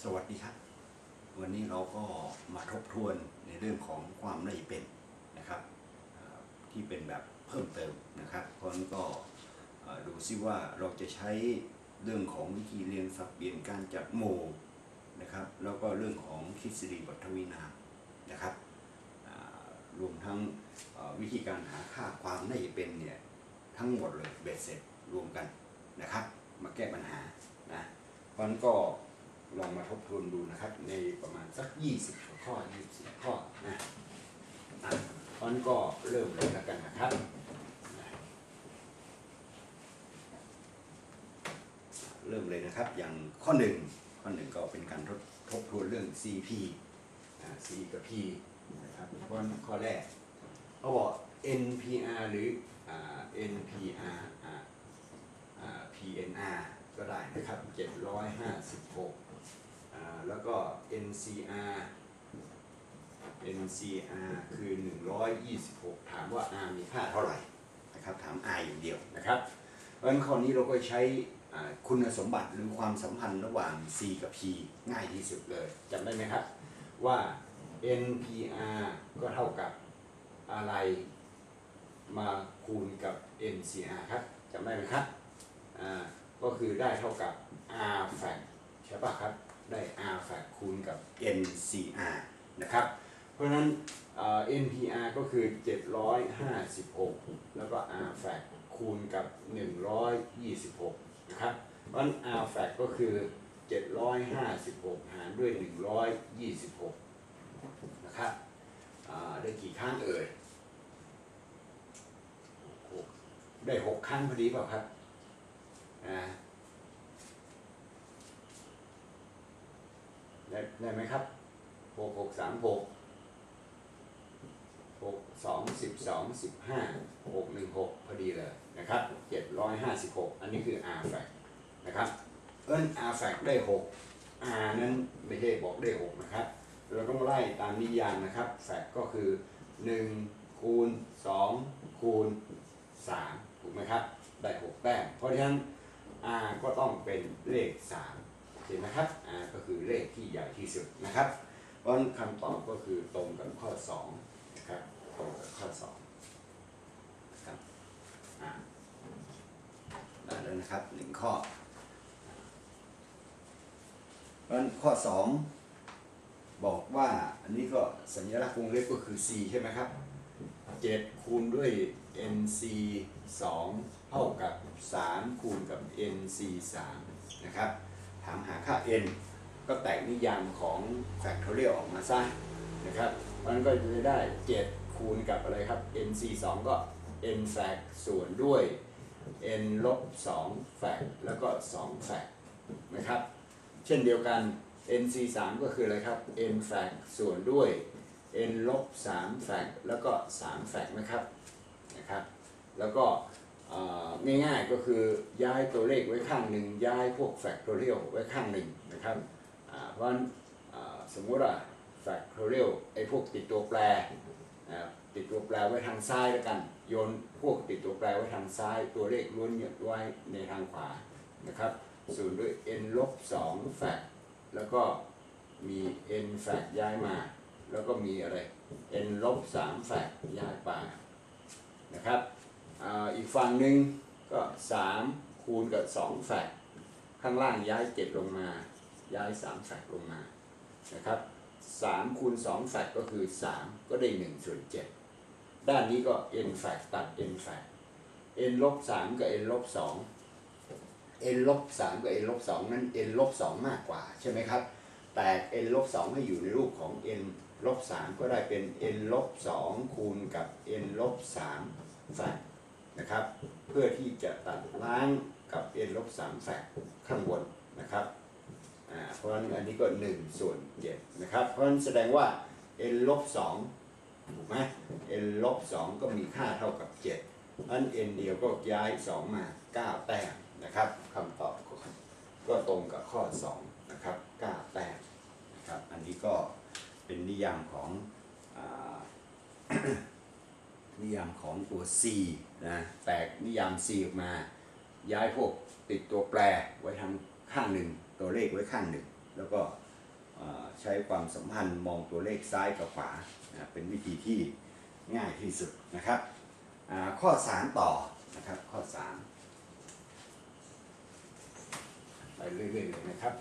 สวัสดีครับวันนี้เราก็มาทบทวนในเรื่องของความน่าจะเป็นนะครับที่เป็นแบบเพิ่มเติมนะครับเพราะฉะนั้นก็ดูซิว่าเราจะใช้เรื่องของวิธีเรียงสับเปลี่ยนการจัดหมู่นะครับแล้วก็เรื่องของทฤษฎีบทวินามนะครับรวมทั้งวิธีการหาค่าความน่าจะเป็นเนี่ยทั้งหมดเลยเบ็ดเสร็จรวมกันนะครับมาแก้ปัญหานะเพราะฉะนั้นก็ลองมาทบทวนดูนะครับในประมาณสัก20 ข้อ20 ข้อนะเพราะฉะนั้นก็เริ่มเลยแล้วกันนะครับเริ่มเลยนะครับอย่างข้อหนึ่งก็เป็นการทบทวนเรื่อง CP C กับ P นะครับเพราะข้อแรกเขาบอก NPR หรือNPR PNR ก็ได้นะครับ756แล้วก็ NCR คือ126ถามว่า R มีค่าเท่าไหร่นะครับถาม R อย่างเดียวนะครับเพราะฉะนั้นข้อนี้เราก็ใช้คุณสมบัติหรือความสัมพันธ์ระหว่าง C กับ P ง่ายที่สุดเลยจำได้ไหมครับว่า NPR ก็เท่ากับอะไรมาคูณกับ NCR ครับจำได้ไหมครับก็คือได้เท่ากับ R fact ใช่ป่ะครับได้ R fact คูณกับ NCR นะครับเพราะฉะนั้นNPR ก็คือ756แล้วก็ R fact คูณกับ126นะครับเพราะฉะนั้น R fact ก็คือ756หารด้วย126นะครับได้กี่ครั้งเอ่ยได้6ครั้งพอดีเปล่าครับได้ไหมครับ6636 62 12 15 616พอดีเลยนะครับ756อันนี้คือ R fact นะครับR fact ได้6 R นั้นไม่ใช่บอกได้6นะครับเราต้องไล่ตามนิยามนะครับ fact ก็คือ1คูณ2คูณ3ถูกไหมครับได้6แต้มเพราะฉะนั้น R ก็ต้องเป็นเลข3เห็นไหมครับ R ก็คือเลขที่ใหญ่ที่สุดนะครับเพราะฉะนั้นคำตอบก็คือตรงกับข้อ2นะครับตรงกับข้อ2ครับได้แล้วนะครับ1ข้อเพราะฉะนั้นข้อ2บอกว่าอันนี้ก็สัญลักษณ์วงเล็บก็คือ C ใช่ไหมครับ7คูณด้วย NC 2เท่ากับ3คูณกับ NC 3นะครับถามหาค่า n ก็แตกนิยามของ factorial ออกมาซะนะครับมันก็จะได้7คูณกับอะไรครับ NC 2ก็ n fact ส่วนด้วย n ลบ2 fact แล้วก็2 fact นะครับเช่นเดียวกัน NC 3ก็คืออะไรครับ n fact ส่วนด้วย n ลบ3 fact แล้วก็3 fact นะครับแล้วก็ง่ายๆก็คือย้ายตัวเลขไว้ข้างหนึ่งย้ายพวก factorial ไว้ข้างหนึ่งนะครับเพราะฉะนั้นสมมุติว่า factorial ไอ้พวกติดตัวแปรติดตัวแปรไว้ทางซ้ายแล้วกันโยนพวกติดตัวแปรไว้ทางซ้ายตัวเลขล้วนไว้ในทางขวานะครับส่วนด้วย n ลบ2 fact แล้วก็มี n fact ย้ายมาแล้วก็มีอะไร n ลบ3 fact ย้ายไปนะครับอีกฝั่งหนึ่งก็3คูณกับ2แฟกข้างล่างย้าย7ลงมาย้าย3แฟกลงมานะครับ3คูณ2แฟกก็คือ3ก็ได้1/7ด้านนี้ก็ n แฟกตัด n แฟก n ลบ3กับ n ลบ2 n ลบ3กับ n ลบ2นั้น n ลบ2มากกว่าใช่ไหมครับแต่ n ลบ2ให้อยู่ในรูปของ n ลบ3ก็ได้เป็น n ลบ2คูณกับ n ลบ3แฟกนะครับเพื่อที่จะตัดล้างกับ n ลบ3แฟกข้างบนนะครับเพราะฉะนั้นอันนี้ก็1/7นะครับเพราะฉะนั้นแสดงว่า n ลบ2ถูกไหม n ลบ2ก็มีค่าเท่ากับ7เพราะฉะนั้น n เดียวก็ย้าย2มา9แต้มนะครับคำตอบก็ตรงกับข้อ2นะครับ9แต้มนะครับอันนี้ก็เป็นนิยามของนิยามของตัว C นะแตกนิยาม C ออกมาย้ายพวกติดตัวแปรไว้ทางข้างหนึ่งตัวเลขไว้ข้างหนึ่งแล้วก็ใช้ความสัมพันธ์มองตัวเลขซ้ายกับขวาเป็นวิธีที่ง่ายที่สุดนะครับข้อ3ต่อนะครับข้อ3ไปเรื่อยๆเลยนะครับ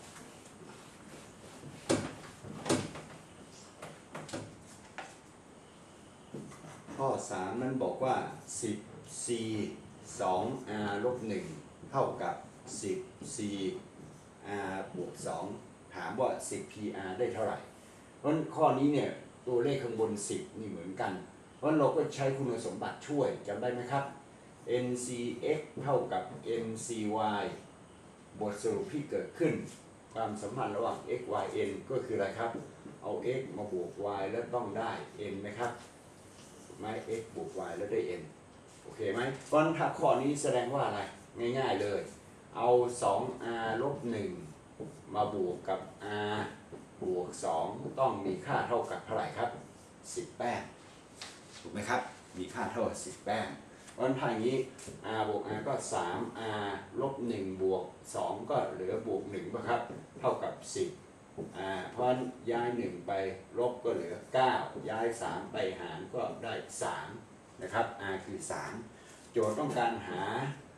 ข้อ3นั้นบอกว่า 10c 2r ลบ1เท่ากับ 10c r บวก2ถามว่า 10pr ได้เท่าไหร่เพราะข้อนี้เนี่ยตัวเลขข้างบน10นี่เหมือนกันเพราะเราก็ใช้คุณสมบัติช่วยจำได้ไหมครับ ncx เท่ากับ ncy บทสรุปที่เกิดขึ้นความสัมพันธ์ระหว่าง x y n ก็คืออะไรครับเอา x มาบวก y แล้วต้องได้ n ไหมครับถูกไหม x บวก y แล้วได้ n โอเคไหมเพราะฉะนั้นถ้าข้อนี้แสดงว่าอะไรง่ายๆเลยเอา 2r ลบ1มาบวกกับ r บวก2ต้องมีค่าเท่ากับเท่าไหร่ครับ10แต้มถูกไหมครับมีค่าเท่ากับ10แต้มเพราะฉะนั้นถ้าอย่างนี้ r บวก r ก็ 3r ลบ1บวก2ก็เหลือบวก1ป่ะครับเท่ากับ10เพราะฉะนั้นย้าย1ไปลบก็เหลือ9ย้าย3ไปหารก็ได้3นะครับ r คือ3โจทย์ต้องการหา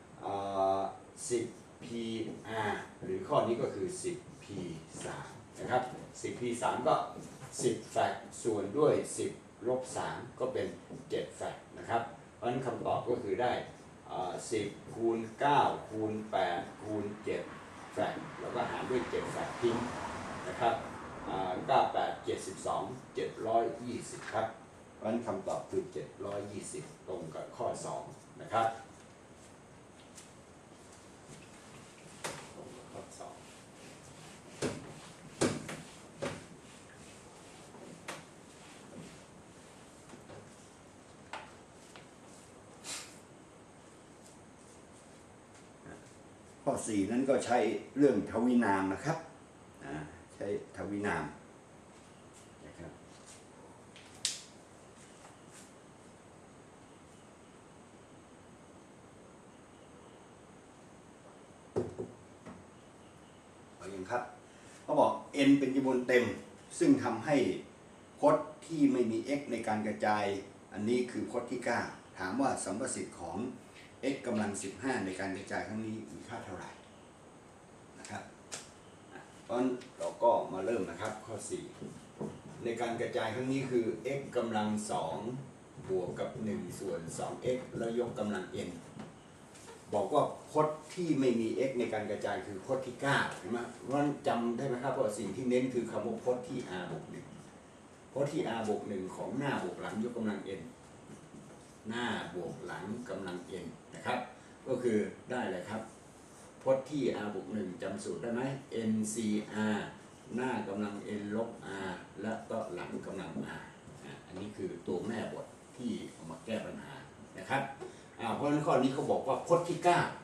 10pr หรือข้อนี้ก็คือ 10p3 นะครับ 10p3 ก็10แฟกส่วนด้วย10ลบ3ก็เป็น7แฟกนะครับเพราะฉะนั้นคำตอบก็คือได้10คูณ9คูณ8คูณ7แฟกแล้วก็หารด้วย7แฟกทิ้งนะครับ9 8 72 720ครับเพราะฉะนั้นคำตอบคือ720ตรงกับข้อ2นะครับข้อ4นั้นก็ใช้เรื่องทวินามนะครับใช้ทวินามนะครับเอาอย่างครับเขาบอก n เป็นจำนวนเต็มซึ่งทำให้พจน์ที่ไม่มี x ในการกระจายอันนี้คือพจน์ที่9ถามว่าสัมประสิทธิ์ของ x กำลัง15ในการกระจายครั้งนี้มีค่าเท่าไหร่นะครับตอนเราก็มาเริ่มนะครับข้อ4ในการกระจายครั้งนี้คือ x กำลัง2บวกกับ1ส่วน 2x แล้วยกกำลัง n บอกว่าพจน์ที่ไม่มี x ในการกระจายคือพจน์ที่9เห็นไหมเพราะฉะนั้นจำได้ไหมครับว่าสิ่งที่เน้นคือคำว่าพจน์ที่ r บวก1พจน์ที่ r บวก1ของหน้าบวกหลังยกกำลัง nหน้าบวกหลังกำลัง n นะครับก็คือได้เลยครับพจน์ที่ r บวก1จำสูตรได้ไหม ncr หน้ากำลัง n ลบ r และก็หลังกำลัง r อันนี้คือตัวแม่บทที่เอามาแก้ปัญหานะครับเพราะฉะนั้นข้อนี้เขาบอกว่าพจน์ที่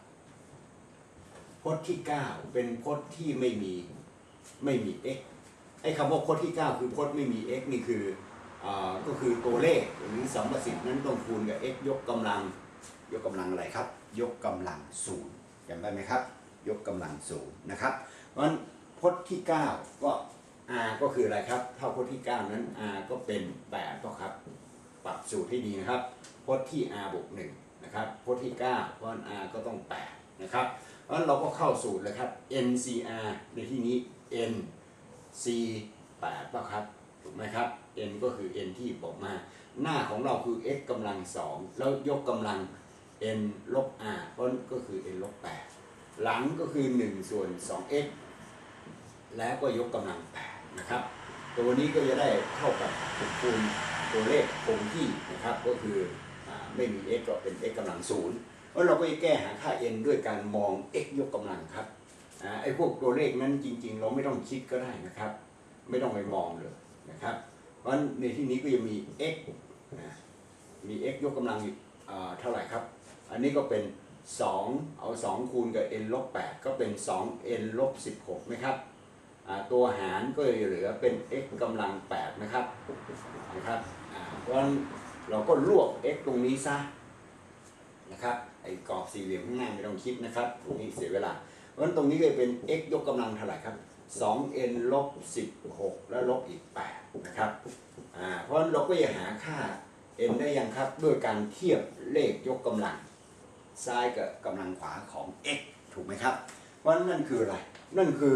9พจน์ที่9เป็นพจน์ที่ไม่มี x ไอ้คำว่าพจน์ที่9คือพจน์ไม่มี x นี่คือก็คือตัวเลขหรือสัมประสิทธิ์นั้นต้องคูณกับ x ยกกำลังอะไรครับยกกำลัง0จำได้ไหมครับยกกำลัง0นะครับเพราะฉะนั้นพจน์ที่9ก็ r ก็คืออะไรครับเท่าพจน์ที่9นั้น r ก็เป็น8ก็ครับปรับสูตรให้ดีนะครับพจน์ที่ r บวก1นะครับพจน์ที่9เพราะ r ก็ต้อง8นะครับเพราะฉะนั้นเราก็เข้าสูตรเลยครับ ncr ในที่นี้ n c 8ป่ะครับถูกไหมครับ n ก็คือ n ที่บอกมาหน้าของเราคือ x กำลัง2แล้วยกกำลัง n ลบ r เพราะก็คือ n ลบ8หลังก็คือ1ส่วน 2x แล้วก็ยกกำลัง8นะครับตัวนี้ก็จะได้เท่ากับคูณตัวเลขคงที่นะครับก็คือไม่มี x ก็เป็น x กำลัง0แล้วเราก็จะแก้หาค่า n ด้วยการมอง x ยกกำลังครับไอ้พวกตัวเลขนั้นจริงๆเราไม่ต้องคิดก็ได้นะครับไม่ต้องไปมองเลยนะครับเพราะในที่นี้ก็จะมี x มี x ยกกำลังเท่าไหร่ครับอันนี้ก็เป็น2เอา2คูณกับ n ลบ8ก็เป็น 2n ลบ16ไหมครับตัวหารก็จะเหลือเป็น x กำลัง8นะครับเพราะฉะนั้นเราก็รวบ x ตรงนี้ซะนะครับไอ้กรอบสี่เหลี่ยมข้างหน้าไม่ต้องคิดนะครับตรงนี้เสียเวลาเพราะฉะนั้นตรงนี้ก็จะเป็น x ยกกำลังเท่าไหร่ครับ 2n ลบ16แล้วลบอีก8นะครับเพราะฉะนั้นเราก็จะหาค่า n ได้ยังครับด้วยการเทียบเลขยกกำลังซ้ายกับกำลังขวาของ x ถูกไหมครับเพราะฉะนั้นนั่นคืออะไรนั่นคือ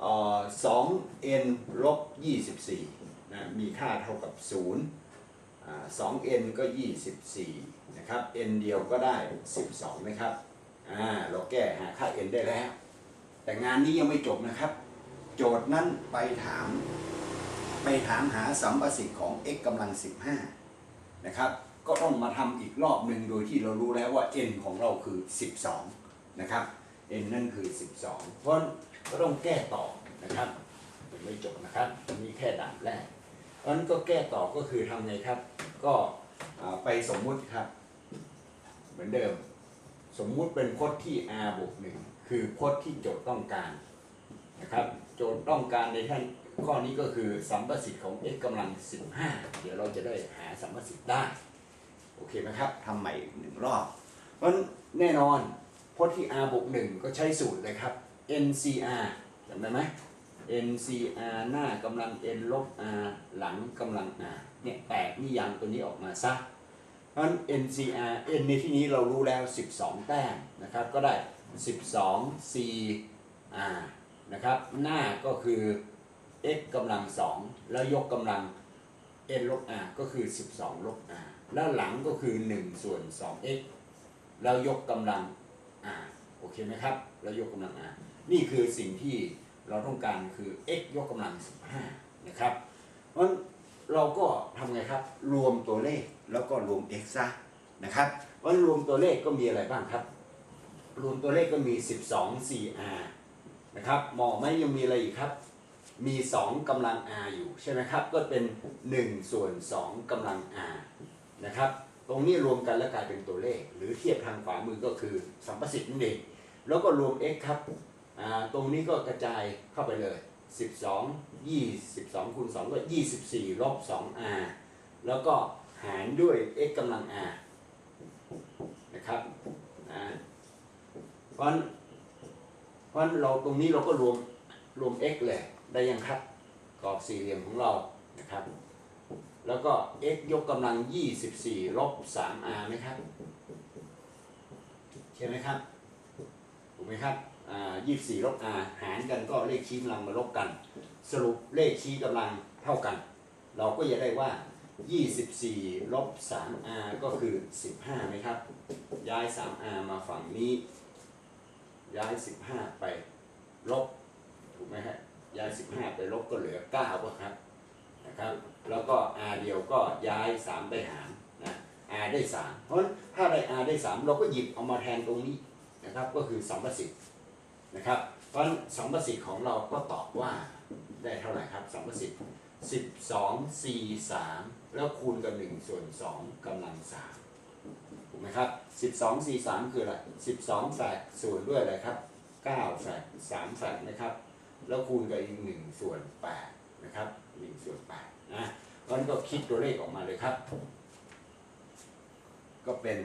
2n ลบ24นะมีค่าเท่ากับ0 2n ก็24นะครับ n เดียวก็ได้12นะครับเราแก้หาค่า n ได้แล้วแต่งานนี้ยังไม่จบนะครับโจทย์นั้นไปถามหาสัมประสิทธิ์ของ x กำลัง15นะครับก็ต้องมาทำอีกรอบหนึ่งโดยที่เรารู้แล้วว่า n ของเราคือ12นะครับ n นั่นคือ12เพราะก็ต้องแก้ต่อนะครับยังไม่จบนะครับมีแค่ด่านแรกเพราะฉะนั้นก็แก้ต่อก็คือทำไงครับก็ไปสมมุติครับเหมือนเดิมสมมุติเป็นพจน์ที่ r บวก1คือพจน์ที่โจทย์ต้องการนะครับโจทย์ต้องการในข้อนี้ก็คือสัมประสิทธิ์ของ x กำลัง15เดี๋ยวเราจะได้หาสัมประสิทธิ์ได้โอเคไหมครับทำใหม่อีก1รอบเพราะแน่นอนพจน์ที่ r บวก1ก็ใช้สูตรเลยครับ NCR จำได้ไหม NCR หน้ากำลัง n ลบ r หลังกำลัง r เนี่ยแตกนิยามตัวนี้ออกมาซะเพราะฉะนั้น NCR n ในที่นี้เรารู้แล้ว12แต้มนะครับก็ได้12 CR นะครับหน้าก็คือ x กำลัง2แล้วยกกำลัง n ลบ r ก็คือ12ลบ r แล้วหลังก็คือ1ส่วน 2x แล้วยกกำลัง r โอเคไหมครับแล้วยกกำลัง r นี่คือสิ่งที่เราต้องการคือ x ยกกำลัง15นะครับเพราะฉะนั้นเราก็ทำไงครับรวมตัวเลขแล้วก็รวม x ซะนะครับเพราะรวมตัวเลขก็มีอะไรบ้างครับรวมตัวเลขก็มี12 4r นะครับมองไม่ยังมีอะไรอีกครับมี2กำลัง r อยู่ใช่ไหมครับก็เป็น1ส่วน2กำลัง r นะครับตรงนี้รวมกันแล้วกลายเป็นตัวเลขหรือเทียบทางขวามือก็คือสัมประสิทธิ์นั่นเองแล้วก็รวม x ครับตรงนี้ก็กระจายเข้าไปเลย22คูณ2ก็24ลบ 2r แล้วก็หารด้วย x กำลัง r นะครับเพราะฉะนั้นเราตรงนี้เราก็รวม x เลยได้ยังครับกรอบสี่เหลี่ยมของเรานะครับแล้วก็ x ยกกำลัง24ลบ 3r ไหมครับใช่ไหมครับถูกไหมครับ24ลบ r หารกันก็เลขชี้กำลังมาลบกันสรุปเลขชี้กำลังเท่ากันเราก็จะได้ว่า24ลบ 3r ก็คือ15ไหมครับย้าย 3r มาฝั่งนี้ย้าย15ไปลบถูกไหมครับย้าย15ไปลบก็เหลือ9ป่ะครับนะครับแล้วก็ r เดียวก็ย้าย3ไปหารนะ r ได้3เพราะฉะนั้นถ้าได้ r ได้3เราก็หยิบเอามาแทนตรงนี้นะครับก็คือสัมประสิทธิ์นะครับเพราะสัมประสิทธิ์ของเราก็ตอบว่าได้เท่าไหร่ครับสัมประสิทธิ์12 4 3แล้วคูณกับ1ส่วน2กำลัง3ถูกไหมครับ12 4 3คืออะไร12แฝดส่วนด้วยอะไรครับ9แฝด3แฝดนะครับแล้วคูณกับอีก1ส่วน8นะครับ1ส่วน8นะเพราะฉะนั้นก็คิดตัวเลขออกมาเลยครับก็เป็น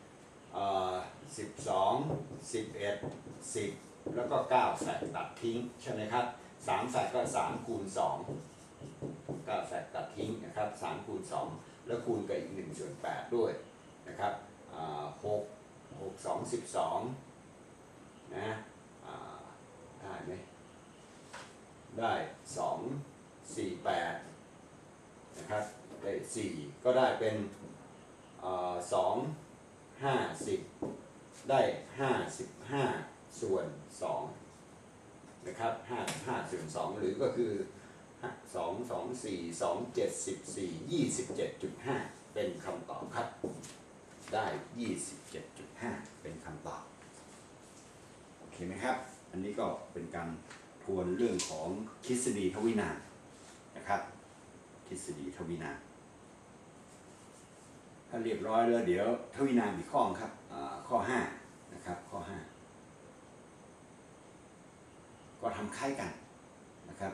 12 11 10แล้วก็9แฝดตัดทิ้งใช่ไหมครับ3แฝดก็3คูณ2 9แฝดตัดทิ้งนะครับ3คูณ2แล้วคูณกับอีก1ส่วน8ด้วยนะครับ6 2 12นะได้ไหมได้2 4 8นะครับได้4ก็ได้เป็น2 50ได้55ส่วน2นะครับ55ส่วน2หรือก็คือ2 2 4 2 7 14 27.5เป็นคำตอบครับได้ 27.5 เป็นคำตอบโอเคไหมครับอันนี้ก็เป็นการทวนเรื่องของทฤษฎีทวินานนะครับทฤษฎีทวินานถ้าเรียบร้อยแล้วเดี๋ยวทวินานอีกข้อครับข้อ5นะครับข้อ5ก็ทำคล้ายกันนะครับ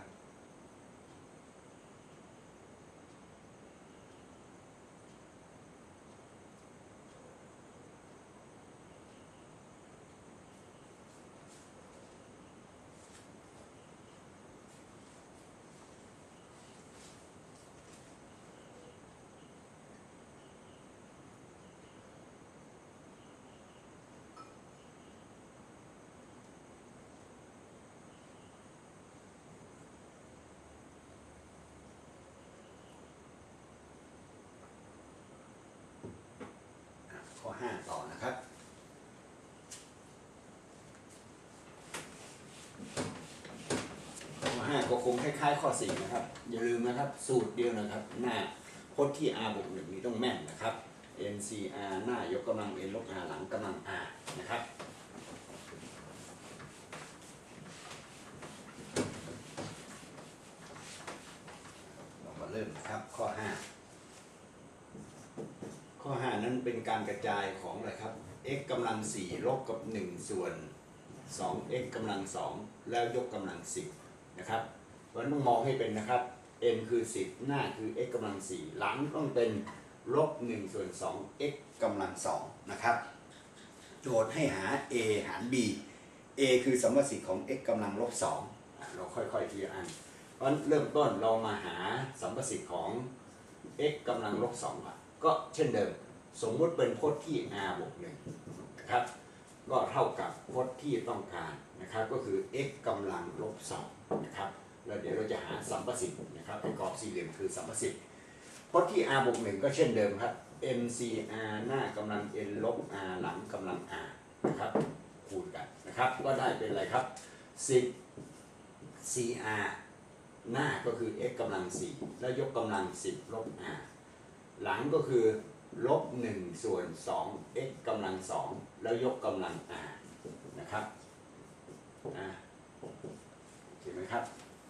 5ก็คงคล้ายๆข้อ4นะครับอย่าลืมนะครับสูตรเดียวนะครับหน้าพจน์ที่ r บวก1นี้ต้องแม่นนะครับ NCR หน้ายกกำลัง n ลบ r หลังกำลัง r นะครับเรามาเริ่มนะครับข้อ 5 ข้อ 5 นั้นเป็นการกระจายของอะไรครับ x กำลัง4ลบกับ1ส่วน 2x กำลัง2แล้วยกกำลัง10นะครับเพราะฉะนั้นต้องมองให้เป็นนะครับ n คือ10หน้าคือ x กำลัง4หลังต้องเป็นลบ1ส่วน 2x กำลัง2นะครับโจทย์ให้หา a หาร b a คือสัมประสิทธิ์ของ x กำลังลบ2เราค่อยๆทีละอันเพราะฉะนั้นเริ่มต้นเรามาหาสัมประสิทธิ์ของ x กำลังลบ2ก่อนก็เช่นเดิมสมมุติเป็นพจน์ที่ r บวก1นะครับก็เท่ากับพจน์ที่ต้องการนะครับก็คือ x กำลังลบ2นะครับแล้วเดี๋ยวเราจะหาสัมประสิทธิ์นะครับไอ้กรอบสี่เหลี่ยมคือสัมประสิทธิ์พจน์ที่ r บวก1ก็เช่นเดิมครับ NCR หน้ากำลัง n ลบ r หลังกำลัง r นะครับคูณกันนะครับก็ได้เป็นอะไรครับ10 CR หน้าก็คือ x กำลัง4แล้วยกกำลัง10ลบ r หลังก็คือลบ1ส่วน 2x กำลัง2แล้วยกกำลัง r นะครับเห็นไหมครับ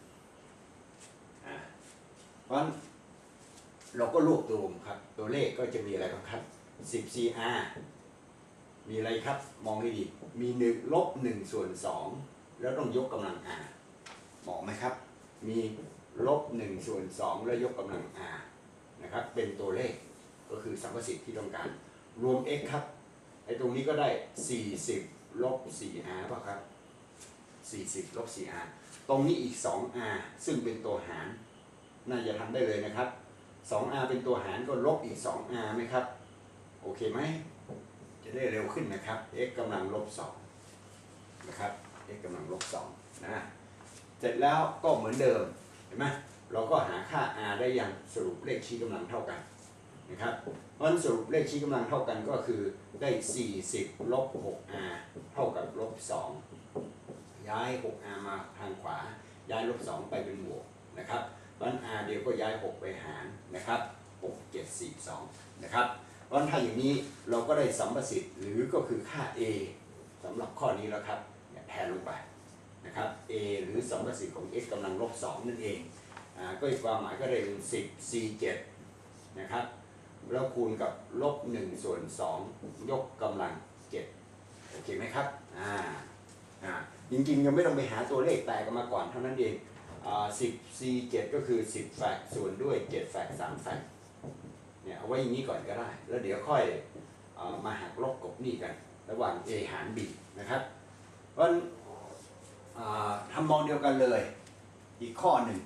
เพราะฉะนั้นเราก็รวบรวมครับตัวเลขก็จะมีอะไรบ้างครับ10 CR มีอะไรครับมองให้ดีมี1ลบ1ส่วน2แล้วต้องยกกำลัง r มองไหมครับมีลบ1ส่วน2แล้วยกกำลัง r นะครับเป็นตัวเลขก็คือสัมประสิทธิ์ที่ต้องการรวม x ครับไอ้ตรงนี้ก็ได้40ลบ 4r ป่ะครับ40ลบ 4r ตรงนี้อีก 2r ซึ่งเป็นตัวหารน่าจะทำได้เลยนะครับ 2r เป็นตัวหารก็ลบอีก 2r ไหมครับโอเคไหมจะได้เร็วขึ้นนะครับ x กำลังลบ2นะครับ x กำลังลบ2นะเสร็จแล้วก็เหมือนเดิมเห็นไหมเราก็หาค่า r ได้อย่างสรุปเลขชี้กำลังเท่ากันนะครับเพราะฉะนั้นสรุปเลขชี้กำลังเท่ากันก็คือได้40ลบ 6r เท่ากับลบ2ย้าย 6r มาทางขวาย้ายลบ2ไปเป็นบวกนะครับเพราะฉะนั้น r เดียวก็ย้าย6ไปหารนะครับ6 7 4 2นะครับเพราะฉะนั้นถ้าอย่างนี้เราก็ได้สัมประสิทธิ์หรือก็คือค่า a สำหรับข้อนี้แล้วครับแทนลงไปนะครับ a หรือสัมประสิทธิ์ของ x กำลังลบ2นั่นเองก็อีกความหมายก็ได้เป็น10 c 7นะครับแล้วคูณกับลบ1ส่วน2ยกกำลัง7โอเคไหมครับจริงๆยังไม่ต้องไปหาตัวเลขแตกกันมาก่อนเท่านั้นเอง10 c 7ก็คือ10แฟกส่วนด้วย7แฟก3แฟกเนี่ยเอาไว้อย่างนี้ก่อนก็ได้แล้วเดี๋ยวค่อยมาหักลบกบหนี้กันระหว่าง a หาร b นะครับเพราะทำมองเดียวกันเลยอีกข้อหนึ่ง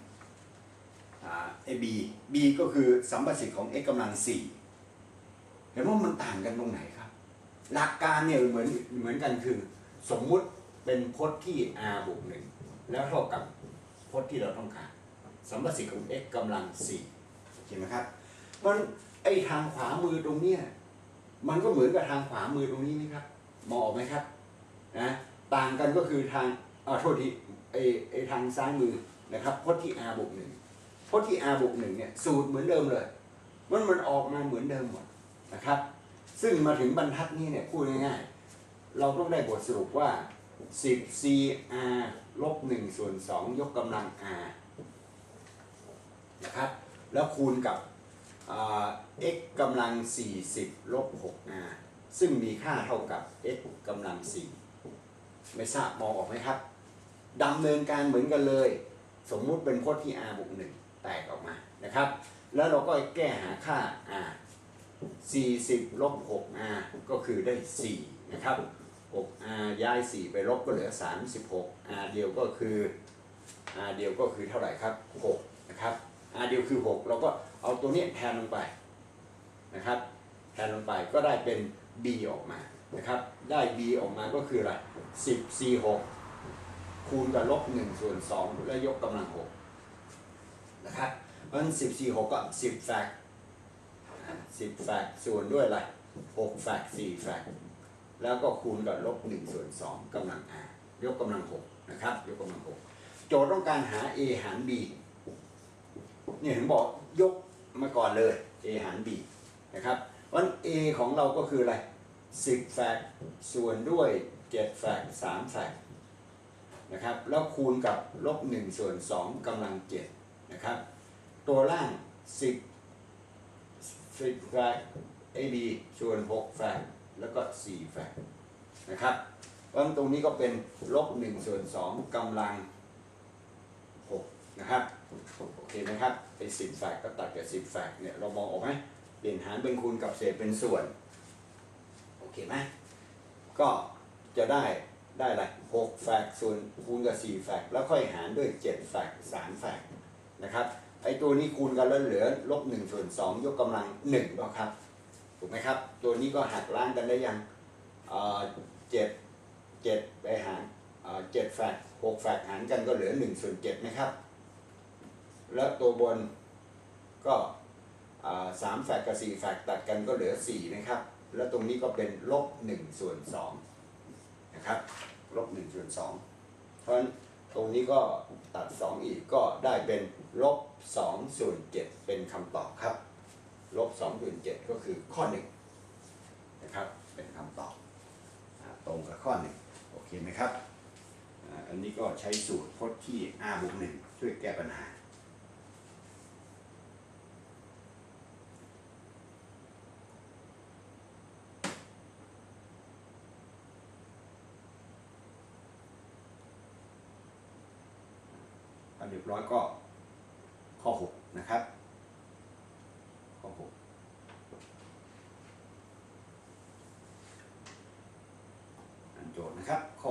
b ก็คือสัมประสิทธิ์ของ x กำลัง4เห็นว่ามันต่างกันตรงไหนครับหลักการเนี่ยเหมือนกันคือสมมุติเป็นพจน์ที่ r บวก1แล้วเท่ากับพจน์ที่เราต้องการสัมประสิทธิ์ของ x กำลัง4เห็นไหมครับมันไอทางขวามือตรงเนี้ยมันก็เหมือนกับทางขวามือตรงนี้ไหมครับมองออกไหมครับนะต่างกันก็คือทางโทษทีไอทางซ้ายมือนะครับพจน์ที่ r บวก1พจน์ที่ r บวก1เนี่ยสูตรเหมือนเดิมเลยมันออกมาเหมือนเดิมหมดนะครับซึ่งมาถึงบรรทัดนี้เนี่ยพูดง่ายๆเราต้องได้บทสรุปว่า10 cr ลบ1ส่วน2ยกกำลัง r นะครับแล้วคูณกับx กำลัง40ลบ 6r ซึ่งมีค่าเท่ากับ x กำลัง4ไม่ทราบมองออกไหมครับดำเนินการเหมือนกันเลยสมมุติเป็นพจน์ที่ r บวก1แตกออกมานะครับแล้วเราก็แก้หาค่า r 40ลบ 6r ก็คือได้4นะครับ6r ย้าย4ไปลบก็เหลือ36 r เดียวก็คือเท่าไหร่ครับ6นะครับ r เดียวคือ6เราก็เอาตัวนี้แทนลงไปนะครับแทนลงไปก็ได้เป็น b ออกมานะครับได้ b ออกมาก็คืออะไร10 c 6คูณกับลบ1ส่วน2แล้วยกกำลัง6นะครับเพราะฉะนั้น10 c 6ก็10แฟก10แฟกส่วนด้วยอะไร6แฟก4แฟกแล้วก็คูณกับลบ1ส่วน2กำลัง r ยกกำลัง6นะครับยกกำลัง6 โจทย์ต้องการหา a หาร b เนี่ยผมบอกยกมาก่อนเลย a หาร b นะครับวัน a ของเราก็คืออะไร10แฟกส่วนด้วย7แฟก3แฟกนะครับแล้วคูณกับลบ1ส่วน2กำลัง7นะครับตัวล่าง10แฟก ab ส่วน6แฟกแล้วก็4แฟกนะครับเพราะฉะนั้นตรงนี้ก็เป็นลบ1ส่วน2กำลัง6นะครับโอเคไหมครับไอ้10แฟกก็ตัดกับ10แฟกเนี่ยเรามองออกไหมเปลี่ยนหารเป็นคูณกับเศษเป็นส่วนโอเคไหมก็จะได้อะไร6แฟกส่วนคูณกับ4แฟกแล้วค่อยหารด้วย7แฟก3แฟกนะครับไอ้ตัวนี้คูณกันแล้วเหลือลบ1ส่วน2ยกกำลัง1แล้วครับถูกไหมครับตัวนี้ก็หักล้างกันได้ยัง7ไปหาร7แฟก6แฟกหารกันก็เหลือ1ส่วน7นะครับแล้วตัวบนก็3แฟกกับ4แฟกตัดกันก็เหลือ4นะครับแล้วตรงนี้ก็เป็นลบ1ส่วน2นะครับลบ1ส่วน2เพราะฉะนั้นตรงนี้ก็ตัด2อีกก็ได้เป็นลบ2ส่วน7เป็นคำตอบครับลบ2ส่วน7ก็คือข้อ1นะครับเป็นคำตอบตรงกับข้อ1โอเคไหมครับอันนี้ก็ใช้สูตรพจน์ที่ r บวก1ช่วยแก้ปัญหาเรียบร้อยก็ข้อ6นะครับข้อ6อันโจทย์นะครับข้อ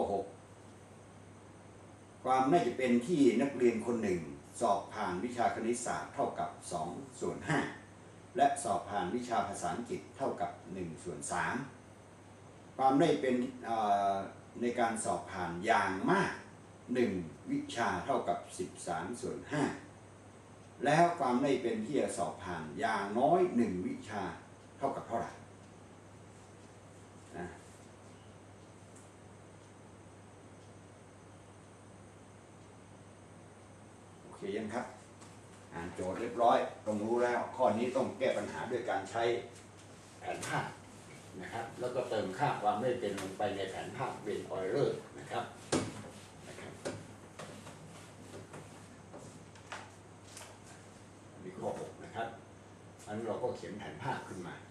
6ความน่าจะเป็นที่นักเรียนคนหนึ่งสอบผ่านวิชาคณิตศาสตร์เท่ากับ2ส่วน5และสอบผ่านวิชาภาษาอังกฤษเท่ากับ1ส่วน3ความได้เป็นในการสอบผ่านอย่างมาก1วิชาเท่ากับ13ส่วน5แล้วความได้เป็นที่จะสอบผ่านอย่างน้อย1วิชาเท่ากับเท่าไหร่นะโอเคยังครับอ่านโจทย์เรียบร้อยต้องรู้แล้วข้อนี้ต้องแก้ปัญหาด้วยการใช้แผนภาพนะครับแล้วก็เติมค่าความได้เป็นลงไปในแผนภาพเป็นออยเลอร์นะครับข้อ6นะครับอันนี้เราก็เขียนแผนภาพขึ้นมา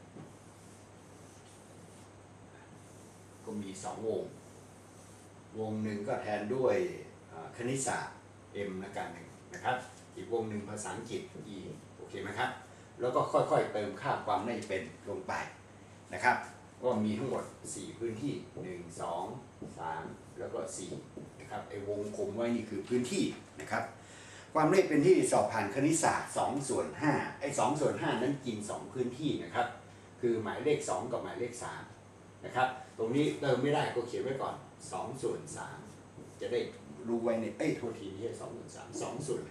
ก็มี2วงหนึ่งก็แทนด้วยคณิตศาสตร์ m นะกันหนึ่งนะครับอีกวงหนึ่งภาษาอังกฤษ e โอเคไหมครับแล้วก็ค่อยๆเติมค่าความน่าจะเป็นลงไปนะครับก็มีทั้งหมด4พื้นที่1 2 3แล้วก็4นะครับไอ้วงกลมไว้นี่คือพื้นที่นะครับความได้เป็นที่สอบผ่านคณิตศาสตร์2ส่วน5ไอ้2ส่วน5นั้นกิน2พื้นที่นะครับคือหมายเลข2กับหมายเลข3นะครับตรงนี้เติมไม่ได้ก็เขียนไว้ก่อน2ส่วน3จะได้รู้ไว้ในโทษทีที่2ส่วน3 2ส่วน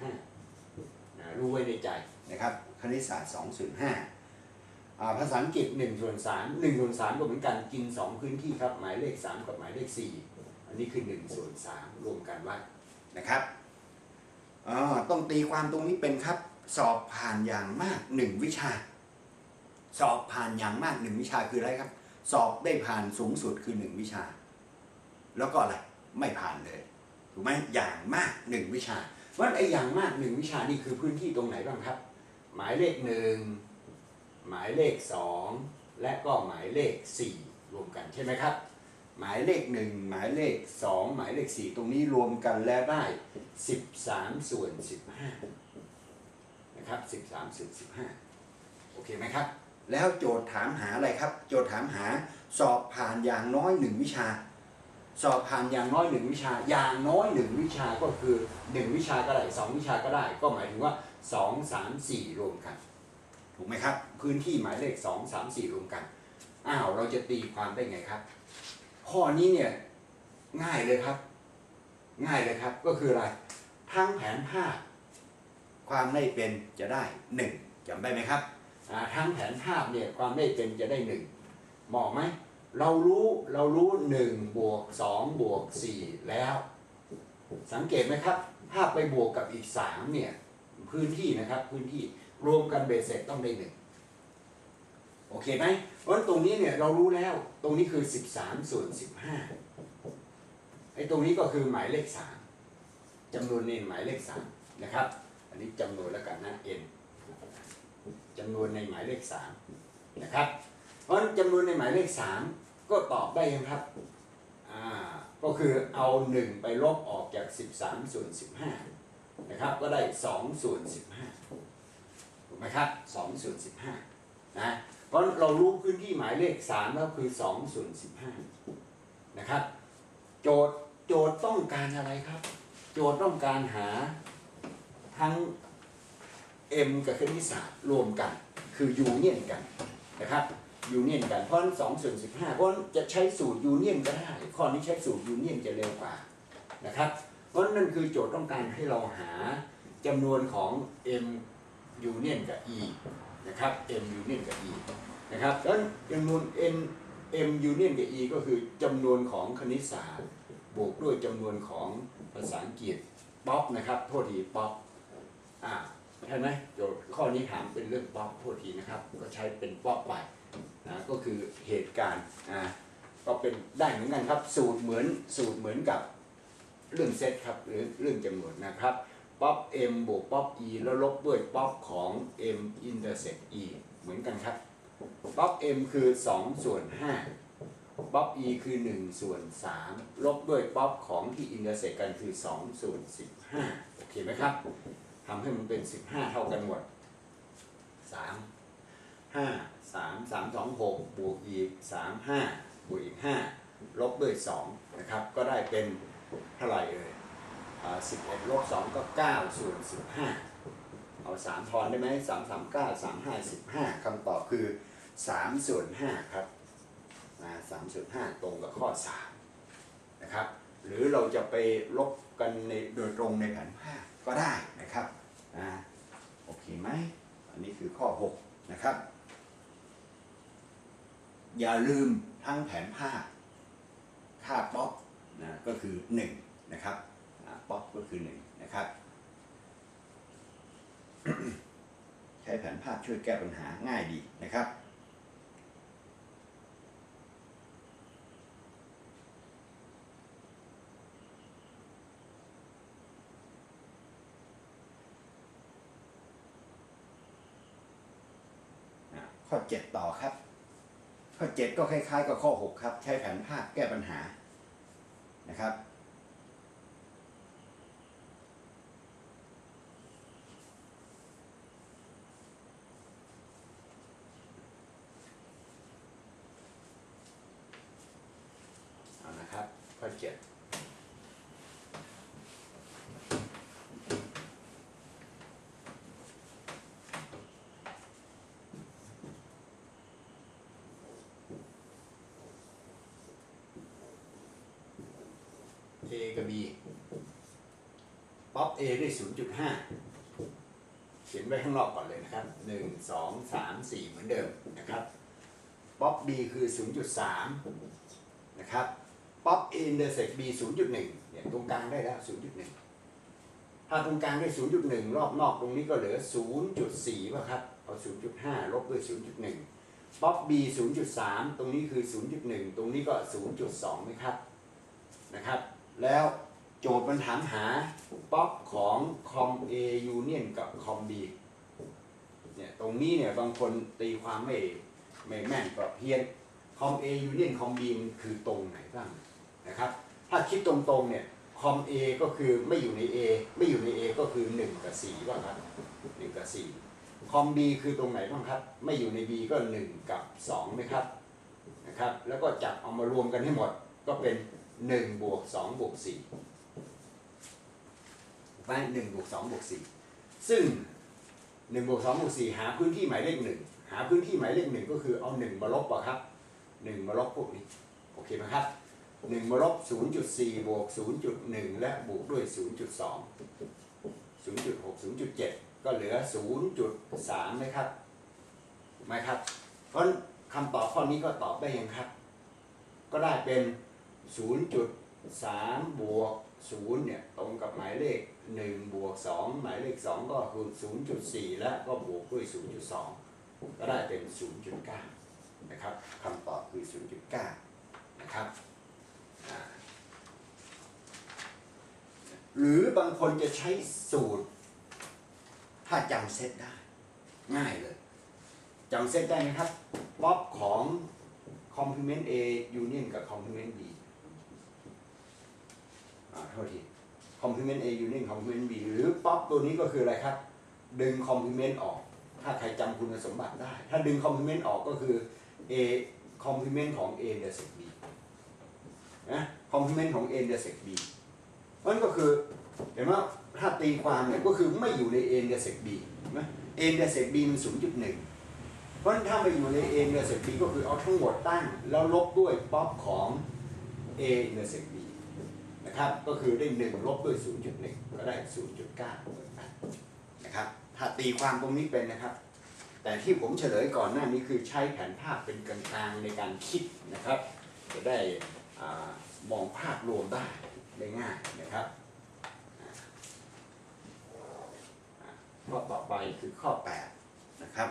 5รู้ไว้ในใจนะครับคณิตศาสตร์2ส่วน5ภาษาอังกฤษ1ส่วน3 1ส่วน3ก็เหมือนกันกิน2พื้นที่ครับหมายเลข3กับหมายเลข4อันนี้คือ1ส่วน3รวมกันไว้นะครับต้องตีความตรงนี้เป็นครับสอบผ่านอย่างมาก1วิชาสอบผ่านอย่างมาก1วิชาคืออะไรครับสอบได้ผ่านสูงสุดคือ1วิชาแล้วก็อะไรไม่ผ่านเลยถูกไหมอย่างมาก1วิชาเพราะฉะนั้นไอ้อย่างมาก1วิชานี่คือพื้นที่ตรงไหนบ้างครับหมายเลข1หมายเลข2และก็หมายเลข4รวมกันใช่ไหมครับหมายเลข1หมายเลข2หมายเลข4ตรงนี้รวมกันแล้วได้13ส่วน15นะครับ13ส่วน15โอเคไหมครับแล้วโจทย์ถามหาอะไรครับโจทย์ถามหาสอบผ่านอย่างน้อย1วิชาสอบผ่านอย่างน้อย1วิชาอย่างน้อย1วิชาก็คือ1วิชาก็ได้2วิชาก็ได้ก็หมายถึงว่า2 3 4รวมกันถูกไหมครับพื้นที่หมายเลข2 3 4รวมกันเราจะตีความได้ไงครับข้อนี้เนี่ยง่ายเลยครับก็คืออะไรทั้งแผนภาพความได้เป็นจะได้1จำได้ไหมครับทั้งแผนภาพเนี่ยความได้เป็นจะได้1เหมาะไหมเรารู้1บวก2บวก4แล้วสังเกตไหมครับถ้าไปบวกกับอีก3เนี่ยพื้นที่นะครับพื้นที่รวมกันเบสเสร็จต้องได้1โอเคไหมเพราะฉะนั้นตรงนี้เนี่ยเรารู้แล้วตรงนี้คือ13ส่วน15ไอ้ตรงนี้ก็คือหมายเลข3จำนวนในหมายเลข3นะครับอันนี้จำนวนแล้วกันนะ n จำนวนในหมายเลข3นะครับเพราะฉะนั้นจำนวนในหมายเลข3ก็ตอบได้ยังครับก็คือเอา1ไปลบออกจาก13ส่วน15นะครับก็ได้2ส่วน15ถูกไหมครับ2ส่วน15นะเพราะเรารู้พื้นที่หมายเลข3แล้วคือ2ส่วน15นะครับโจทย์ต้องการอะไรครับโจทย์ต้องการหาทั้ง m กับคณิตศาสตร์รวมกันคือยูเนียนกันนะครับยูเนียนกันเพราะ2ส่วน15เพราะจะใช้สูตรยูเนียนก็ได้ข้อนี้ใช้สูตรยูเนียนจะเร็วกว่านะครับเพราะนั่นคือโจทย์ต้องการให้เราหาจำนวนของ m ยูเนียนกับ e นะครับ m ยูเนียนกับ e นะครับแล้วจำนวน m ยูเนียนกับ e ก็คือจำนวนของคณิตศาสตร์บวกด้วยจำนวนของภาษาอังกฤษป๊อปนะครับโทษทีป๊อปใช่ไหมโจทย์ข้อนี้ถามเป็นเรื่องป๊อปโทษทีนะครับก็ใช้เป็นป๊อปไปนะก็คือเหตุการณ์ก็เป็นได้เหมือนกันครับสูตรเหมือนกับเรื่องเซตครับหรือเรื่องจำนวนนะครับป๊อป m บวกป๊อป e แล้วลบด้วยป๊อปของ m intersect e เหมือนกันครับป๊อป m คือ2ส่วน5ป๊อป e คือ1ส่วน3ลบด้วยป๊อปของที่ intersect กันคือ2ส่วน15โอเคไหมครับทำให้มันเป็น15เท่ากันหมด3 5 3 3 2 6บวกอีก3 5บวกอีก5ลบด้วย2นะครับก็ได้เป็นเท่าไหร่เอ่ย11ลบ2ก็9ส่วน15เอา3ทอนได้ไหม3 3 9 3 5 15คำตอบคือ3ส่วน5ครับ3ส่วน5ตรงกับข้อ3นะครับหรือเราจะไปลบกันในโดยตรงในแผนภาพก็ได้นะครับโอเคไหมอันนี้คือข้อ6นะครับอย่าลืมทั้งแผนภาพค่าป๊อปก็คือ1นะครับป๊อปก็คือ1นะครับ ใช้แผนภาพช่วยแก้ปัญหาง่ายดีนะครับข้อ7ต่อครับข้อ7ก็คล้ายๆกับข้อ6ครับใช้แผนภาพแก้ปัญหานะครับเอานะครับข้อ7A กับ B ป๊อป A ได้ 0.5 เขียนไว้ข้างนอกก่อนเลยนะครับ1 2 3 4เหมือนเดิมนะครับป๊อป B คือ 0.3 นะครับป๊อป A intersect B 0.1 เนี่ยตรงกลางได้แล้ว 0.1 ถ้าตรงกลางได้ 0.1 รอบนอกตรงนี้ก็เหลือ 0.4 ป่ะครับเอา 0.5 ลบด้วย 0.1 ป๊อป B 0.3 ตรงนี้คือ 0.1 ตรงนี้ก็ 0.2 นะครับแล้วโจทย์มันถามหาป๊อปของคอม A union กับคอม B เนี่ยตรงนี้เนี่ยบางคนตีความไม่แม่นก็เพี้ยนคอม A union คอม B มันคือตรงไหนบ้างนะครับถ้าคิดตรงๆเนี่ยคอม A ก็คือไม่อยู่ใน A ไม่อยู่ใน A ก็คือ1กับ4ป่ะครับ1กับ4คอม B คือตรงไหนบ้างครับไม่อยู่ใน B ก็1กับ2นะครับแล้วก็จับเอามารวมกันให้หมดก็เป็น1บวก2บวก4ไป1บวก2บวก4ซึ่ง1บวก2บวก4หาพื้นที่หมายเลข1หาพื้นที่หมายเลข1ก็คือเอา1มาลบป่ะครับ1มาลบพวกนี้โอเคไหมครับ1มาลบ 0.4 บวก 0.1 และบวกด้วย 0.2 0.6 0.7 ก็เหลือ 0.3 ไหมครับถูกไหมครับเพราะคำตอบข้อนี้ก็ตอบได้ยังครับก็ได้เป็น 0.3 บวก 0 เนี่ยตรงกับหมายเลข 1 บวก 2 หมายเลข 2 ก็คือ 0.4 และก็บวกด้วย 0.2 ก็ได้เป็น 0.9 นะครับคำตอบคือ 0.9 นะครับหรือบางคนจะใช้สูตรถ้าจำเซตได้ง่ายเลยจำเซตได้ไหมครับป๊อปของ complement A union กับ complement B โทษที complement A union complement B หรือป๊อปตัวนี้ก็คืออะไรครับดึง complement ออกถ้าใครจำคุณสมบัติได้ถ้าดึง complement ออกก็คือ A complement ของ A intersect B นะ complement ของ A intersect B นั่นก็คือเห็นไหมถ้าตีความเนี่ยก็คือไม่อยู่ใน A intersect B นะ A intersect B มัน 0.1 เพราะฉะนั้นถ้าไม่อยู่ใน A intersect B ก็คือเอาทั้งหมดตั้งแล้วลบด้วยป๊อปของ A intersect B นะครับก็คือได้1ลบด้วย 0.1 ก็ได้ 0.9 เหมือนกันนะครับถ้าตีความตรงนี้เป็นนะครับแต่ที่ผมเฉลยก่อนหน้านี้คือใช้แผนภาพเป็นกลางๆในการคิดนะครับจะได้มองภาพรวมได้ง่ายนะครับข้อต่อไปคือข้อ 8 นะครับ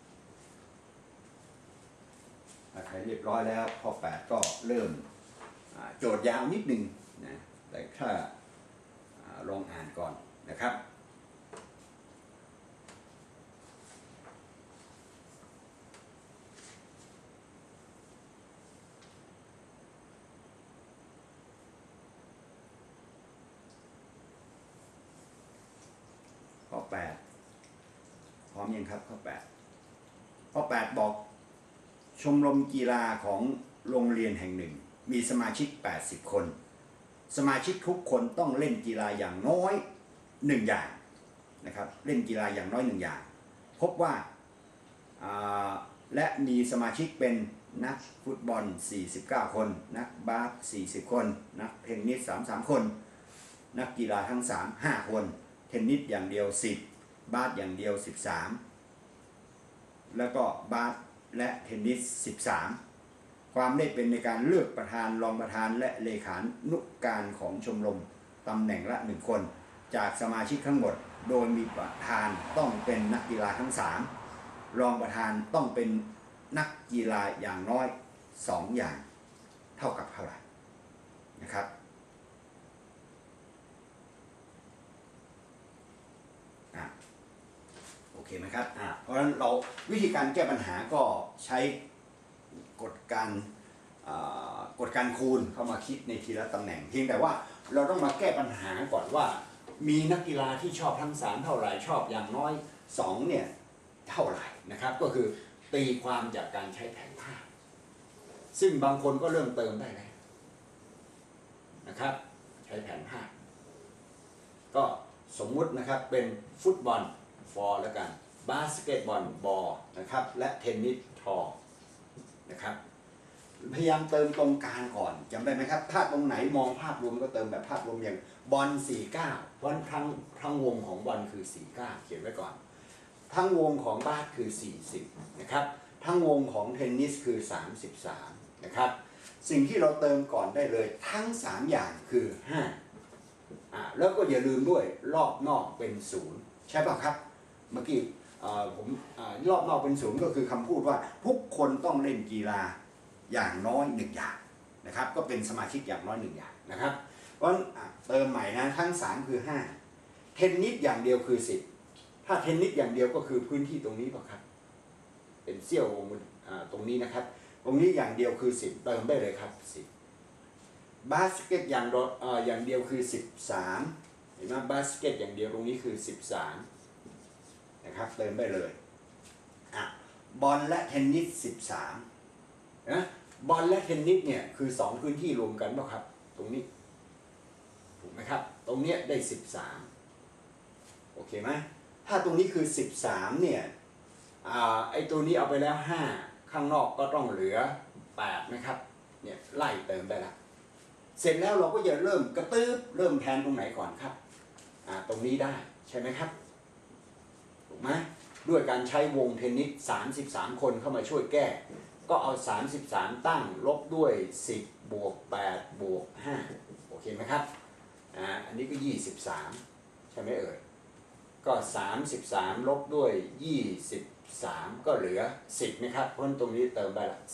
ถ้าใครเรียบร้อยแล้วข้อ 8 ก็เริ่มโจทย์ยาวนิดนึงนะแต่ถ้าลองอ่านก่อนนะครับข้อ 8 พร้อมยังครับข้อ 8 ข้อ 8 บอกชมรมกีฬาของโรงเรียนแห่งหนึ่งมีสมาชิก80 คนสมาชิกทุกคนต้องเล่นกีฬาอย่างน้อย1อย่างนะครับเล่นกีฬาอย่างน้อย1อย่างพบว่าและมีสมาชิกเป็นนักฟุตบอล49 คนนักบาส40 คนนักเทนนิส33 คนนักกีฬาทั้ง5 คนเทนนิสอย่างเดียว10บาสอย่างเดียว13แล้วก็บาสและเทนนิส13ความได้เป็นในการเลือกประธานรองประธานและเลขานุการของชมรมตำแหน่งละ1 คนจากสมาชิกทั้งหมดโดยมีประธานต้องเป็นนักกีฬาทั้ง3รองประธานต้องเป็นนักกีฬาอย่างน้อย2 อย่างเท่ากับเท่าไหร่นะครับโอเคไหมครับเพราะฉะนั้นเราวิธีการแก้ปัญหาก็ใช้กฎการคูณเข้ามาคิดในทีละตำแหน่งเพียงแต่ว่าเราต้องมาแก้ปัญหาก่อนว่ามีนักกีฬาที่ชอบทั้ง3เท่าไหร่ชอบอย่างน้อย2เนี่ยเท่าไหร่นะครับก็คือตีความจากการใช้แผนภาพซึ่งบางคนก็เริ่มเติมได้แล้วนะครับใช้แผนภาพก็สมมุตินะครับเป็นฟุตบอลฟอร์แล้วกันบาสเกตบอลบอลนะครับและเทนนิสทอนะครับพยายามเติมตรงกลางก่อนจำได้ไหมครับถ้าตรงไหนมองภาพรวมก็เติมแบบภาพรวมอย่างบอล49เพราะทั้งวงของบอลคือ49เขียนไว้ก่อนทั้งวงของบาสคือ40นะครับทั้งวงของเทนนิสคือ33นะครับสิ่งที่เราเติมก่อนได้เลยทั้ง3อย่างคือ5แล้วก็อย่าลืมด้วยรอบนอกเป็น0ใช่ป่ะครับเมื่อกี้ผมรอบนอกเป็น0ก็คือคำพูดว่าทุกคนต้องเล่นกีฬาอย่างน้อย1อย่างนะครับก็เป็นสมาชิกอย่างน้อย1อย่างนะครับเพราะฉะนั้นเติมใหม่นะทั้ง3คือ5เทนนิสอย่างเดียวคือ10ถ้าเทนนิสอย่างเดียวก็คือพื้นที่ตรงนี้ป่ะครับเป็นเสี้ยววงตรงนี้นะครับตรงนี้อย่างเดียวคือ10เติมได้เลยครับ10บาสเกตอย่างเดียวคือ13เห็นไหมบาสเกตอย่างเดียวตรงนี้คือ13นะครับเติมได้เลยบอลและเทนนิส13นะบอลและเทนนิสเนี่ยคือ2พื้นที่รวมกันป่ะครับตรงนี้ถูกไหมครับตรงนี้ได้13โอเคไหมถ้าตรงนี้คือ13เนี่ยไอตัวนี้เอาไปแล้ว5ข้างนอกก็ต้องเหลือ8นะครับเนี่ยไล่เติมได้ละเสร็จแล้วเราก็จะเริ่มกระตืบเริ่มแทนตรงไหนก่อนครับตรงนี้ได้ใช่ไหมครับถูกไหมด้วยการใช้วงเทนนิส33คนเข้ามาช่วยแก้ก็เอา33ตั้งลบด้วย10บวก8บวก5โอเคไหมครับอันนี้ก็23 ใช่ไหมเอ่ยก็33ลบด้วย23ก็เหลือ10นะครับเพราะตรงนี้เติมได้ละ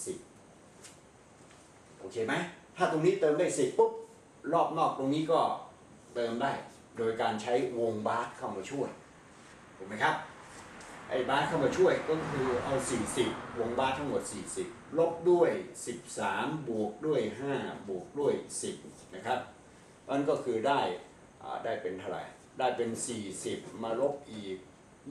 10โอเคไหมถ้าตรงนี้เติมได้10ปุ๊บรอบนอกตรงนี้ก็เติมได้โดยการใช้วงบาสเข้ามาช่วยถูกไหมครับไอ้บาสเข้ามาช่วยก็คือเอา40วงบาสทั้งหมด40ลบด้วย13บวกด้วย5บวกด้วย10นะครับนั่นก็คือได้เป็นเท่าไหร่ได้เป็น40มาลบอีก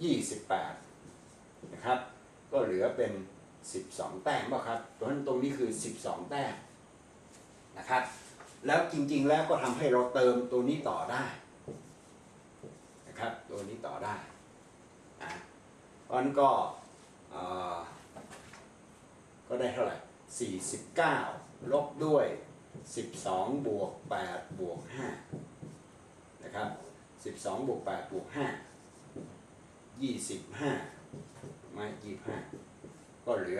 28นะครับก็เหลือเป็น12แต้มป่ะครับเพราะฉะนั้นตรงนี้คือ12แต้มนะครับแล้วจริงๆแล้วก็ทำให้เราเติมตัวนี้ต่อได้นะครับตัวนี้ต่อได้เพราะฉะนั้นก็ได้เท่าไหร่49ลบด้วย12บวก8บวก5นะครับ12บวก8บวก5 25ไม่25ก็เหลือ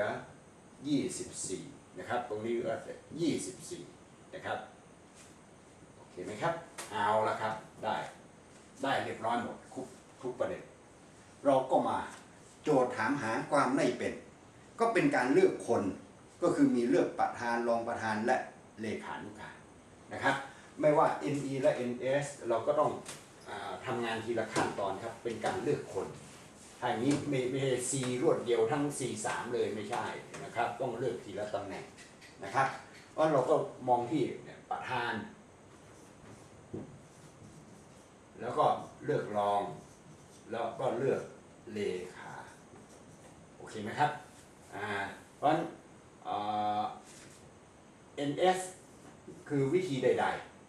24นะครับตรงนี้ก็24นะครับโอเคไหมครับเอาละครับได้เรียบร้อยหมดทุกประเด็นเราก็มาโจทย์ถามหาความไม่เป็นก็เป็นการเลือกคนก็คือมีเลือกประธานรองประธานและเลขานุการนะครับไม่ว่า NE และ NS เราก็ต้องทำงานทีละขั้นตอนครับเป็นการเลือกคนถ้าอย่างนี้ไม่ใช่ C รวดเดียวทั้ง C3 เลยไม่ใช่นะครับต้องเลือกทีละตำแหน่งนะครับเพราะเราก็มองที่ประธานแล้วก็เลือกรองแล้วก็เลือกเลขาโอเคไหมครับเพราะฉะนั้นNS คือวิธีใด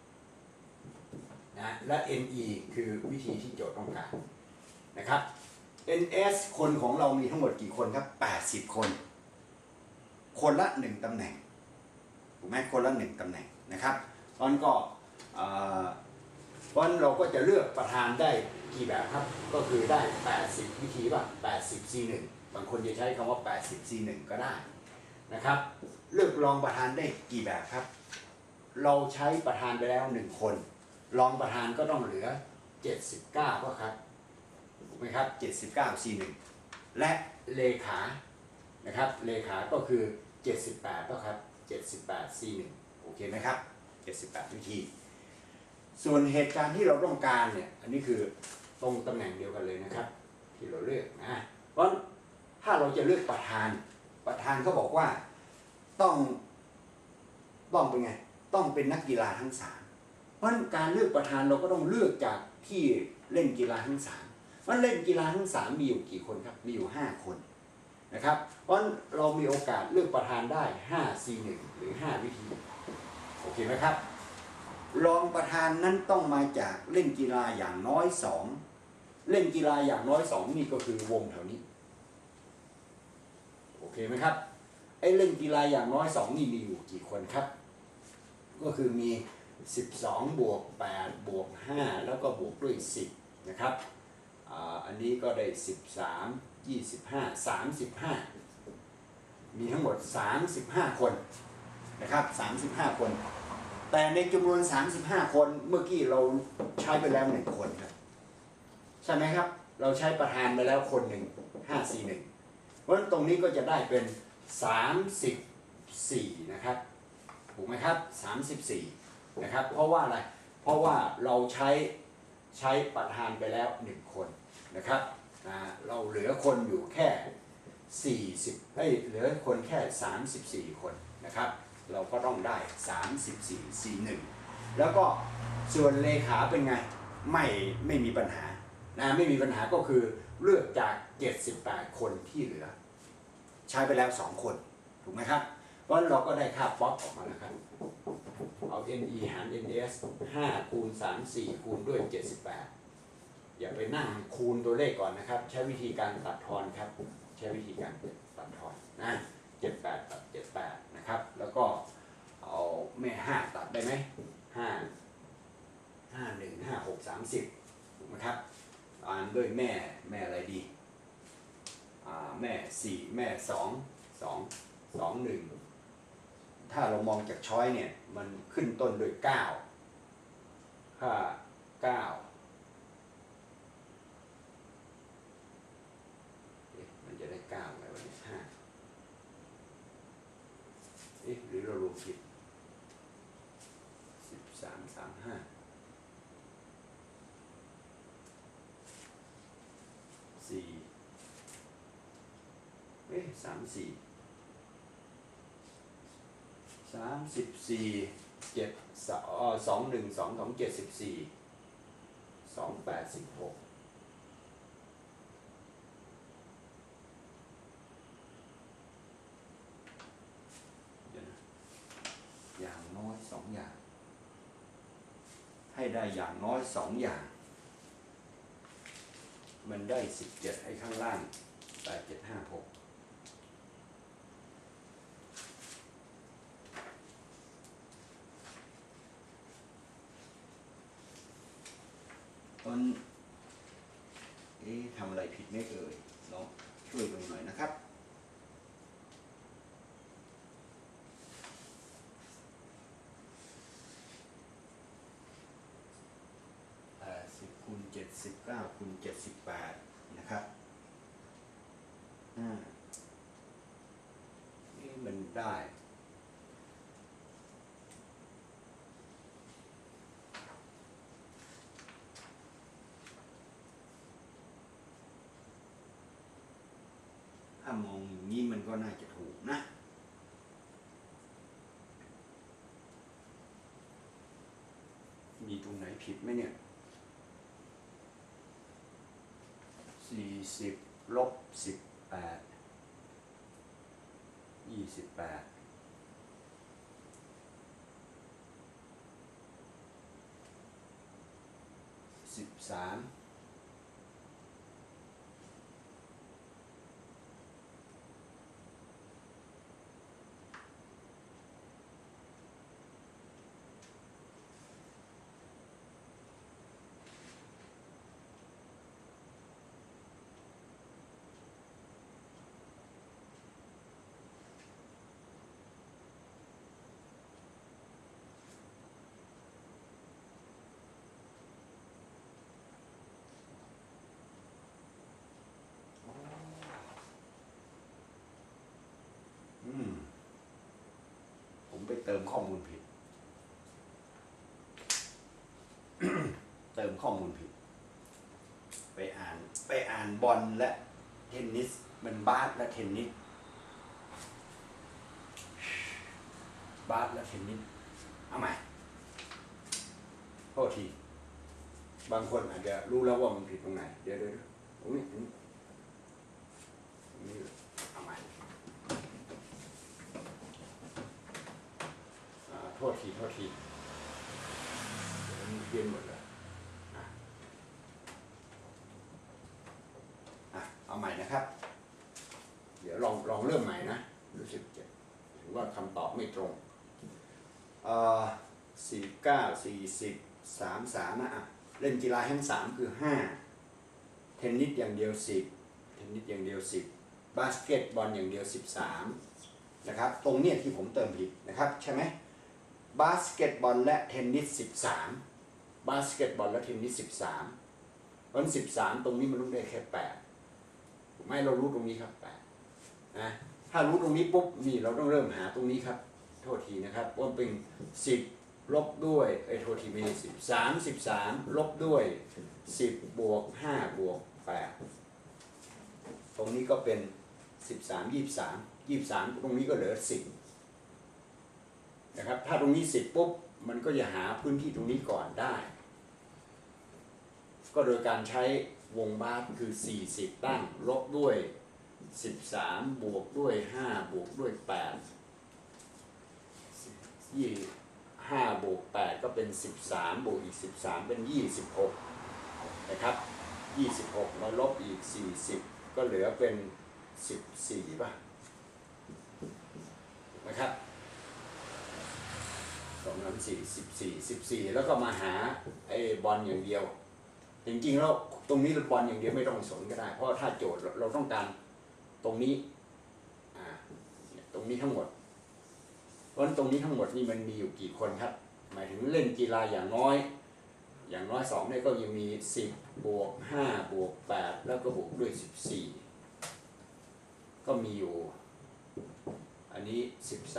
ๆนะและ NE คือวิธีที่โจทย์ต้องการนะครับ NS คนของเรามีทั้งหมดกี่คนครับ80คนคนละ1ตำแหน่งถูกไหมคนละ1ตำแหน่งนะครับเพราะฉะนั้นก็เพราะฉะนั้นเราก็จะเลือกประธานได้กี่แบบครับก็คือได้80วิธีป่ะ80 C1 บางคนจะใช้คำว่า80 C1 ก็ได้นะครับเลือกรองประธานได้กี่แบบครับเราใช้ประธานไปแล้ว1คนรองประธานก็ต้องเหลือ79ก็ครับถูกไหมครับ79 C1 และเลขานะครับเลขาก็คือ78ก็ครับ78 C1 โอเคไหมครับ78วิธีส่วนเหตุการณ์ที่เราต้องการเนี่ยอันนี้คือตรงตำแหน่งเดียวกันเลยนะครับที่เราเลือกนะเพราะถ้าเราจะเลือกประธานเขาบอกว่าต้องเป็นไงต้องเป็นนักกีฬาทั้ง3เพราะการเลือกประธานเราก็ต้องเลือกจากที่เล่นกีฬาทั้ง3เพราะเล่นกีฬาทั้ง3มีอยู่กี่คนครับมีอยู่5คนนะครับเพราะเรามีโอกาสเลือกประธานได้5 C1 หรือ5วิธีโอเคไหมครับรองประธานนั้นต้องมาจากเล่นกีฬาอย่างน้อย2เล่นกีฬาอย่างน้อย2นี่ก็คือวงแถวนี้โอเคไหมครับไอ้เล่นกีฬาอย่างน้อย2นี่มีอยู่กี่คนครับก็คือมี12บวก8บวก5แล้วก็บวกด้วย10นะครับอันนี้ก็ได้13 25 35มีทั้งหมด35คนนะครับ35คนแต่ในจำนวน35คนเมื่อกี้เราใช้ไปแล้ว1คนครับใช่ไหมครับเราใช้ประธานไปแล้วคนหนึ่ง5 C1เพราะฉะนั้นตรงนี้ก็จะได้เป็น34นะครับถูกไหมครับ34นะครับเพราะว่าอะไรเพราะว่าเราใช้ประธานไปแล้ว1คนนะครับเราเหลือคนอยู่แค่40เหลือคนแค่34คนนะครับเราก็ต้องได้34 C1 แล้วก็ส่วนเลขาเป็นไงไม่มีปัญหาไม่มีปัญหาก็คือเลือกจาก78คนที่เหลือใช้ไปแล้ว2คนถูกไหมครับเพราะเราก็ได้ค่าป๊อปออกมาแล้วครับเอา NE หาร NS 5คูณ3 4คูณด้วย78อย่าไปนั่งคูณตัวเลขก่อนนะครับใช้วิธีการตัดทอนครับใช้วิธีการตัดทอนนะ78ตัด78นะครับแล้วก็เอาแม่5ตัดได้ไหม5 1 5 6 30ถูกไหมครับอ่านด้วยแม่อะไรดีแม่4แม่2 1ถ้าเรามองจากช้อยเนี่ยมันขึ้นต้นด้วย9ถ้า9 เนี่ย5หรือเรารวมผิด13 35 4 34 7 2 1 2 2 7 14 2 8 16อย่างน้อย2อย่างให้ได้อย่างน้อย2อย่างมันได้17ไอ้ข้างล่าง8756ตอนทำอะไรผิดไม่เอ่ยลองช่วยดูหน่อยนะครับ10 คูณ 79 คูณ 78นะครับนี่มันได้ถ้ามองอย่างนี้มันก็น่าจะถูกนะมีตรงไหนผิดไหมเนี่ย40 ลบ 18 28 13ผมไปเติมข้อมูลผิด เติมข้อมูลผิดไปอ่านบอลและเทนนิสมันบาสและเทนนิสบาสและเทนนิสเอาใหม่โทษทีบางคนอาจจะรู้แล้วว่ามันผิดตรงไหนเดี๋ยวตรงนี้เอาใหม่โทษทีมันเพี้ยนหมดเลยเอาใหม่นะครับเดี๋ยวลองเริ่มใหม่นะรู้สึกถือว่าคำตอบไม่ตรง49 40 33นะเล่นกีฬาแห่ง3คือ5เทนนิสอย่างเดียว10เทนนิสอย่างเดียว10บาสเกตบอลอย่างเดียว13นะครับตรงเนี้ยที่ผมเติมผิดนะครับใช่ไหมบาสเกตบอลและเทนนิส13บาสเกตบอลและเทนนิส13วัน13ตรงนี้มันต้องได้แค่8ถูกไหมเรารู้ตรงนี้ครับ8นะถ้ารู้ตรงนี้ปุ๊บนี่เราต้องเริ่มหาตรงนี้ครับโทษทีนะครับว่าเป็น10ลบด้วยโทษทีไม่ใช่13ลบด้วย10บวก5บวก8ตรงนี้ก็เป็น13 23ตรงนี้ก็เหลือ10นะครับถ้าตรงนี้10ปุ๊บมันก็จะหาพื้นที่ตรงนี้ก่อนได้ก็โดยการใช้วงบาสคือ40ตั้งลบด้วย13บวกด้วย5บวกด้วย8 5บวก8ก็เป็น13บวกอีก13เป็น26นะครับ26มาลบอีก40ก็เหลือเป็น14ป่ะนะครับ2 3 4 14แล้วก็มาหาไอ้บอลอย่างเดียวจริงๆแล้วตรงนี้บอลอย่างเดียวไม่ต้องสนก็ได้เพราะถ้าโจทย์เราต้องการตรงนี้ตรงนี้ทั้งหมดเพราะตรงนี้ทั้งหมดนี่มันมีอยู่กี่คนครับหมายถึงเล่นกีฬาอย่างน้อย2เนี่ยก็ยังมี10บวก5บวก8แล้วก็บวกด้วย14ก็ก็มีอยู่อันนี้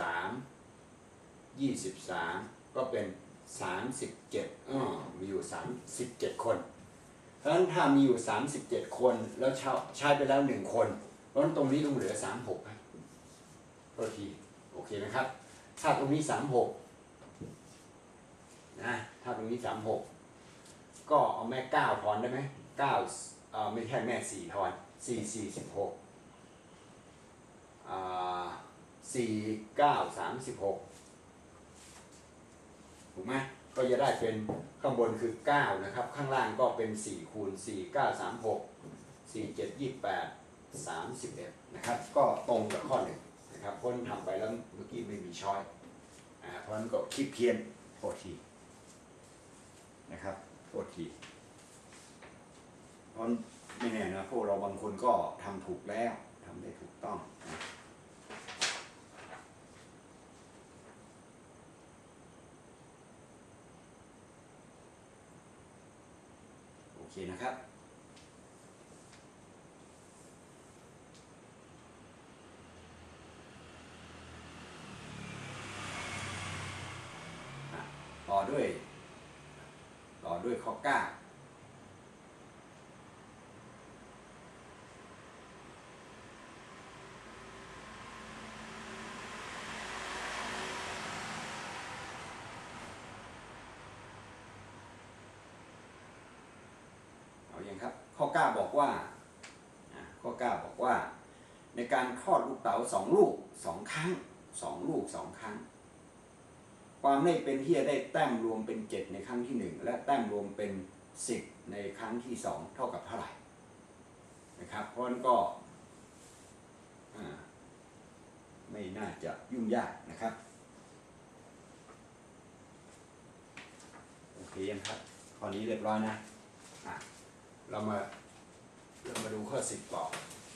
13 23ก็เป็น37มีอยู่37คนเพราะฉะนั้นถ้ามีอยู่37คนแล้วใช้ไปแล้ว1คนเพราะฉะนั้นตรงนี้ต้องเหลือ36ครับโทษทีโอเคนะครับถ้าตรงนี้36นะถ้าตรงนี้36ก็เอาแม่9ทอนได้ไหม9ไม่ใช่แม่4ทอน4 4 16 4 9 36ถูกไหมก็จะได้เป็นข้างบนคือ9นะครับข้างล่างก็เป็น4คูณ4 9 36 4 7 28 31นะครับก็ตรงกับข้อ1นะครับเพราะทำไปแล้วเมื่อกี้ไม่มีช้อยเพราะฉะนั้นก็คิดเพี้ยนโทษทีนะครับโทษทีเพราะไม่แน่นะพวกเราบางคนก็ทำถูกแล้วทำได้ถูกต้องนะโอเคนะครับต่อด้วยข้อ9อย่างครับข้อ9บอกว่าในการคลอดลูกเต๋า2ลูก2ครั้ง2ลูก2ครั้งความไม่เป็นที่จะได้แต้มรวมเป็น7ในครั้งที่1และแต้มรวมเป็น10ในครั้งที่2เท่ากับเท่าไหร่นะครับเพราะนั้นก็ไม่น่าจะยุ่งยากนะครับโอเคยังครับข้อนี้เรียบร้อยนะเรามาดูข้อ10ต่อ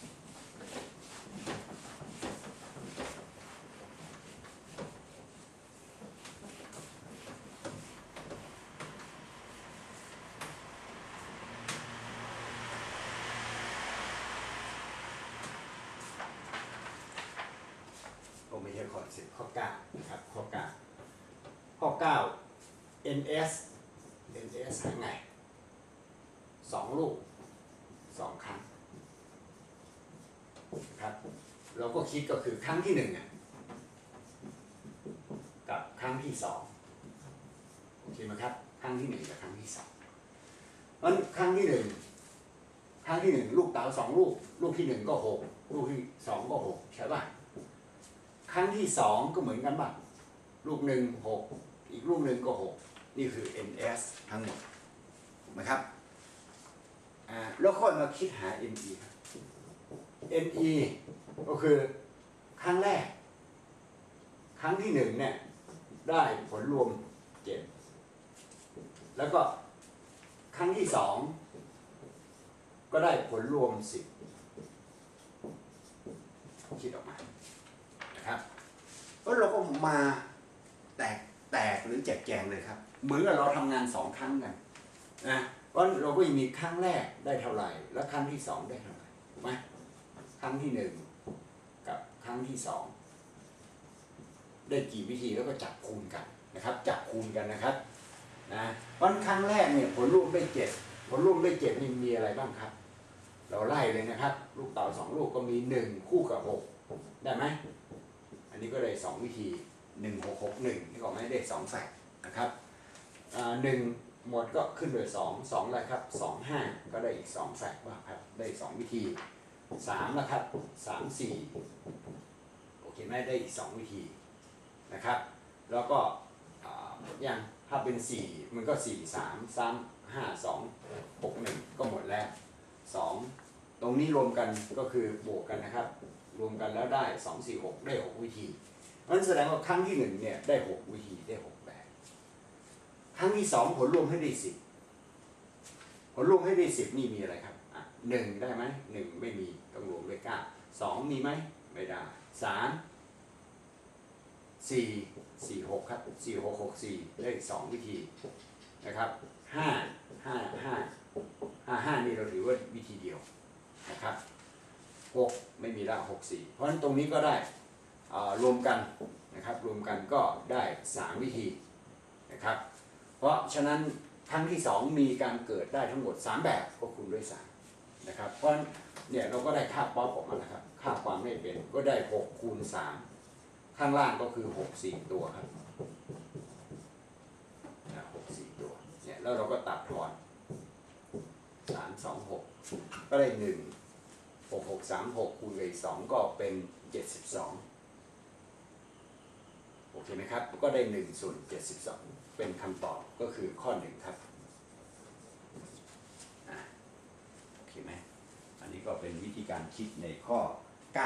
ไม่ใช่ข้อ10ข้อ9นะครับข้อ9 NS หาไง2ลูก2ครั้งนะครับเราก็คิดก็คือครั้งที่1กับครั้งที่2โอเคไหมครับครั้งที่1กับครั้งที่2เพราะครั้งที่1ลูกเต๋า2ลูกลูกที่1ก็6ลูกที่2ก็6ใช่ป่ะครั้งที่2ก็เหมือนกันป่ะลูก1 6อีกลูก1ก็6นี่คือ NS ทั้งหมดถูกไหมครับแล้วค่อยมาคิดหา NE ครับ NE ก็คือครั้งแรกครั้งที่1เนี่ยได้ผลรวม7แล้วก็ครั้งที่2ก็ได้ผลรวม10คิดออกมานะครับแล้วเราก็มาแตกหรือแจกแจงเลยครับเหมือนกับเราทำงาน2ครั้งกันนะเพราะเราก็ยังมีครั้งแรกได้เท่าไหร่แล้วครั้งที่2ได้เท่าไหร่ถูกไหมครั้งที่1กับครั้งที่2ได้กี่วิธีแล้วก็จับคูณกันนะครับจับคูณกันนะครับนะเพราะครั้งแรกเนี่ยผลรวมได้7ผลรวมได้7นี่มีอะไรบ้างครับเราไล่เลยนะครับลูกเต๋า2ลูกก็มี1คู่กับ6ได้ไหมอันนี้ก็ได้2วิธี1661ที่บอกไม่ได้2แฟกนะครับ1หมดก็ขึ้นด้วย2อะไรครับ25ก็ได้อีก2แฟกว่าครับได้2วิธี3นะครับ3 4โอเคไหมได้อีก2วิธีนะครับแล้วก็อย่างถ้าเป็น4มันก็4 3 3 5 2 6 1ก็หมดแล้ว2ตรงนี้รวมกันก็คือบวกกันนะครับรวมกันแล้วได้2 4 6ได้6วิธีนั่นแสดงว่าครั้งที่1เนี่ยได้6วิธีได้6แบบครั้งที่2ผลรวมให้ได้10ผลรวมให้ได้10นี่มีอะไรครับ1ได้ไหม1ไม่มีต้องรวมด้วย9 2มีไหมไม่ได้3 4 6ครับ4 6 6 4ได้2วิธีนะครับ5 5 5 5 5นี่เราถือว่าวิธีเดียวนะครับ 6ไม่มีละ64เพราะฉะนั้นตรงนี้ก็ได้รวมกันนะครับรวมกันก็ได้3วิธีนะครับเพราะฉะนั้นครั้งที่2มีการเกิดได้ทั้งหมด3แบบก็คูณด้วย3นะครับเพราะฉะนั้นเนี่ยเราก็ได้ค่าป๊อปออกมาแล้วครับค่าความไม่เป็นก็ได้6คูณ3ข้างล่างก็คือ6 4ตัวครับ6 4ตัวเนี่ยแล้วเราก็ตัดทอน3 2 6ก็ได้1 6 6 3 6คูณกับ2ก็เป็น72โอเคไหมครับก็ได้1ส่วน72เป็นคำตอบก็คือข้อ1ครับโอเคไหมอันนี้ก็เป็นวิธีการคิดในข้อ9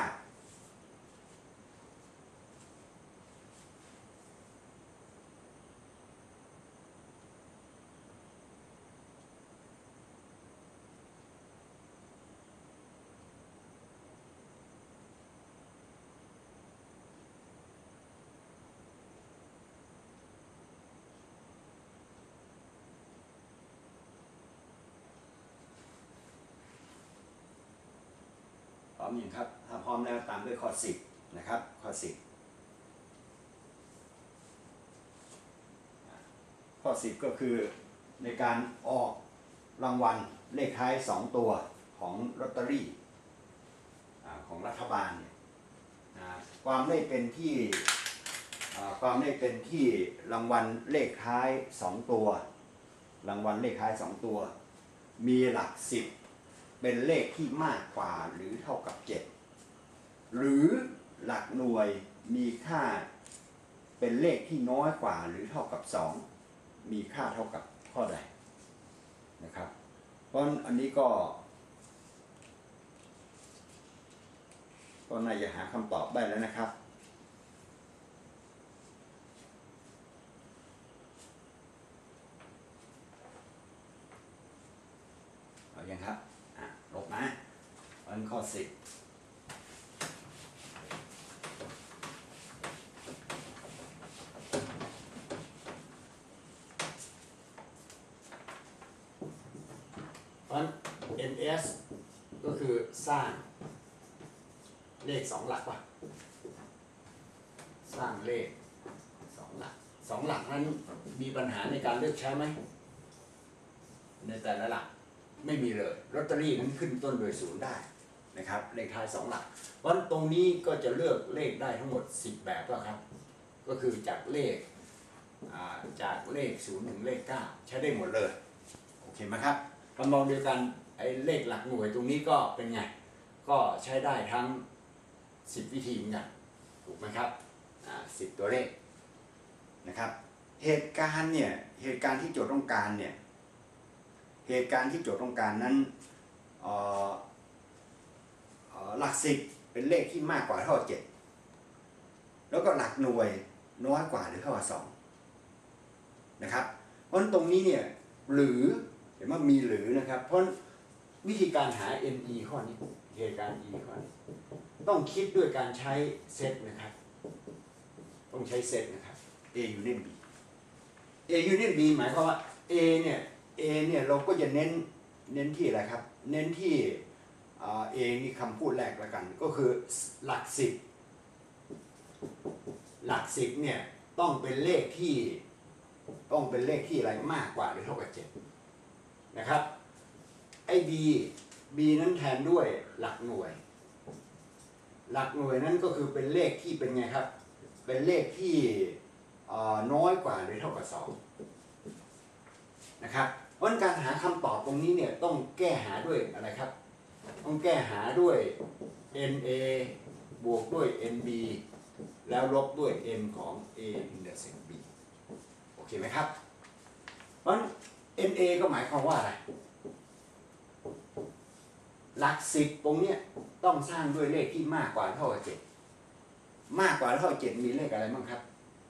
พร้อมยังครับถ้าพร้อมแล้วตามด้วยข้อ10นะครับข้อ10ข้อ10ก็คือในการออกรางวัลเลขท้าย2ตัวของลอตเตอรี่ของรัฐบาลเนี่ยความได้เป็นที่รางวัลเลขท้าย2ตัวรางวัลเลขท้าย2ตัวมีหลัก10เป็นเลขที่มากกว่าหรือเท่ากับ7หรือหลักหน่วยมีค่าเป็นเลขที่น้อยกว่าหรือเท่ากับ2มีค่าเท่ากับข้อใดนะครับเพราะอันนี้ก็น่าจะหาคำตอบได้แล้วนะครับเอายังครับลบนะอันข้อ10เพราะ NS ก็คือสร้างเลข2หลักป่ะสร้างเลข2หลัก2หลักนั้นมีปัญหาในการเลือกใช้ไหมในแต่ละหลักไม่มีเลยลอตเตอรี่นั้นขึ้นต้นโดย0ได้นะครับเลขท้าย2หลักเพราะตรงนี้ก็จะเลือกเลขได้ทั้งหมด10แบบแล้วครับก็คือจากเลข0ถึงเลข9ใช้ได้หมดเลยโอเคไหมครับคำนองเดียวกันไอ้เลขหลักหน่วยตรงนี้ก็เป็นไงก็ใช้ได้ทั้ง10วิธีเหมือนกันถูกไหมครับ10ตัวเลขนะครับเหตุการณ์ที่โจทย์ต้องการเนี่ยเหตุการณ์ที่โจทย์ต้องการนั้นหลัก10เป็นเลขที่มากกว่าเท่ากับ7แล้วก็หลักหน่วยน้อยกว่าหรือเท่ากับ2นะครับเพราะฉะนั้นตรงนี้เนี่ยหรือเห็นว่ามีหรือนะครับเพราะวิธีการหา NE ข้อนี้เหตุการณ์ E ข้อนี้ต้องคิดด้วยการใช้เซตนะครับต้องใช้เซตนะครับ A union B A union B หมายความว่า A เนี่ยเราก็จะเน้นที่อะไรครับเน้นที่A นี่คำพูดแรกแล้วกันก็คือหลัก10เนี่ยต้องเป็นเลขที่อะไรมากกว่าหรือเท่ากับ7นะครับไอ้ B นั้นแทนด้วยหลักหน่วยนั้นก็คือเป็นเลขที่เป็นไงครับเป็นเลขที่น้อยกว่าหรือเท่ากับ2นะครับเพราะการหาคำตอบตรงนี้เนี่ยต้องแก้หาด้วยอะไรครับต้องแก้หาด้วย NA บวกด้วย NB แล้วลบด้วย N ของ A intersect B โอเคไหมครับเพราะ NA ก็หมายความว่าอะไรหลัก10ตรงนี้ต้องสร้างด้วยเลขที่มากกว่าเท่ากับ7มากกว่าเท่ากับ7มีเลขอะไรบ้างครับ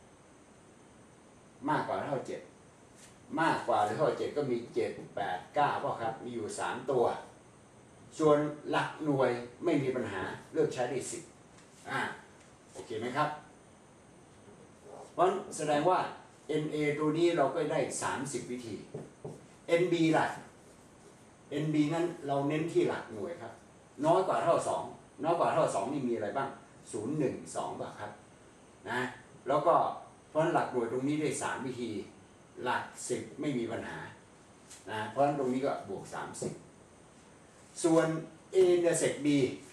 มากกว่าเท่ากับ7มากกว่าหรือเท่ากับ7ก็มี7 8 9ป่ะครับมีอยู่3ตัวส่วนหลักหน่วยไม่มีปัญหาเลือกใช้ได้10โอเคไหมครับเพราะแสดงว่า NA ตัวนี้เราก็ได้30วิธี NB ล่ะNB นั้นเราเน้นที่หลักหน่วยครับน้อยกว่าเท่าน้อยกว่าเท่า2นี่มีอะไรบ้าง0 1 2ป่ะครับนะแล้วก็เพราะหลักหน่วยตรงนี้ได้3วิธีหลัก10ไม่มีปัญหานะเพราะฉะนั้นตรงนี้ก็บวก30ส่วน a intersect b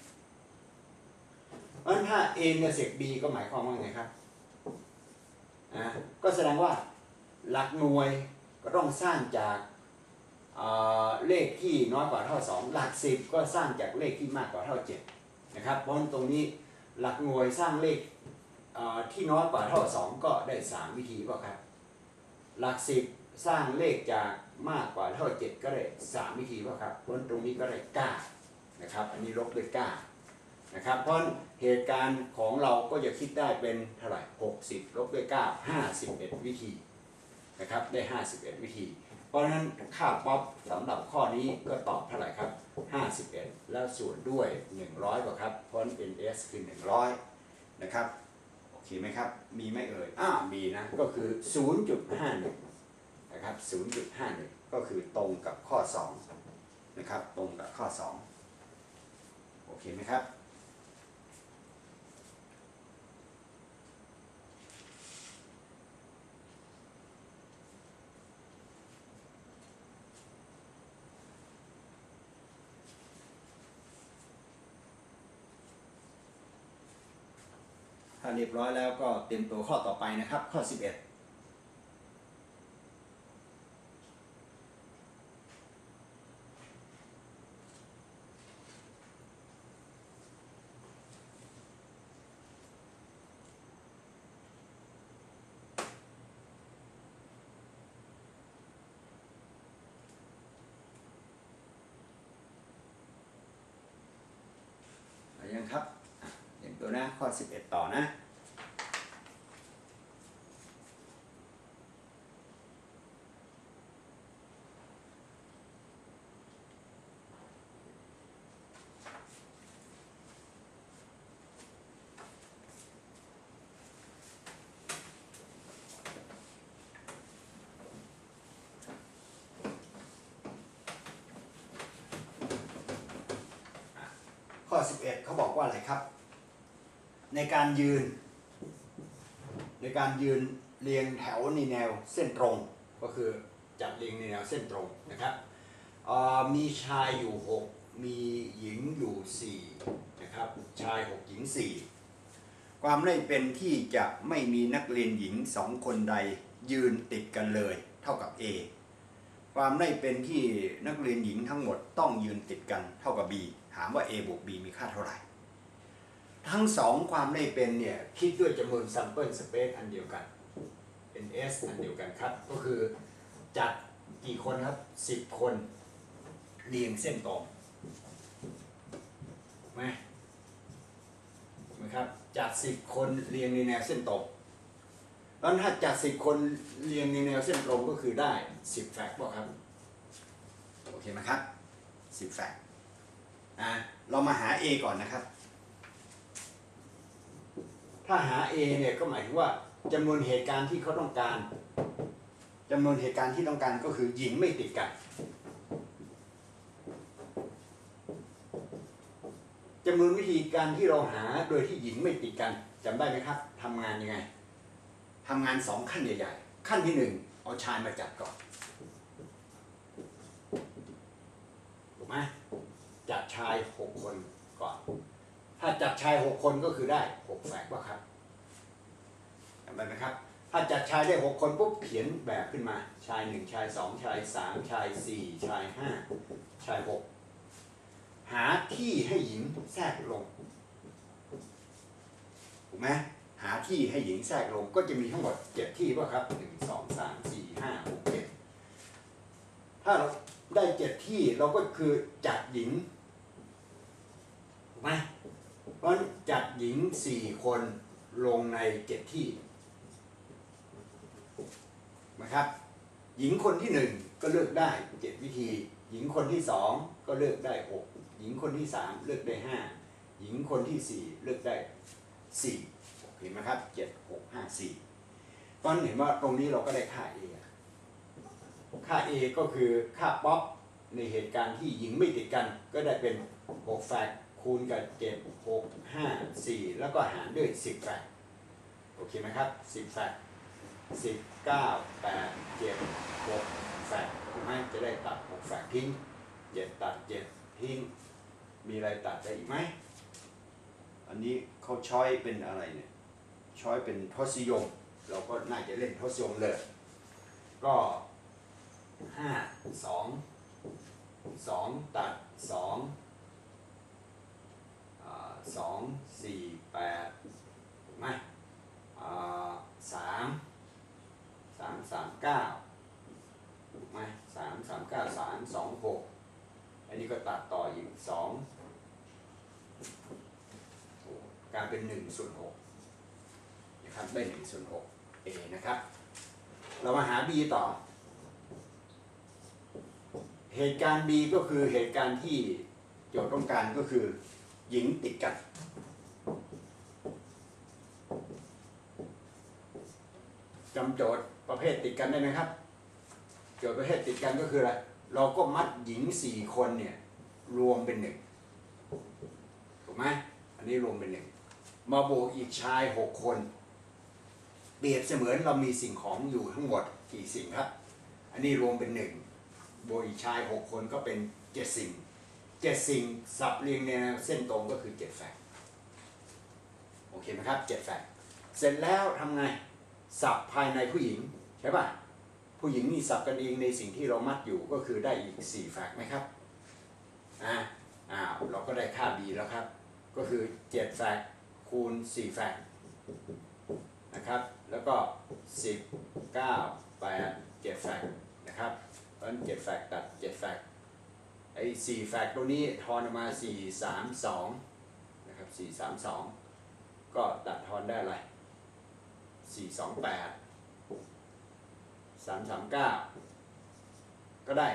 เพราะฉะนั้นถ้า a intersect b ก็หมายความว่าไงครับนะก็แสดงว่าหลักหน่วยก็ต้องสร้างจากเลขที่น้อยกว่าเท่า2หลัก10ก็สร้างจากเลขที่มากกว่าเท่า7นะครับเพราะฉะนั้นตรงนี้หลักหน่วยสร้างเลขที่น้อยกว่าเท่า2ก็ได้3วิธีก็ครับหลัก10สร้างเลขจากมากกว่าเท่า7ก็ได้3วิธีก็ครับเพราะฉะนั้นตรงนี้ก็ได้9นะครับอันนี้ลบด้วย9นะครับเพราะเหตุการณ์ของเราก็จะคิดได้เป็นเท่าไหร่60ลบด้วย9 51วิธีนะครับได้51วิธีเพราะฉะนั้นค่าป๊อปสำหรับข้อนี้ก็ตอบเท่าไหร่ครับ51แล้วส่วนด้วย100กว่าครับเพราะเป็น S คือ100นะครับโอเคไหมครับมีไหมเอ่ยมีนะก็คือ 0.51 นะครับ 0.51 ก็คือตรงกับข้อ2นะครับตรงกับข้อ2โอเคไหมครับถ้าเรียบร้อยแล้วก็เตรียมตัวข้อต่อไปนะครับข้อ11ยังครับเตรียมตัวนะข้อ11ต่อนะข้อ11เขาบอกว่าอะไรครับในการยืนเรียงแถวในแนวเส้นตรงก็คือจัดเรียงในแนวเส้นตรงนะครับมีชายอยู่6มีหญิงอยู่4นะครับชาย6หญิง4ความไม่เป็นที่จะไม่มีนักเรียนหญิง2คนใดยืนติดกันเลยเท่ากับ A ความไม่เป็นที่นักเรียนหญิงทั้งหมดต้องยืนติดกันเท่ากับ B ถามว่า A บวก B มีค่าเท่าไหร่ทั้ง2ความไม่เป็นเนี่ยคิดด้วยจำนวน sample space อันเดียวกันเป็น S อันเดียวกันครับก็คือจัดกี่คนครับ10คนเรียงเส้นตรงถูกไหมครับจัด10คนเรียงในแนวเส้นตรงแล้วถ้าจัด10คนเรียงในแนวเส้นตรงก็คือได้10แฟกต์ป่ะครับโอเคไหมครับ10แฟกต์เรามาหา A ก่อนนะครับถ้าหา A เนี่ยก็หมายถึงว่าจำนวนเหตุการณ์ที่เขาต้องการจำนวนเหตุการณ์ที่ต้องการก็คือหญิงไม่ติดกันจำนวนวิธีการที่เราหาโดยที่หญิงไม่ติดกันจำได้ไหมครับทำงานยังไงทำงาน2ขั้นใหญ่ๆขั้นที่1เอาชายมาจัดก่อนถูกไหมจัดชาย6คนก่อนถ้าจัดชาย6คนก็คือได้6แฝกว่าครับจำได้ไหมครับถ้าจัดชายได้6คนปุ๊บเขียนแบบขึ้นมาชาย1ชาย2ชาย3ชาย4ชาย5ชาย6หาที่ให้หญิงแทรกลงถูกไหมหาที่ให้หญิงแทรกลงก็จะมีทั้งหมด7ที่ป่ะครับ1 2 3 4 5 6 7ถ้าเราได้7ที่เราก็คือจัดหญิงถูกไหมเพราะจัดหญิง4คนลงใน7ที่นะครับหญิงคนที่1ก็เลือกได้7วิธีหญิงคนที่2ก็เลือกได้6หญิงคนที่3เลือกได้5หญิงคนที่4เลือกได้4เห็นไหมครับ7 6 5 4ตอนเห็นว่าตรงนี้เราก็ได้ค่า A ค่า A ก็คือค่าป๊อปในเหตุการณ์ที่หญิงไม่ติดกันก็ได้เป็น6แฟกต์คคูณกับ7 6 5 4แล้วก็หารด้วย10แฟกโอเคไหมครับ10แฟก10 9 8 7 6แฟกถูกไหมจะได้ตัด6แฟกทิ้ง7ตัด7ทิ้งมีอะไรตัดได้อีกไหมอันนี้เขาช้อยเป็นอะไรเนี่ยช้อยเป็นทศนิยมเราก็น่าจะเล่นทศนิยมเลยก็5 2ตัด2 2 4 8ถูกไหม3 3 9ถูกไหม3 3 9 3 2 6อันนี้ก็ตัดต่ออีก2กลายเป็น1/6นะครับได้1/6 A นะครับเรามาหา B ต่อเหตุการณ์ B ก็คือเหตุการณ์ที่โจทย์ต้องการก็คือหญิงติดกันจำโจทย์ประเภทติดกันได้ไหมครับโจทย์ประเภทติดกันก็คืออะไรเราก็มัดหญิง4คนเนี่ยรวมเป็น1ถูกไหมอันนี้รวมเป็น1มาบวกอีกชาย6คนเปรียบเสมือนเรามีสิ่งของอยู่ทั้งหมดกี่สิ่งครับอันนี้รวมเป็น1บวกอีกชาย6คนก็เป็น7สิ่ง7สิ่งสับเรียงในเส้นตรงก็คือ7แฟกโอเคไหมครับ7แฟกเสร็จแล้วทำไงสับภายในผู้หญิงใช่ป่ะผู้หญิงนี่สับกันเองในสิ่งที่เรามัดอยู่ก็คือได้อีก4แฟกไหมครับเราก็ได้ค่า B แล้วครับก็คือ7แฟกคูณ4แฟกนะครับแล้วก็10 9 8 7แฟกนะครับเพราะฉะนั้น7แฟกตัด7แฟกไอ้4แฟกตัวนี้ทอนออกมา4 3 2นะครับ4 3 2ก็ตัดทอนได้อะไร4 2 8 3 3 9ก็ได้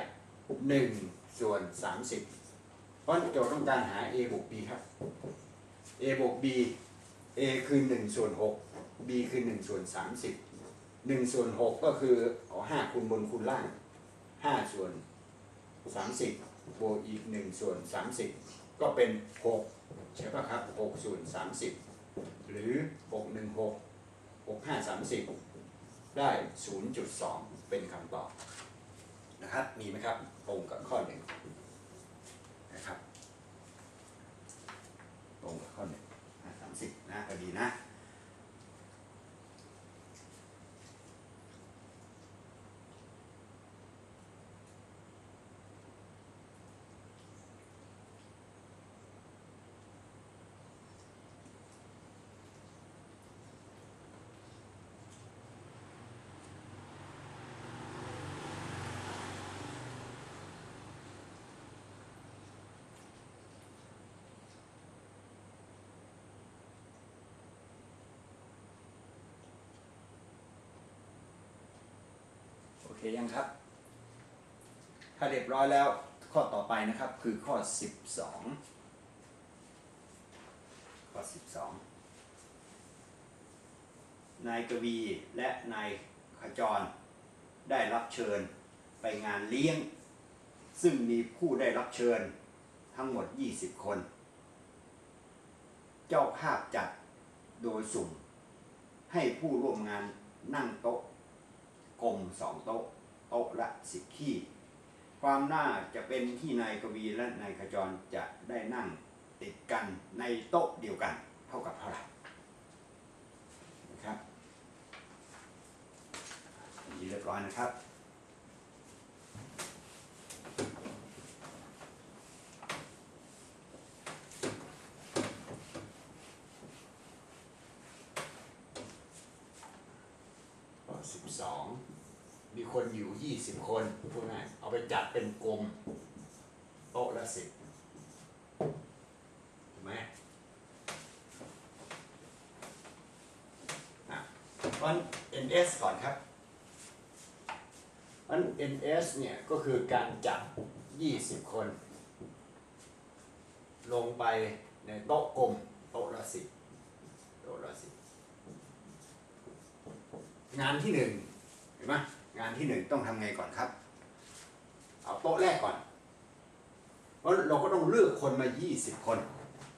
1/30เพราะโจทย์ต้องการหา A บวก B ครับ A บวก B A คือ1/6 B คือ1/30 1/6ก็คือ5คูณบนคูณล่าง5/30บวกอีก1/30ก็เป็น6ใช่ป่ะครับ6/30หรือ616 6530ได้ 0.2 เป็นคำตอบนะครับมีไหมครับตรงกับข้อ1นะครับตรงกับข้อ1 30นะก็ดีนะโอเคยังครับถ้าเรียบร้อยแล้วข้อต่อไปนะครับคือข้อ12นายกวีและนายขจรได้รับเชิญไปงานเลี้ยงซึ่งมีผู้ได้รับเชิญทั้งหมด20คนเจ้าภาพจัดโดยสุ่มให้ผู้ร่วมงานนั่งโต๊ะกลม2โต๊ะโต๊ะละ10ที่ความน่าจะเป็นที่นายกวีและนายขจรจะได้นั่งติดกันในโต๊ะเดียวกันเท่ากับเท่าไหร่นะครับนี่เรียบร้อยนะครับ12มีคนอยู่20คนพูดง่ายเอาไปจัดเป็นกลมโต๊ะละ10ถูกไหมเพราะ NS ก่อนครับเพราะ NS เนี่ยก็คือการจัด20คนลงไปในโต๊ะกลมโต๊ะละ10โต๊ะละ10งานที่1เห็นไหมงานที่1ต้องทำไงก่อนครับเอาโต๊ะแรกก่อนเพราะเราก็ต้องเลือกคนมา20คน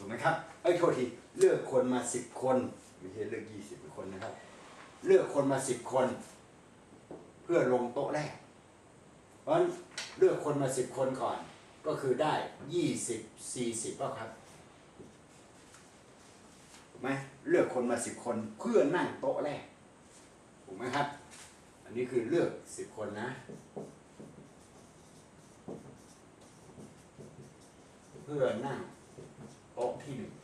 ถูกไหมครับโทษทีเลือกคนมา10 คนไม่ใช่เลือก20 คนนะครับเลือกคนมา10 คนเพื่อลงโต๊ะแรกเพราะฉะนั้นเลือกคนมา10 คนก่อนก็คือได้20 40ป่ะครับถูกไหมเลือกคนมา10 คนเพื่อนั่งโต๊ะแรกถูกไหมครับอันนี้คือเลือก10 คนนะเพื่อนั่งโต๊ะที่1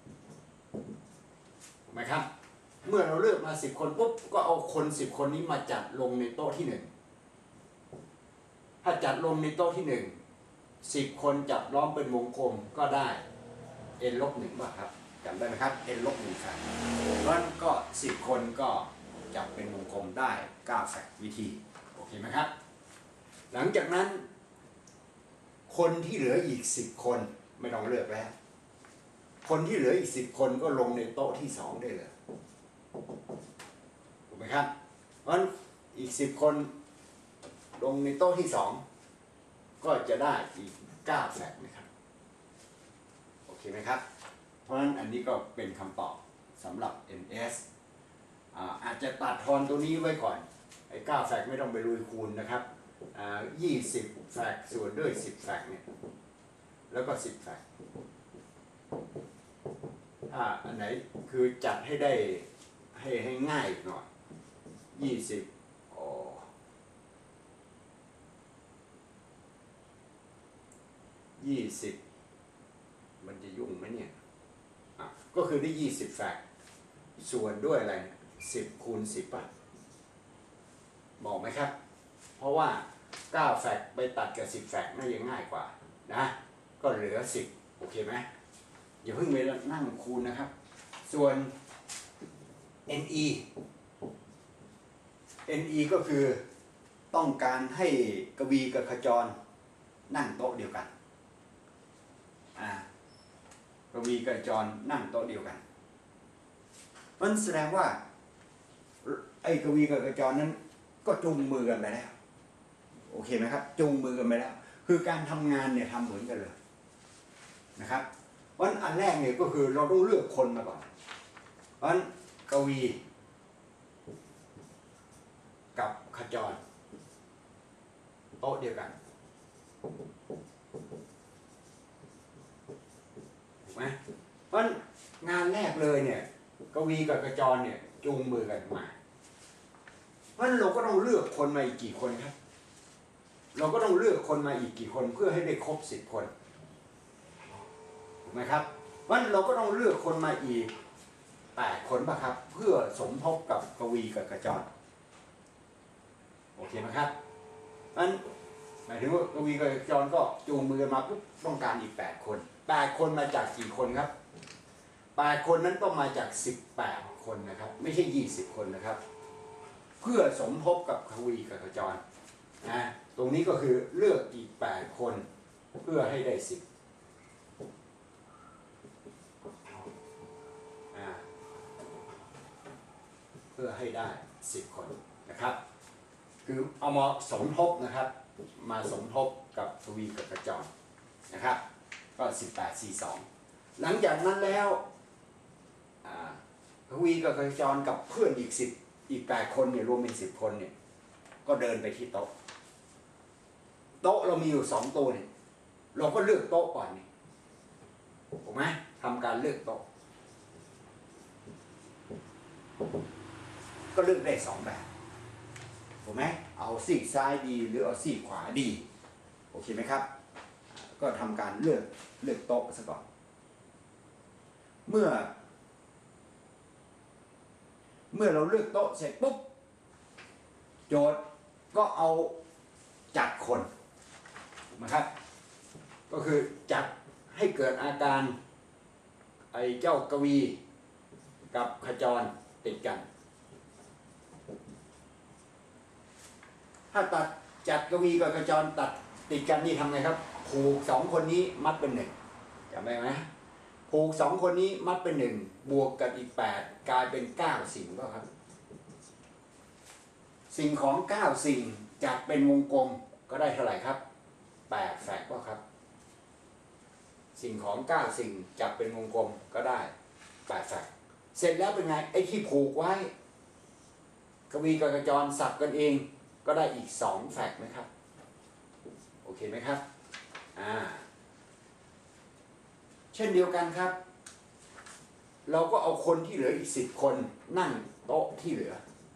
ถูกไหมครับเมื่อเราเลือกมา10 คนปุ๊บก็เอาคน10 คนนี้มาจัดลงในโต๊ะที่1ถ้าจัดลงในโต๊ะที่10 คนจับล้อมเป็นวงกลมก็ได้ n-1ป่ะครับจำได้ไหมครับ n-1 แฟกเพราะฉะนั้นก็10 คนก็จับเป็นวงกลมได้9แฟกวิธีโอเคไหมครับหลังจากนั้นคนที่เหลืออีก10 คนไม่ต้องเลือกแล้วคนที่เหลืออีก10 คนก็ลงในโต๊ะที่2ได้เลยถูกไหมครับเพราะฉะนั้นอีก10 คนลงในโต๊ะที่2ก็จะได้อีก9แฟกนะครับโอเคไหมครับเพราะฉะนั้นอันนี้ก็เป็นคำตอบสำหรับ NS อาจจะตัดทอนตัวนี้ไว้ก่อนไอ้9แฟกไม่ต้องไปลุยคูณนะครับ20 แฟกส่วนด้วย10 แฟกเนี่ยแล้วก็10 แฟกถ้าอันไหนคือจัดให้ได้ให้ง่ายหน่อย20มันจะยุ่งไหมเนี่ยก็คือได้20 แฟกส่วนด้วยอะไร10 คูณ 10ป่ะบอกไหมครับเพราะว่า9 แฟกไปตัดกับ10 แฟกน่าจะง่ายกว่านะก็เหลือ10โอเคไหมอย่าเพิ่งไปนั่งคูณนะครับส่วน NE ก็คือต้องการให้กวีกับขจรนั่งโต๊ะเดียวกันกวีกับขจรนั่งโต๊ะเดียวกันมันแสดงว่าไอ้กวีกับขจรนั้นก็จูงมือกันไปแล้วโอเคไหมครับจูงมือกันไปแล้วคือการทำงานเนี่ยทำเหมือนกันเลยนะครับเพราะอันแรกเนี่ยก็คือเราต้องเลือกคนมาก่อนเพราะฉะนั้นกวีกับขจรโต๊ะเดียวกันถูกไหมเพราะงานแรกเลยเนี่ยกวีกับขจรเนี่ยจูงมือกันมาเพราะเราก็ต้องเลือกคนมาอีกกี่คนครับเราก็ต้องเลือกคนมาอีกกี่คนเพื่อให้ได้ครบ10 คนถูกไหมครับเพราะเราก็ต้องเลือกคนมาอีก8 คนป่ะครับเพื่อสมทบกับกวีกับขจรโอเคไหมครับนั้นหมายถึงว่ากวีกับขจรก็จูงมือมาปุ๊บต้องการอีก8 คน8 คนมาจากกี่คนครับ8 คนนั้นต้องมาจาก18 คนนะครับไม่ใช่20 คนนะครับเพื่อสมทบกับกวีกับขจรนะตรงนี้ก็คือเลือกอีก8 คนเพื่อให้ได้10เพื่อให้ได้10 คนนะครับคือเอามาสมทบนะครับมาสมทบกับกวีกับขจรนะครับก็18 42หลังจากนั้นแล้วกวีกับขจรกับเพื่อนอีก8 คนเนี่ยรวมเป็น10 คนเนี่ยก็เดินไปที่โต๊ะเรามีอยู่2 ตัวเนี่ยเราก็เลือกโต๊ะก่อนนี่ถูกไหมทำการเลือกโต๊ะก็เลือกได้2 แบบถูกไหมเอาซีกซ้ายดีหรือเอาซีกขวาดีโอเคไหมครับก็ทำการเลือกโต๊ะซะก่อนเมื่อเราเลือกโต๊ะเสร็จปุ๊บโจทย์ก็เอาจัดคนนะครับก็คือจัดให้เกิดอาการไอ้เจ้ากวีกับขจรติดกันถ้าจัดกวีกับขจรตัดติดกันนี่ทำไงครับผูก2 คนนี้มัดเป็น1จำได้ไหมผูก2 คนนี้มัดเป็น1บวกกันอีก8กลายเป็น9 สิ่งก็ครับสิ่งของ9 สิ่งจัดเป็นวงกลมก็ได้เท่าไหร่ครับ8 แฟกก็ครับสิ่งของ9สิ่งจับเป็นวงกลมก็ได้8แฟกต์เสร็จแล้วเป็นไงไอ้ที่ผูกไว้กวีกับกระจรสับกันเองก็ได้อีก2แฟกต์ไหมครับโอเคไหมครับเช่นเดียวกันครับเราก็เอาคนที่เหลืออีก10คนนั่งโต๊ะที่เหลือ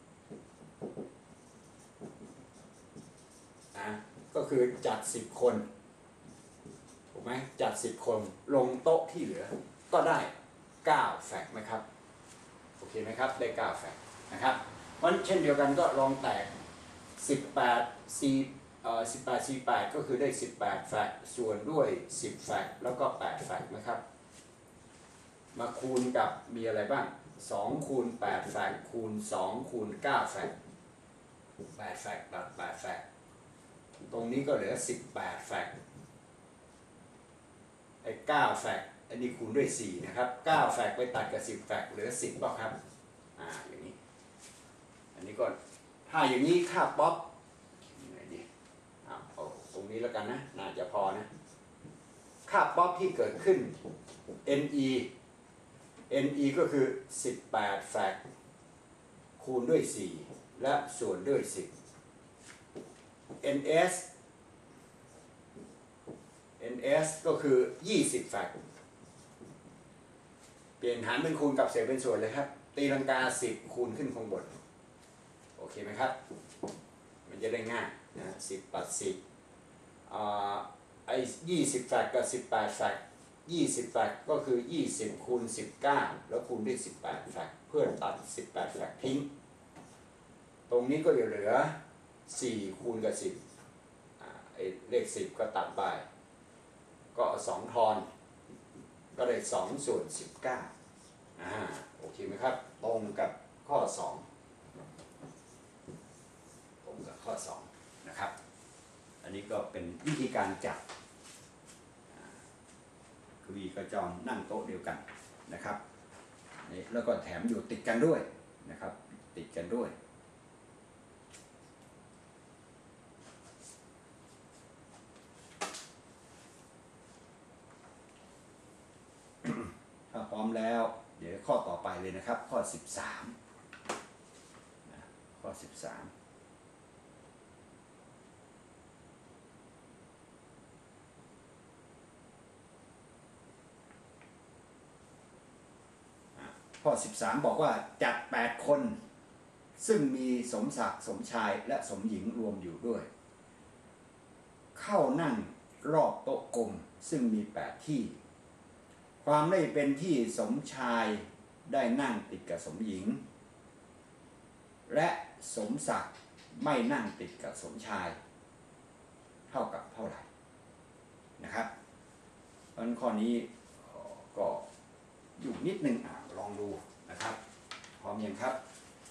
ก็คือจัด10คนถูกไหมจัด10คนลงโต๊ะที่เหลือก็ได้9แฟกต์ไหมครับโอเคไหมครับได้9แฟกต์นะครับเพราะเช่นเดียวกันก็ลองแตก18 C 18 C8 ก็คือได้18แฟกต์ส่วนด้วย10แฟกต์แล้วก็8แฟกต์นะครับมาคูณกับมีอะไรบ้าง2คูณ8แฟกต์คูณ2คูณ9แฟกต์8แฟกต์ตัด8แฟกต์ตรงนี้ก็เหลือ18แฟกต์ไอ้9แฟกต์อันนี้คูณด้วย4นะครับ9แฟกต์ไปตัดกับ10แฟกต์เหลือ10ป่ะครับอย่างนี้อันนี้ก็ถ้าอย่างนี้ค่าป๊อปไหนดีเอาตรงนี้แล้วกันนะน่าจะพอนะค่าป๊อปที่เกิดขึ้น NE ก็คือ18แฟกต์คูณด้วย4และส่วนด้วย10 NS ก็คือ20แฟกต์เปลี่ยนหารเป็นคูณกับเศษเป็นส่วนเลยครับตีลังกา10คูณขึ้นข้างบนโอเคไหมครับมันจะได้ง่ายนะ10ตัด10ไอ้20แฟกต์กับ18แฟกต์20แฟกต์ก็คือ20คูณ19แล้วคูณด้วย18แฟกต์เพื่อตัด18แฟกต์ทิ้งตรงนี้ก็เหลือ4คูณกับ10เลข10ก็ตัดไปก็2ทอนก็ได้2ส่วน19โอเคไหมครับตรงกับข้อ2ตรงกับข้อ2นะครับอันนี้ก็เป็นวิธีการจับกวีกระจรนั่งโต๊ะเดียวกันนะครับนี่แล้วก็แถมอยู่ติดกันด้วยนะครับติดกันด้วยถ้าพร้อมแล้วเดี๋ยวข้อต่อไปเลยนะครับข้อ13ข้อ13ข้อ13บอกว่าจัด8คนซึ่งมีสมศักดิ์สมชายและสมหญิงรวมอยู่ด้วยเข้านั่งรอบโต๊ะกลมซึ่งมี8ที่ความไม่เป็นที่สมชายได้นั่งติดกับสมหญิงและสมศักดิ์ไม่นั่งติดกับสมชายเท่ากับเท่าไหร่นะครับเพราะฉะนั้นข้อนี้ก็อยู่นิดนึงลองดูนะครับพร้อมยังครับ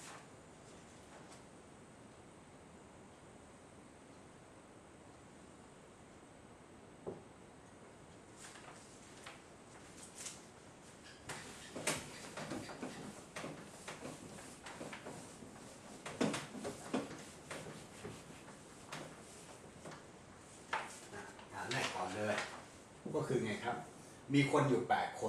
แรกก่อนเลยก็คือไงครับมีคนอยู่8คน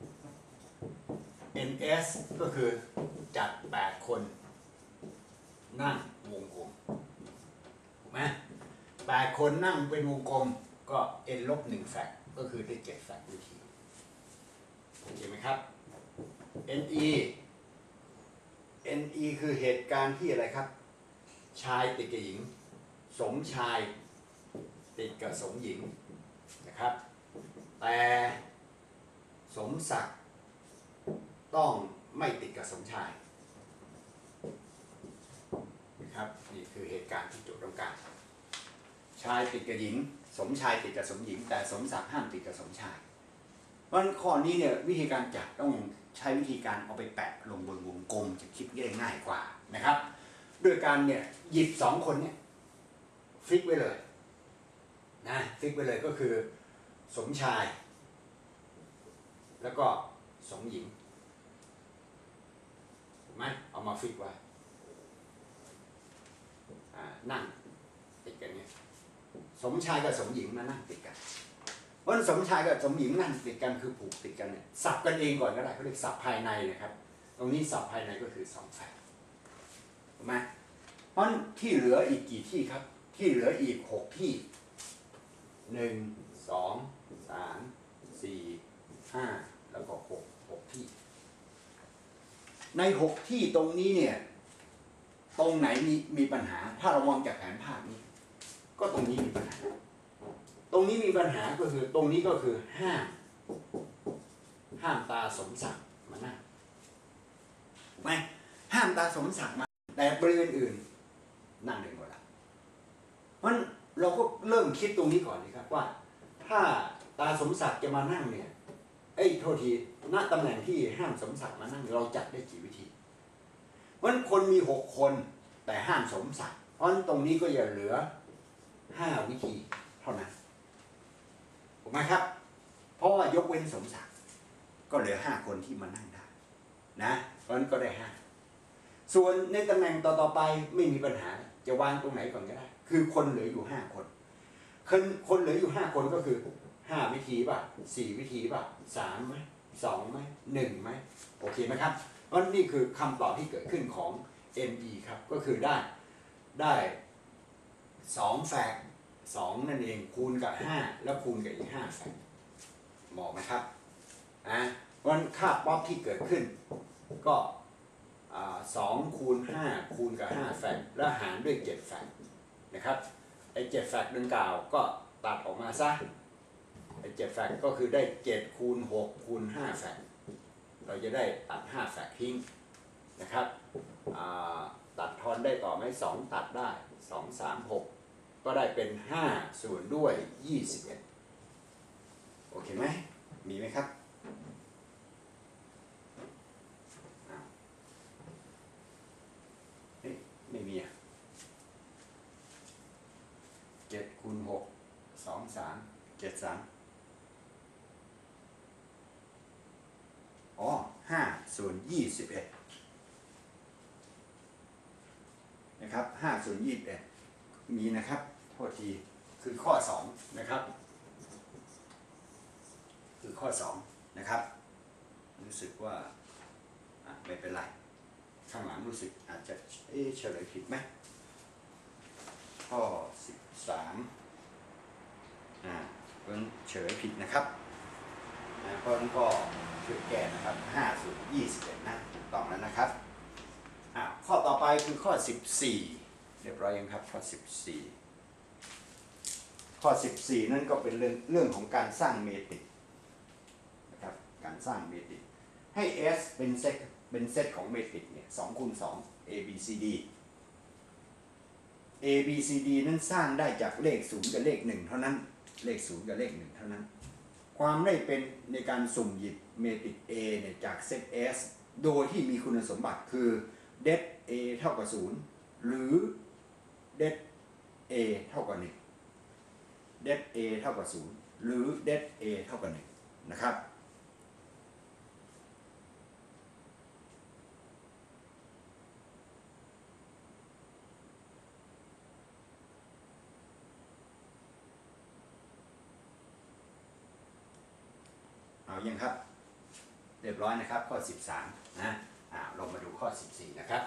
NS ก็คือจัด8คนนั่งวงกลมถูกไหม8คนนั่งเป็นวงกลมก็ N ลบ1แฟกต์ก็คือได้7แฟกต์วิธีโอเคไหมครับ NE คือเหตุการณ์ที่อะไรครับชายติดกับหญิงสมชายติดกับสมหญิงนะครับแต่สมศักดิ์ต้องไม่ติดกับสมชายนะครับนี่คือเหตุการณ์ที่โจทย์ต้องการชายติดกับหญิงสมชายติดกับสมหญิงแต่สมศักดิ์ห้ามติดกับสมชายเพราะข้อนี้เนี่ยวิธีการจัดต้องใช้วิธีการเอาไปแปะลงบนวงกลมจะคิดง่ายกว่านะครับด้วยการเนี่ยหยิบ2คนเนี่ยฟิกไว้เลยนะฟิกไว้เลยก็คือสมชายแล้วก็สมหญิงถูกไหมเอามาฟิกไว้นั่งติดกันเนี่ยสมชายกับสมหญิงมานั่งติดกันเพราะฉะนั้นสมชายกับสมหญิงนั่งติดกันคือผูกติดกันเนี่ยสับกันเองก่อนก็ได้เขาเรียกสับภายในนะครับตรงนี้สับภายในก็คือ2 แฝดถูกไหมเพราะฉะนั้นที่เหลืออีกกี่ที่ครับที่เหลืออีก6 ที่1 2 3 4 5แล้วก็6ที่ใน6ที่ตรงนี้เนี่ยตรงไหนมีปัญหาถ้าเรามองจากแผนภาพนี้ก็ตรงนี้มีปัญหาตรงนี้มีปัญหาก็คือตรงนี้ก็คือห้ามตาสมศักดิ์มานั่งถูกไหมห้ามตาสมศักดิ์มาแต่บริเวณอื่นนั่งได้หมดละเพราะฉะนั้นเราก็เริ่มคิดตรงนี้ก่อนดีครับว่าถ้าตาสมศักดิ์จะมานั่งเนี่ยโทษทีณตำแหน่งที่ห้ามสมศักดิ์มานั่งเราจัดได้กี่วิธีเพราะฉะนั้นคนมี6 คนแต่ห้ามสมศักดิ์เพราะฉะนั้นตรงนี้ก็อย่าเหลือ5 วิธีเท่านั้นถูกไหมครับเพราะว่ายกเว้นสมศักดิ์ก็เหลือ5 คนที่มานั่งได้นะเพราะฉะนั้นก็ได้5ส่วนในตำแหน่งต่อไปไม่มีปัญหาจะวางตรงไหนก่อนก็ได้คือคนเหลืออยู่5 คนคนเหลืออยู่5 คนก็คือ5 วิธีป่ะ4 วิธีป่ะ3ไหม2ไหม1ไหมโอเคไหมครับเพราะนี่คือคำตอบที่เกิดขึ้นของ ME ครับก็คือได้2 แฟกต์2นั่นเองคูณกับ5แล้วคูณกับอีก5 แฟกต์เหมาะไหมครับเพราะฉะนั้นค่าป๊อปที่เกิดขึ้นก็2 คูณ 5 คูณกับ5 แฟกต์แล้วหารด้วย7 แฟกต์นะครับไอ้7 แฟกต์ดังกล่าวก็ตัดออกมาซะไอ้7 แฟกต์ก็คือได้7 คูณ 6 คูณ 5 แฟกต์เราจะได้ตัด5 แฟกต์ทิ้งนะครับตัดทอนได้ต่อไหม2 ตัดได้2 3 6ก็ได้เป็น5ส่วนด้วย21โอเคไหมมีไหมครับไม่มี7 คูณ 6 2 3 7 35 ส่วน 21นะครับ5 ส่วน 21มีนะครับโทษทีคือข้อ2นะครับคือข้อ2นะครับรู้สึกว่าไม่เป็นไรข้างหลังรู้สึกอาจจะเฉลยผิดไหมข้อ13เพราะฉะนั้นเฉลยผิดนะครับเพราะฉะนั้นก็ช่วยแก้นะครับ5 ส่วน 21นะถูกต้องแล้วนะครับข้อต่อไปคือข้อ14เรียบร้อยยังครับข้อ14ข้อ14นั่นก็เป็นเรื่องของการสร้างเมตริกนะครับการสร้างเมตริกให้ S เป็นเซตของเมตริกเนี่ย2 คูณ 2 A B C D A B C D นั้นสร้างได้จากเลข0กับเลข1เท่านั้นเลข0กับเลข1เท่านั้นความได้เป็นในการสุ่มหยิบเมตริก A เนี่ยจากเซต S โดยที่มีคุณสมบัติคือ det A เท่ากับ0หรือ det A เท่ากับ1 det A เท่ากับ0หรือ det A เท่ากับ1นะครับเอายังครับเรียบร้อยนะครับข้อ13นะเรามาดูข้อ14นะครับ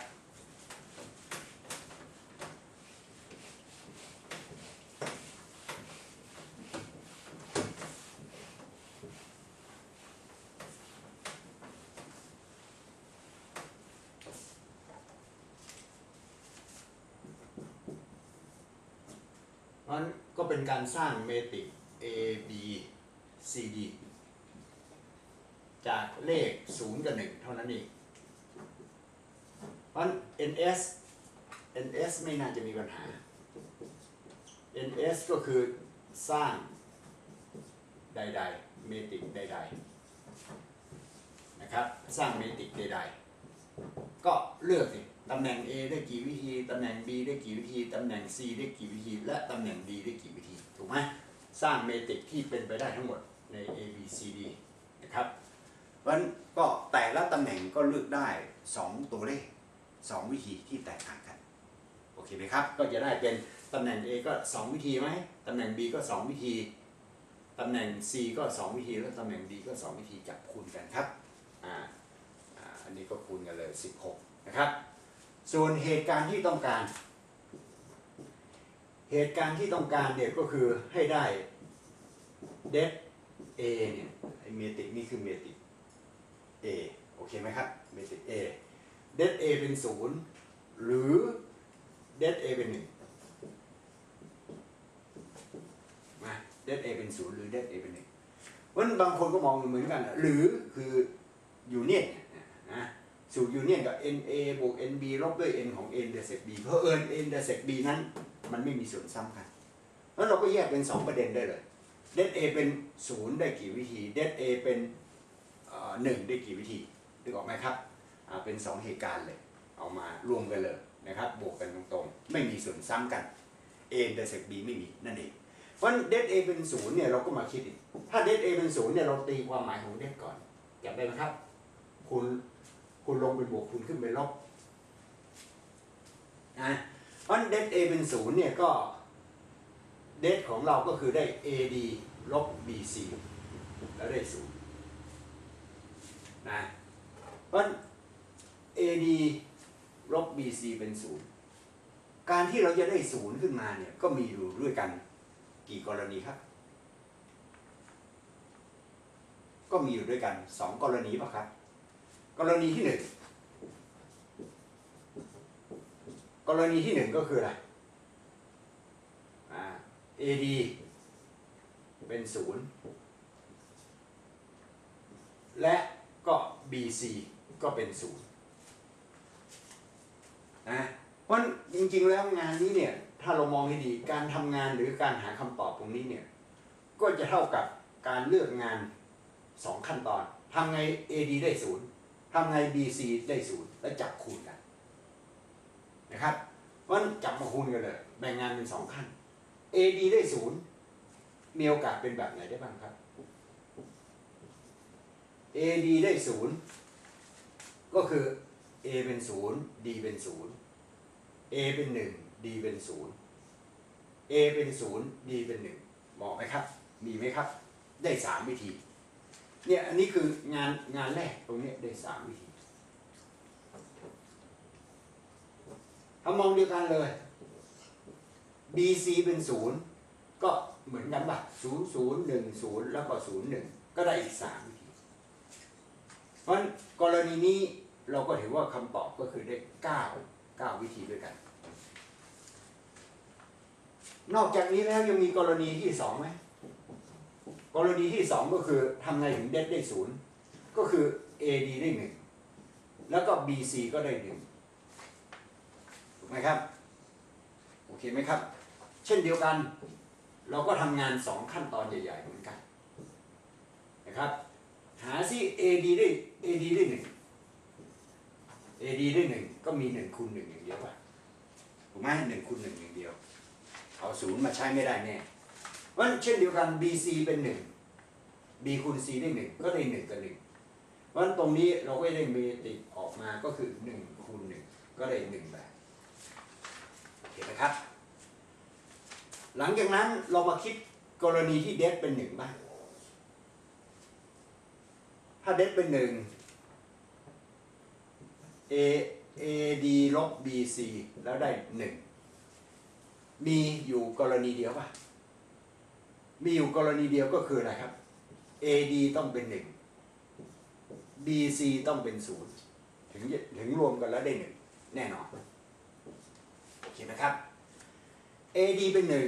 มันก็เป็นการสร้างเมตริก A B C D จากเลข0กับ1เท่านั้นเองเพราะ NS ไม่น่าจะมีปัญหา NS ก็คือสร้างใดๆเมตริกใดๆนะครับสร้างเมตริกใดๆก็เลือกสิตำแหน่ง A ได้กี่วิธีตำแหน่ง B ได้กี่วิธีตำแหน่ง C ได้กี่วิธีและตำแหน่ง D ได้กี่วิธีถูกไหมสร้างเมตริกที่เป็นไปได้ทั้งหมดใน A B C D นะครับเพราะฉะนั้นก็แต่ละตำแหน่งก็เลือกได้2 ตัวเลข2 วิธีที่แตกต่างกันโอเคไหมครับก็จะได้เป็นตำแหน่ง A ก็2 วิธีไหมตำแหน่ง B ก็2 วิธีตำแหน่ง C ก็2วิธีแล้วตำแหน่ง D ก็2วิธีจับคูณกันครับอันนี้ก็คูณกันเลย16นะครับส่วนเหตุการณ์ที่ต้องการเนี่ยก็คือให้ได้เดฟ A เนี่ยไอเมตริกนี่คือเมตริก A โอเคไหมครับเมตริก A เดฟ A เป็น0หรือเดฟ A เป็น1มาเดฟ A เป็น0หรือเดฟ A เป็น1เพราะฉะนั้นบางคนก็มองเหมือนกันหรือคือยูเนียนนะสูตรยูเนียนกับ NA บวก NB ลบด้วย N ของ N เดเซก B เพราะN เดเซก B นั้นมันไม่มีส่วนซ้ำกันแล้วเราก็แยกเป็น2ประเด็นได้เลยเดฟ A เป็น0ได้กี่วิธีเดฟ A เป็น1ได้กี่วิธีนึกออกไหมครับเป็น2เหตุการณ์เลยเอามารวมกันเลยนะครับบวกกันตรงๆไม่มีส่วนซ้ำกัน A เดเซก B ไม่มีนั่นเองเพราะเดฟ A เป็น0เนี่ยเราก็มาคิดอีกถ้าเดฟ A เป็น0เนี่ยเราตีความหมายของเดฟก่อนจำได้ไหมครับคุณลงเป็นบวกคุณขึ้นเป็นลบเพราะเดฟ A เป็น0เนี่ยก็เดฟของเราก็คือได้ AD ลบ BC แล้วได้0นะเพราะ AD ลบ BC เป็น0การที่เราจะได้0ขึ้นมาเนี่ยก็มีอยู่ด้วยกันกี่กรณีครับก็มีอยู่ด้วยกัน2กรณีป่ะครับกรณีที่1ก็คืออะไรAD เป็น0และก็ BC ก็เป็น0นะเพราะจริงๆแล้วงานนี้เนี่ยถ้าเรามองให้ดีการทำงานหรือการหาคำตอบตรงนี้เนี่ยก็จะเท่ากับการเลือกงาน2ขั้นตอนทำไง AD ได้0ทำไง BC ได้0แล้วจับคูณกันนะครับเพราะจับมาคูณกันเลยแบ่งงานเป็น2ขั้น AD ได้0มีโอกาสเป็นแบบไหนได้บ้างครับ AD ได้0ก็คือ A เป็น0 D เป็น0 A เป็น1 D เป็น0 A เป็น0 D เป็น1เหมาะไหมครับมีไหมครับได้3วิธีเนี่ยอันนี้คืองานแรกตรงนี้ได้3วิธีถ้ามองเดียวกันเลย BC เป็น0ก็เหมือนกันป่ะ0 0 1 0แล้วก็0 1ก็ได้อีก3วิธีเพราะกรณีนี้เราก็ถือว่าคำตอบก็คือได้9วิธีด้วยกันนอกจากนี้แล้วยังมีกรณีที่2ไหมกรณีที่2ก็คือทำไงถึงเดฟได้0ก็คือ AD ได้1แล้วก็ BC ก็ได้1ถูกไหมครับโอเคไหมครับเช่นเดียวกันเราก็ทำงาน2ขั้นตอนใหญ่ๆเหมือนกันนะครับหาซิ AD ได้1 AD ได้1ก็มี1คูณ1อย่างเดียวป่ะถูกไหม1คูณ1อย่างเดียวเอา0มาใช้ไม่ได้แน่เพราะเช่นเดียวกัน BC เป็น1 B คูณ C ได้1ก็ได้1กับ1เพราะฉะนั้นตรงนี้เราก็ได้เมตริกออกมาก็คือ1คูณ1ก็ได้1แบบโอเคไหมครับหลังจากนั้นเรามาคิดกรณีที่เดฟเป็น1บ้างถ้าเดฟเป็น1 AD ลบ BC แล้วได้1มีอยู่กรณีเดียวป่ะมีอยู่กรณีเดียวก็คืออะไรครับ AD ต้องเป็น1 BC ต้องเป็น0ถึงรวมกันแล้วได้1แน่นอนโอเคไหมครับ AD เป็น1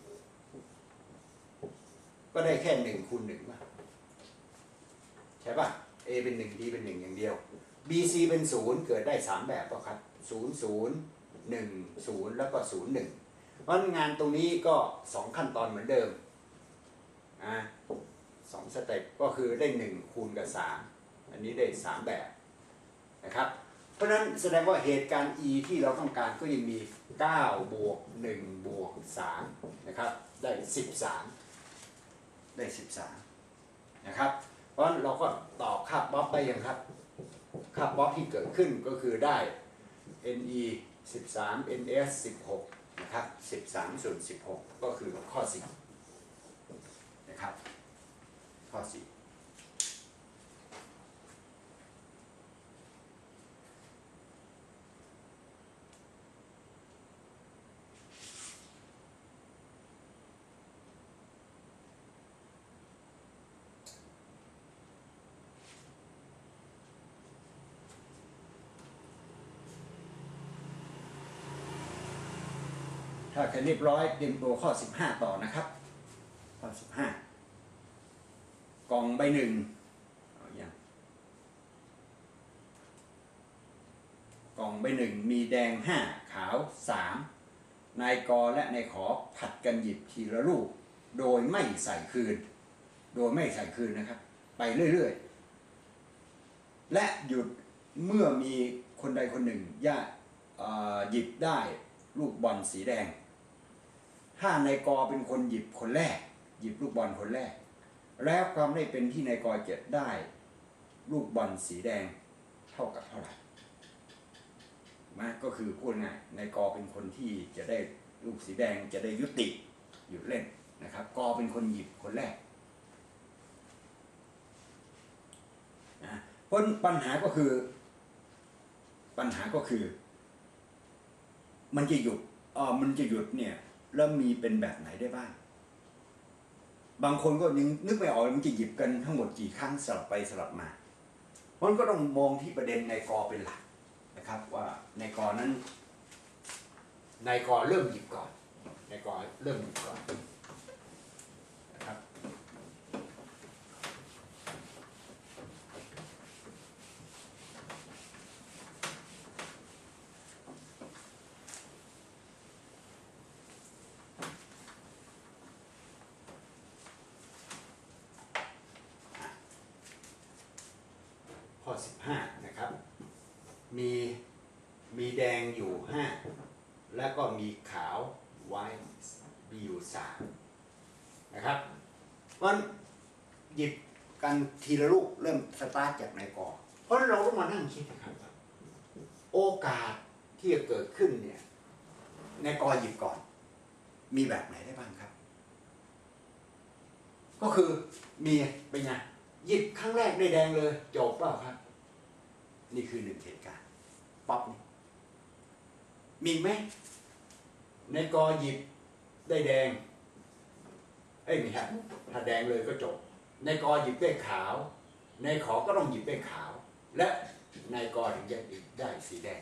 ก็ได้แค่1คูณ1ป่ะใช่ป่ะ A เป็น1 D เป็น1อย่างเดียว BC เป็น0เกิดได้3แบบป่ะครับ0 0 1 0แล้วก็0 1เพราะงานตรงนี้ก็2ขั้นตอนเหมือนเดิม2สเต็ปก็คือได้1คูณกับ3อันนี้ได้3แบบนะครับเพราะฉะนั้นแสดงว่าเหตุการณ์ E ที่เราต้องการก็ยังมี9บวก1บวก3นะครับได้13นะครับเพราะฉะนั้นเราก็ตอบค่าป๊อปได้ยังครับค่าป๊อปที่เกิดขึ้นก็คือได้ NE 13 NS 16นะครับ13 ส่วน 16ก็คือข้อ4นะครับข้อ4ถ้าแค่เรียบร้อยเตรียมตัวข้อ15ต่อนะครับข้อ15กล่องใบหนึ่งเอาอย่างกล่องใบหนึ่งมีแดง5ขาว3นายกและนายขอผัดกันหยิบทีละลูกโดยไม่ใส่คืนนะครับไปเรื่อยๆและหยุดเมื่อมีคนใดคนหนึ่งหยิบได้ลูกบอลสีแดงถ้านายกเป็นคนหยิบคนแรกหยิบลูกบอลคนแรกแล้วความได้เป็นที่นายกจะได้ลูกบอลสีแดงเท่ากับเท่าไหร่ก็คือพูดง่ายนายกเป็นคนที่จะได้ลูกสีแดงจะได้ยุติหยุดเล่นนะครับกเป็นคนหยิบคนแรกนะเพราะปัญหาก็คือมันจะหยุดเนี่ยแล้วมีเป็นแบบไหนได้บ้างบางคนก็ยังนึกไม่ออกมันจะหยิบกันทั้งหมดกี่ครั้งสลับไปสลับมาเพราะฉะนั้นก็ต้องมองที่ประเด็นนายกเป็นหลักนะครับว่านายกนั้นนายกเริ่มหยิบก่อนนายกเริ่มหยิบก่อนนะครับข้อ15นะครับมีแดงอยู่5แล้วก็มีขาวไว้มีอยู่3นะครับมันหยิบกันทีละลูกเริ่มสตาร์ทจากนายกเพราะเราต้องมานั่งคิดนะครับโอกาสที่จะเกิดขึ้นเนี่ยนายกหยิบก่อนมีแบบไหนได้บ้างครับก็คือมีเป็นไงหยิบครั้งแรกได้แดงเลยจบเปล่าครับนี่คือ1เหตุการณ์ป๊อปนี่มีไหมนายกหยิบได้แดงไม่ใช่ถ้าแดงเลยก็จบนายกหยิบได้ขาวนายขอก็ต้องหยิบได้ขาวและนายกถึงจะหยิบได้สีแดง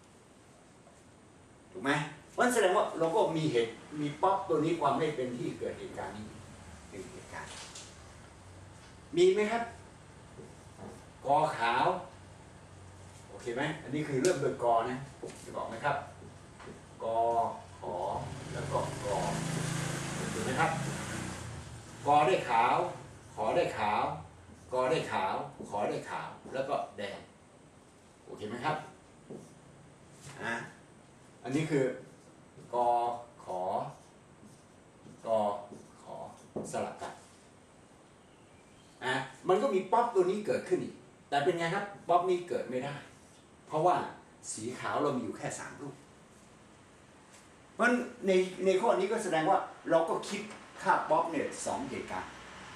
ถูกไหมวันแสดงว่าเราก็มีป๊อปตัวนี้ความไม่เป็นที่เกิดเหตุการณ์นี้1เหตุการณ์มีไหมครับกขาวโอเคไหมอันนี้คือเริ่มโดยกนะจะบอกไหมครับกขอแล้วก็กถูกไหมครับกได้ขาวขอได้ขาวกได้ขาวขอได้ขาวแล้วก็แดงโอเคไหมครับอันนี้คือกขอสลับกันมันก็มีป๊อปตัวนี้เกิดขึ้นอีกแต่เป็นไงครับป๊อปนี้เกิดไม่ได้เพราะว่าสีขาวเรามีอยู่แค่3ลูกเพราะในข้อนี้ก็แสดงว่าเราก็คิดค่าป๊อปเนี่ย2เหตุการณ์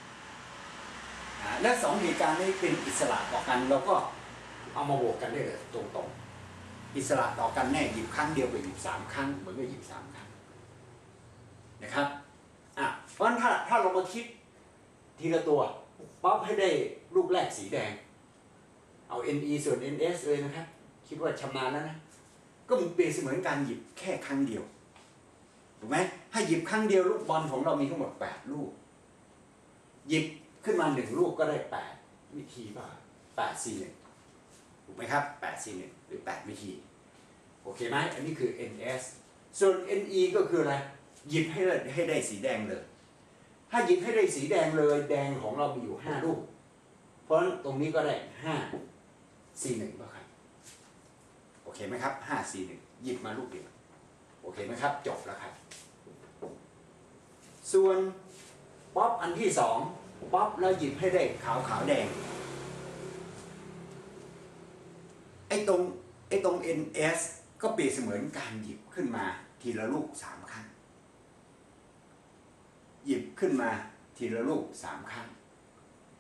และ2เหตุการณ์นี้เป็นอิสระต่อกันเราก็เอามาบวกกันได้เลยตรงๆอิสระต่อกันแน่หยิบครั้งเดียวไปหยิบ3ครั้งเหมือนกับหยิบ3ครั้งนะครับเพราะฉะนั้นถ้าเรามาคิดทีละตัวป๊อปให้ได้ลูกแรกสีแดงเอา NE ส่วน NS เลยนะครับคิดว่าชำนาญแล้วนะก็มันเปรียบเสมือนการหยิบแค่ครั้งเดียวถูกไหมถ้าหยิบครั้งเดียวลูกบอลของเรามีทั้งหมด8ลูกหยิบขึ้นมา1ลูกก็ได้8วิธีป่ะ8 4 1ถูกไหมครับ8 4 1หรือ8วิธีโอเคไหมอันนี้คือ NS ส่วน NE ก็คืออะไรหยิบให้ได้สีแดงเลยถ้าหยิบให้ได้สีแดงเลยแดงของเรามีอยู่5ลูกเพราะฉะนั้นตรงนี้ก็ได้5 4 1ป่ะครับโอเคไหมครับ5 4 1หยิบมาลูกเดียวโอเคไหมครับจบแล้วครับส่วนป๊อปอันที่2ป๊อปแล้วหยิบให้ได้ขาวแดงไอ้ตรง NS ก็เปรียบเสมือนการหยิบขึ้นมาทีละลูก3ครั้งหยิบขึ้นมาทีละลูก3ครั้ง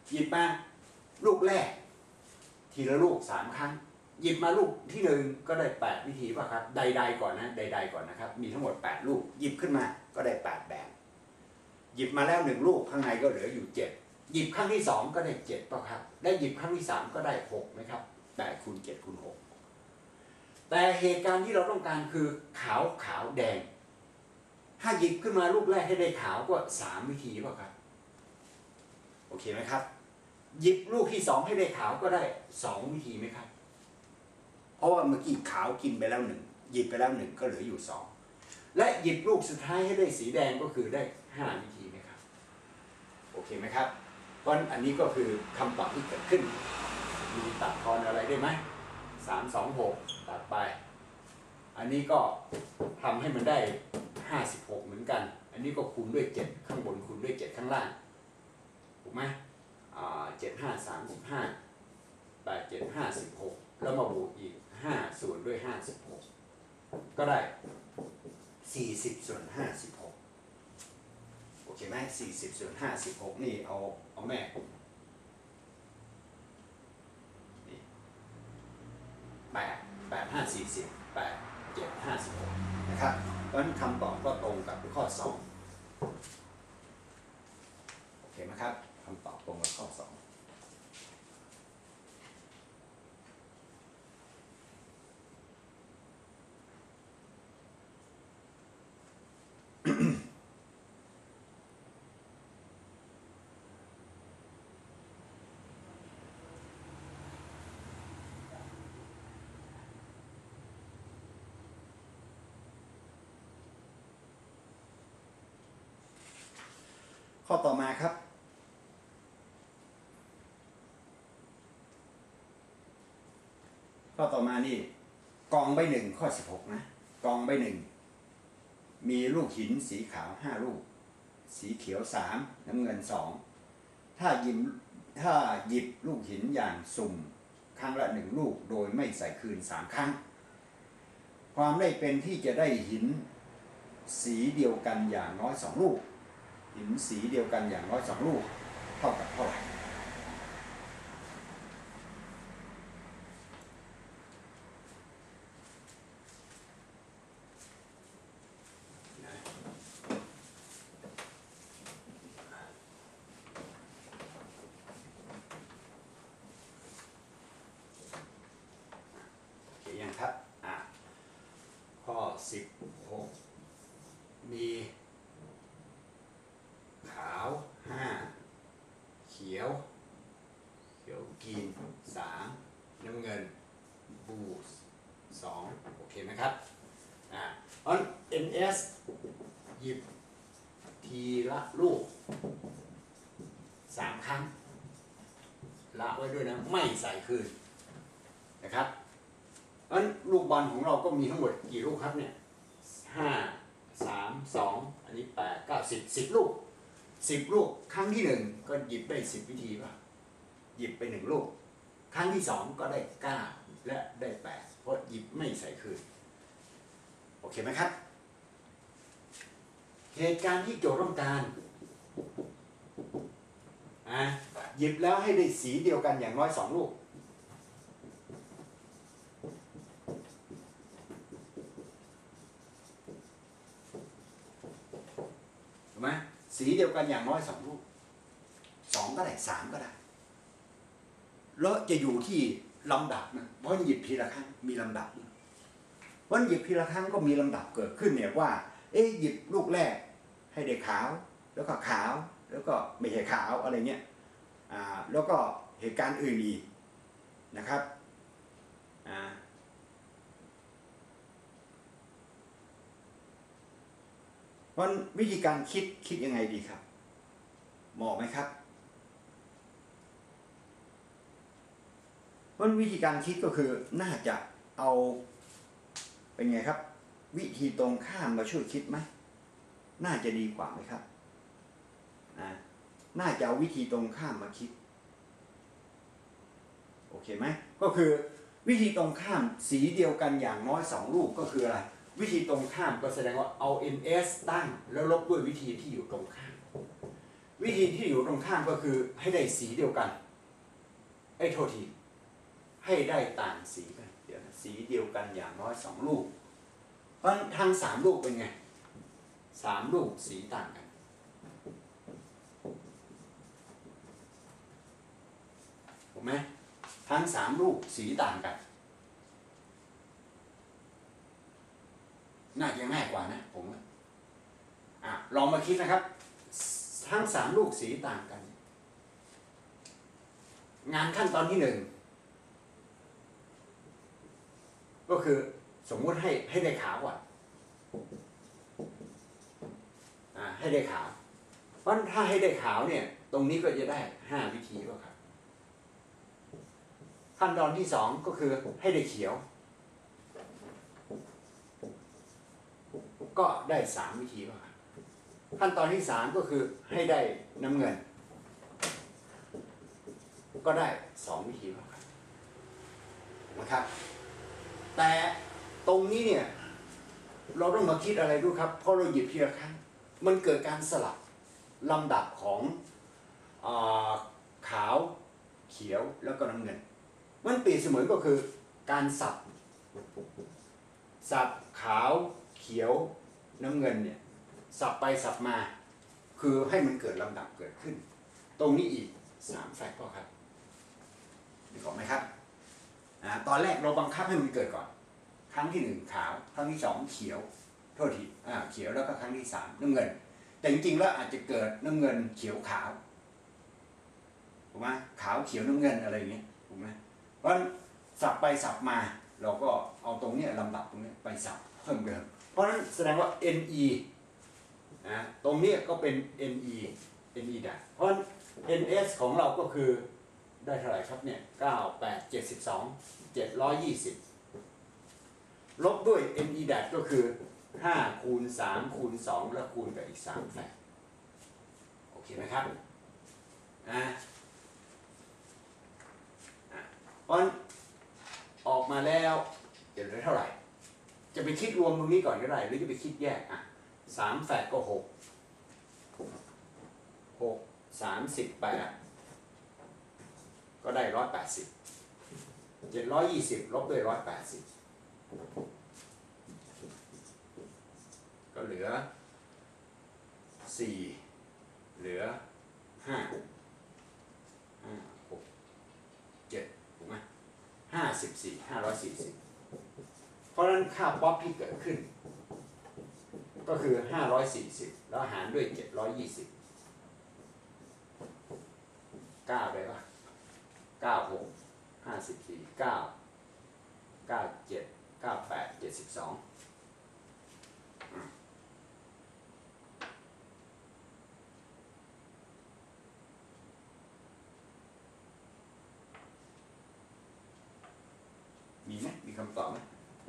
หยิบมาลูกแรกทีละลูก3 ครั้งหยิบมาลูกที่1ก็ได้8วิธีป่ะครับใดๆก่อนนะใดๆก่อนนะครับมีทั้งหมด8ลูกหยิบขึ้นมาก็ได้8แบบหยิบมาแล้ว1ลูกข้างในก็เหลืออยู่7หยิบครั้งที่2ก็ได้7ป่ะครับได้หยิบครั้งที่3ก็ได้6ไหมครับ8คูณ7คูณ6แต่เหตุการณ์ที่เราต้องการคือขาวแดงถ้าหยิบขึ้นมาลูกแรกให้ได้ขาวก็3วิธีป่ะครับโอเคไหมครับหยิบลูกที่2ให้ได้ขาวก็ได้2วิธีไหมครับเพราะว่าเมื่อกี้ขาวกินไปแล้ว1หยิบไปแล้ว1ก็เหลืออยู่2และหยิบลูกสุดท้ายให้ได้สีแดงก็คือได้5วิธีไหมครับโอเคไหมครับเพราะอันนี้ก็คือคำตอบที่เกิดขึ้นมีตัดทอนอะไรได้ไหม3 2 6ตัดไปอันนี้ก็ทำให้มันได้56เหมือนกันอันนี้ก็คูณด้วย7ข้างบนคูณด้วย7ข้างล่างถูกไหม7 5 3 5 8 7 5 16แล้วมาบวกอีก5ส่วนด้วย56ก็ได้40ส่วน56โอเคไหม40ส่วน56นี่เอาแม่นี่8 5 40 8 7 56นะครับเพราะฉะนั้นคำตอบก็ตรงกับข้อ2โอเคไหมครับคำตอบตรงกับข้อ2ข้อต่อมาครับข้อต่อมานี่กองใบ1ข้อ16นะกองใบ1มีลูกหินสีขาว5ลูกสีเขียว3น้ำเงิน2ถ้าหยิบลูกหินอย่างสุ่มครั้งละ1ลูกโดยไม่ใส่คืน3ครั้งความได้เป็นที่จะได้หินสีเดียวกันอย่างน้อย2ลูกหินสีเดียวกันอย่างน้อย2ลูกเท่ากับเท่าไหร่โอเคยังครับข้อ16มีขาว5เขียวกิน3น้ำเงินบู2โอเคไหมครับเพราะ NS หยิบทีละลูก3ครั้งละไว้ด้วยนะไม่ใส่คืนนะครับเพราะลูกบอลของเราก็มีทั้งหมดกี่ลูกครับเนี่ย5 3 2อันนี้8 9 10ลูก10ลูกครั้งที่1ก็หยิบได้10วิธีป่ะหยิบไป1ลูกครั้งที่2ก็ได้9และได้8เพราะหยิบไม่ใส่คืนโอเคไหมครับเหตุการณ์ที่โจทย์ต้องการหยิบแล้วให้ได้สีเดียวกันอย่างน้อย2ลูกถูกไหมสีเดียวกันอย่างน้อย2ลูก2ก็ได้3ก็ได้แล้วจะอยู่ที่ลำดับนะเพราะหยิบทีละครั้งมีลำดับเพราะหยิบทีละครั้งก็มีลำดับเกิดขึ้นเนี่ยว่าหยิบลูกแรกให้ได้ขาวแล้วก็ขาวแล้วก็ไม่ใช่ขาวอะไรเงี้ยแล้วก็เหตุการณ์อื่นอีกนะครับเพราะวิธีการคิดยังไงดีครับเหมาะไหมครับเพราะวิธีการคิดก็คือน่าจะเอาเป็นไงครับวิธีตรงข้ามมาช่วยคิดไหมน่าจะดีกว่าไหมครับน่าจะเอาวิธีตรงข้ามมาคิดโอเคไหมก็คือวิธีตรงข้ามสีเดียวกันอย่างน้อย2ลูกก็คืออะไรวิธีตรงข้ามก็แสดงว่าเอา NS ตั้งแล้วลบด้วยวิธีที่อยู่ตรงข้ามววิธีที่อยู่ตรงข้ามก็คือให้ได้สีเดียวกันโทษทีให้ได้ต่างสีกันเดี๋ยวนะสีเดียวกันอย่างน้อย2 ลูกเพราะทั้ง3 ลูกเป็นไง3 ลูกสีต่างกันถูกไหมทั้ง3 ลูกสีต่างกันน่าจะง่ายกว่านะผมลองมาคิดนะครับทั้ง3 ลูกสีต่างกันงานขั้นตอนที่ 1ก็คือสมมุติให้ได้ขาวก่อนให้ได้ขาวเพราะถ้าให้ได้ขาวเนี่ยตรงนี้ก็จะได้5 วิธีก็ครับขั้นตอนที่ 2ก็คือให้ได้เขียวก็ได้3 วิธีก็ครับขั้นตอนที่ 3ก็คือให้ได้น้ำเงินก็ได้2 วิธีก็ครับนะครับแต่ตรงนี้เนี่ยเราต้องมาคิดอะไรดูครับเพราะเราหยิบทีละครั้งมันเกิดการสลับลำดับของขาวเขียวแล้วก็น้ำเงินมันเปรียบเสมือนก็คือการสับขาวเขียวน้ำเงินเนี่ยสับไปสับมาคือให้มันเกิดลำดับเกิดขึ้นตรงนี้อีก3 แฟกต์ก็ครับนึกออกไหมครับตอนแรกเราบังคับให้มันเกิดก่อนครั้งที่ 1ขาวครั้งที่ 2เขียวโทษทีเขียวแล้วก็ครั้งที่ 3น้ำเงินแต่จริงๆแล้วอาจจะเกิดน้ำเงินเขียวขาวถูกไหมขาวเขียวน้ำเงินอะไรอย่างเงี้ยถูกไหมเพราะสับไปสับมาเราก็เอาตรงนี้ลำดับตรงนี้ไปสับเพิ่มเติมเพราะฉะนั้นแสดงว่า NE ตรงนี้ก็เป็น NE ได้เพราะ NS ของเราก็คือได้เท่าไหร่ครับเนี่ย9 8 72 720ลบด้วย NE ก็คือ5คูณ3คูณ2แล้วคูณกับอีก3 แฟกต์โอเคไหมครับเพราะออกมาแล้วจะได้เท่าไหร่จะไปคิดรวมตรงนี้ก่อนก็ได้หรือจะไปคิดแยก3 แฟกต์ก็38ก็ได้180 720ลบด้วย180ก็เหลือ4เหลือ5 6 7ถูกไหม540เพราะฉะนั้นค่าป๊อปที่เกิดขึ้นก็คือ540แล้วหารด้วย720 9ได้ปะ96 54 9 97 98 72มีไหมมีคำตอบไหม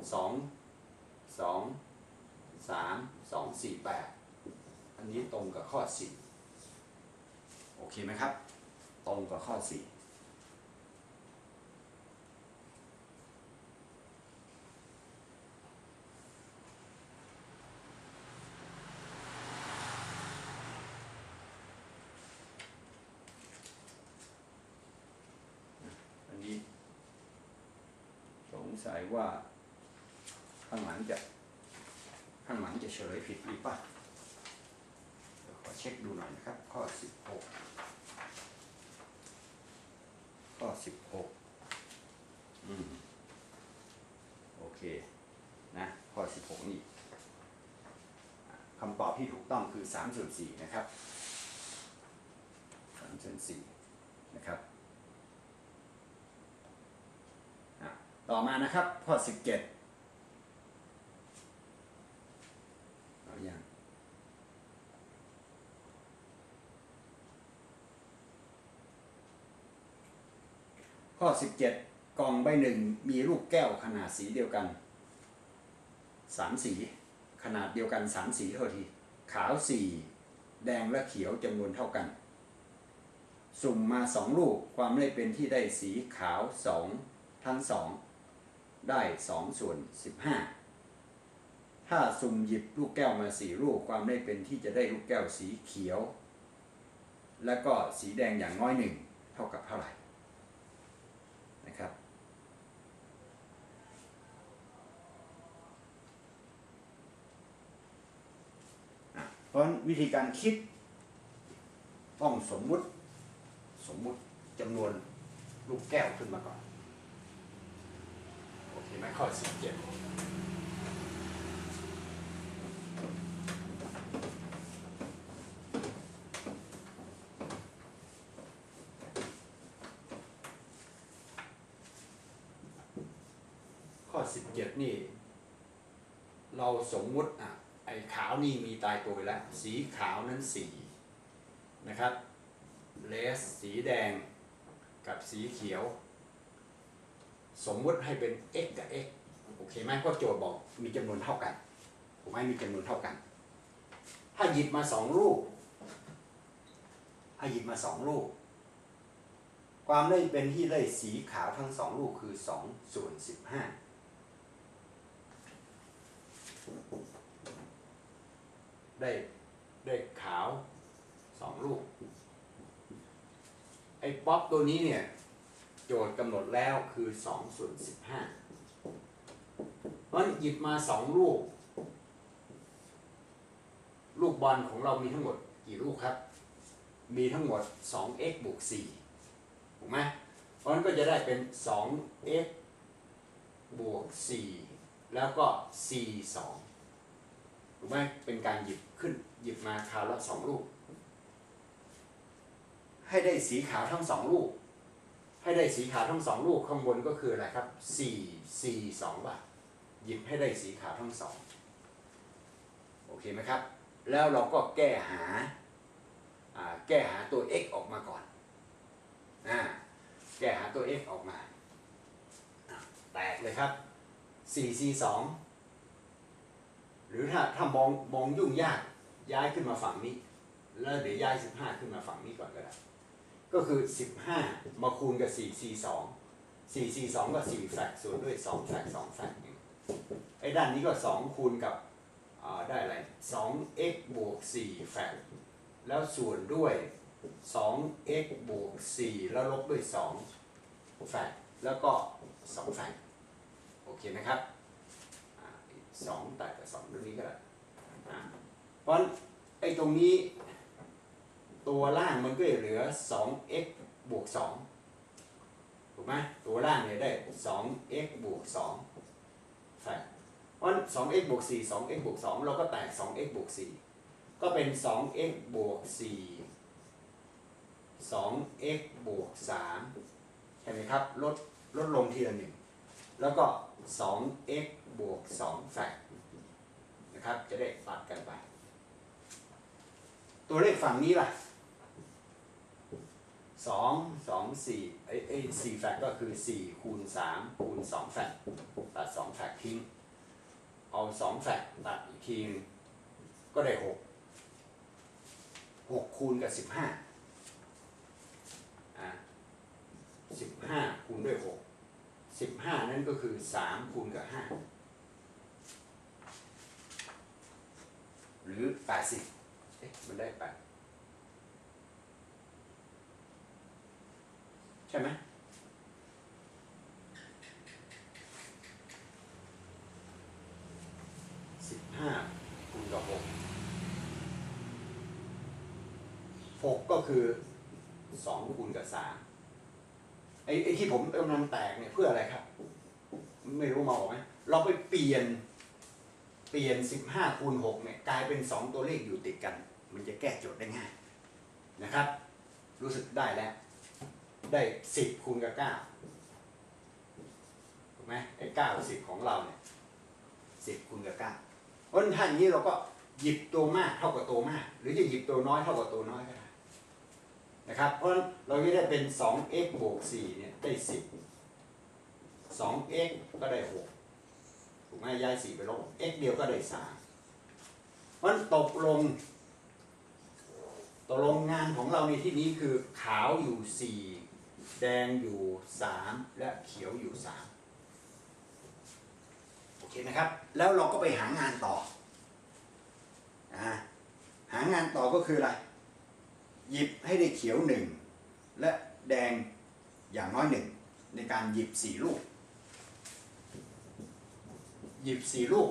2 3 2 4 8อันนี้ตรงกับข้อ4โอเคไหมครับตรงกับข้อ4อันนี้สงสัยว่าข้างหลังจะเฉลยผิดหรือเปล่าขอเช็คดูหน่อยนะครับข้อ16โอเคนะข้อ16นี่คำตอบที่ถูกต้องคือ3/4นะครับ3/4นะครับต่อมานะครับข้อ17เอาอย่างข้อ17กล่องใบ1มีลูกแก้วขนาดสีเดียวกัน3 สีขนาดเดียวกัน3 สีเท่าทีขาว4แดงและเขียวจำนวนเท่ากันสุ่มมา2 ลูกความได้เป็นที่ได้สีขาว2ทั้ง2ได้2/15ถ้าสุ่มหยิบลูกแก้วมา4 ลูกความได้เป็นที่จะได้ลูกแก้วสีเขียวแล้วก็สีแดงอย่างน้อย1เท่ากับเท่าไหร่นะครับเพราะวิธีการคิดต้องสมมุติจำนวนลูกแก้วขึ้นมาก่อนโอเคไหมข้อ17ข้อ17นี่เราสมมุติไอ้ขาวนี่มีตายตัวไปแล้วสีขาวนั้น4นะครับเลสสีแดงกับสีเขียวสมมุติให้เป็น x กับ x โอเคไหมเพราะโจทย์บอกมีจำนวนเท่ากันผมให้มีจำนวนเท่ากันถ้าหยิบมา2ลูกความได้เป็นที่ได้สีขาวทั้ง2ลูกคือ2ส่วน15ได้ขาว2ลูกไอ้ป๊อปตัวนี้เนี่ยโจทย์กำหนดแล้วคือ2ส่วน15เพราะหยิบมา2ลูกบอลของเรามีทั้งหมดกี่ลูกครับมีทั้งหมด 2x บวก4ถูกไหมเพราะฉะนั้นก็จะได้เป็น 2x บวก4แล้วก็ c2 ถูกไหมเป็นการหยิบมาคราวละ2ลูกให้ได้สีขาวทั้ง2ลูกข้างบนก็คืออะไรครับ4 2 บาทหยิบให้ได้สีขาวทั้ง2โอเคไหมครับแล้วเราก็แก้หาตัว x ออกมาก่อนแก้หาตัว x ออกมาแตกเลยครับ4 2หรือถ้ามองยุ่งยากย้ายขึ้นมาฝั่งนี้แล้วเดี๋ยวย้าย15ขึ้นมาฝั่งนี้ก่อนก็ได้ก็คือ15มาคูณกับ4 4 2ก็4แฟกส่วนด้วย2แฟกไอ้ด้านนี้ก็2คูณกับได้อะไร 2x บวก4แฟกแล้วส่วนด้วย 2x บวก4แล้วลบด้วย2แฟกแล้วก็2แฟกโอเคไหมครับ2ตัดกับ2ตรงนี้ก็ได้เพราะไอ้ตรงนี้ตัวล่างมันก็เหลือ 2x บวก2ถูกไหมตัวล่างเนี่ยได้ 2x บวก2แฟกเพราะ 2x บวก4 2x บวก2เราก็แตก 2x บวก4ก็เป็น 2x บวก4 2x บวก3ใช่ไหมครับลดลงทีละ1แล้วก็ 2x บวก2แฟกนะครับจะได้ตัดกันไปตัวเลขฝั่งนี้ล่ะ4แฟกก็คือ4คูณ3คูณ2แฟกตัด2แฟกทิ้งเอา2แฟกตัดอีกทีก็ได้6คูณกับ15 15คูณด้วย6 15นั่นก็คือ3คูณกับ5หรือ80มันได้8ใช่ไหม15คูณกับ6ก็คือ2คูณกับ3ไอ้ที่ผมกำลังแตกเนี่ยเพื่ออะไรครับไม่รู้มาบอกไหมเราไปเปลี่ยน15คูณ6เนี่ยกลายเป็น2ตัวเลขอยู่ติดกันมันจะแก้โจทย์ได้ง่ายนะครับรู้สึกได้แล้วได้10คูณกับ9ถูกไหมไอ้9 10ของเราเนี่ย10คูณกับ9เพราะฉะนั้นถ้าอย่างนี้เราก็หยิบตัวมากเท่ากับตัวมากหรือจะหยิบตัวน้อยเท่ากับตัวน้อยก็ได้นะครับเพราะฉะนั้นเราจะได้เป็น 2x บวก4เนี่ยได้10 2x ก็ได้6ถูกไหมย้าย4ไปลบ x เดียวก็ได้3เพราะฉะนั้นตกลงงานของเราในที่นี้คือขาวอยู่4แดงอยู่3และเขียวอยู่3โอเคนะครับแล้วเราก็ไปหางานต่อหางานต่อก็คืออะไรหยิบให้ได้เขียว1และแดงอย่างน้อย1ในการหยิบ4ลูกหยิบ4ลูก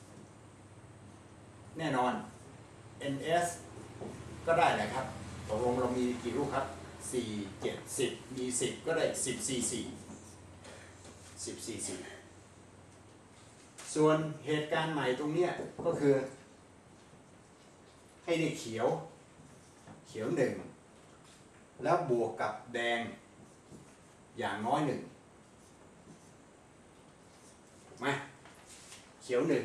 แน่นอน NS ก็ได้แหละครับตกลงเรามีกี่ลูกครับ4 7 10มี10ก็ได้10 4 4 10 4 4ส่วนเหตุการณ์ใหม่ตรงนี้ก็คือให้ได้เขียว1แล้วบวกกับแดงอย่างน้อย1มาเขียว1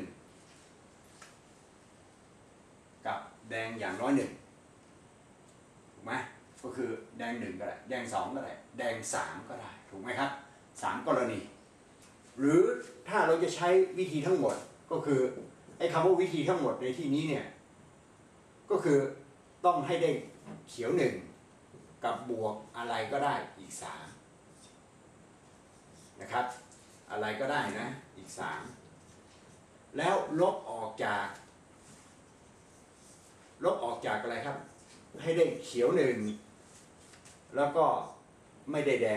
กับแดงอย่างน้อย1ถูกไหมก็คือแดง1ก็ได้แดง2ก็ได้แดง3ก็ได้ถูกไหมครับ3กรณีหรือถ้าเราจะใช้วิธีทั้งหมดก็คือไอ้คำว่าวิธีทั้งหมดในที่นี้เนี่ยก็คือต้องให้ได้เขียว1กับบวกอะไรก็ได้อีก3นะครับอะไรก็ได้นะอีก3แล้วลบออกจากอะไรครับให้ได้เขียว1แล้วก็ไม่ได้แดง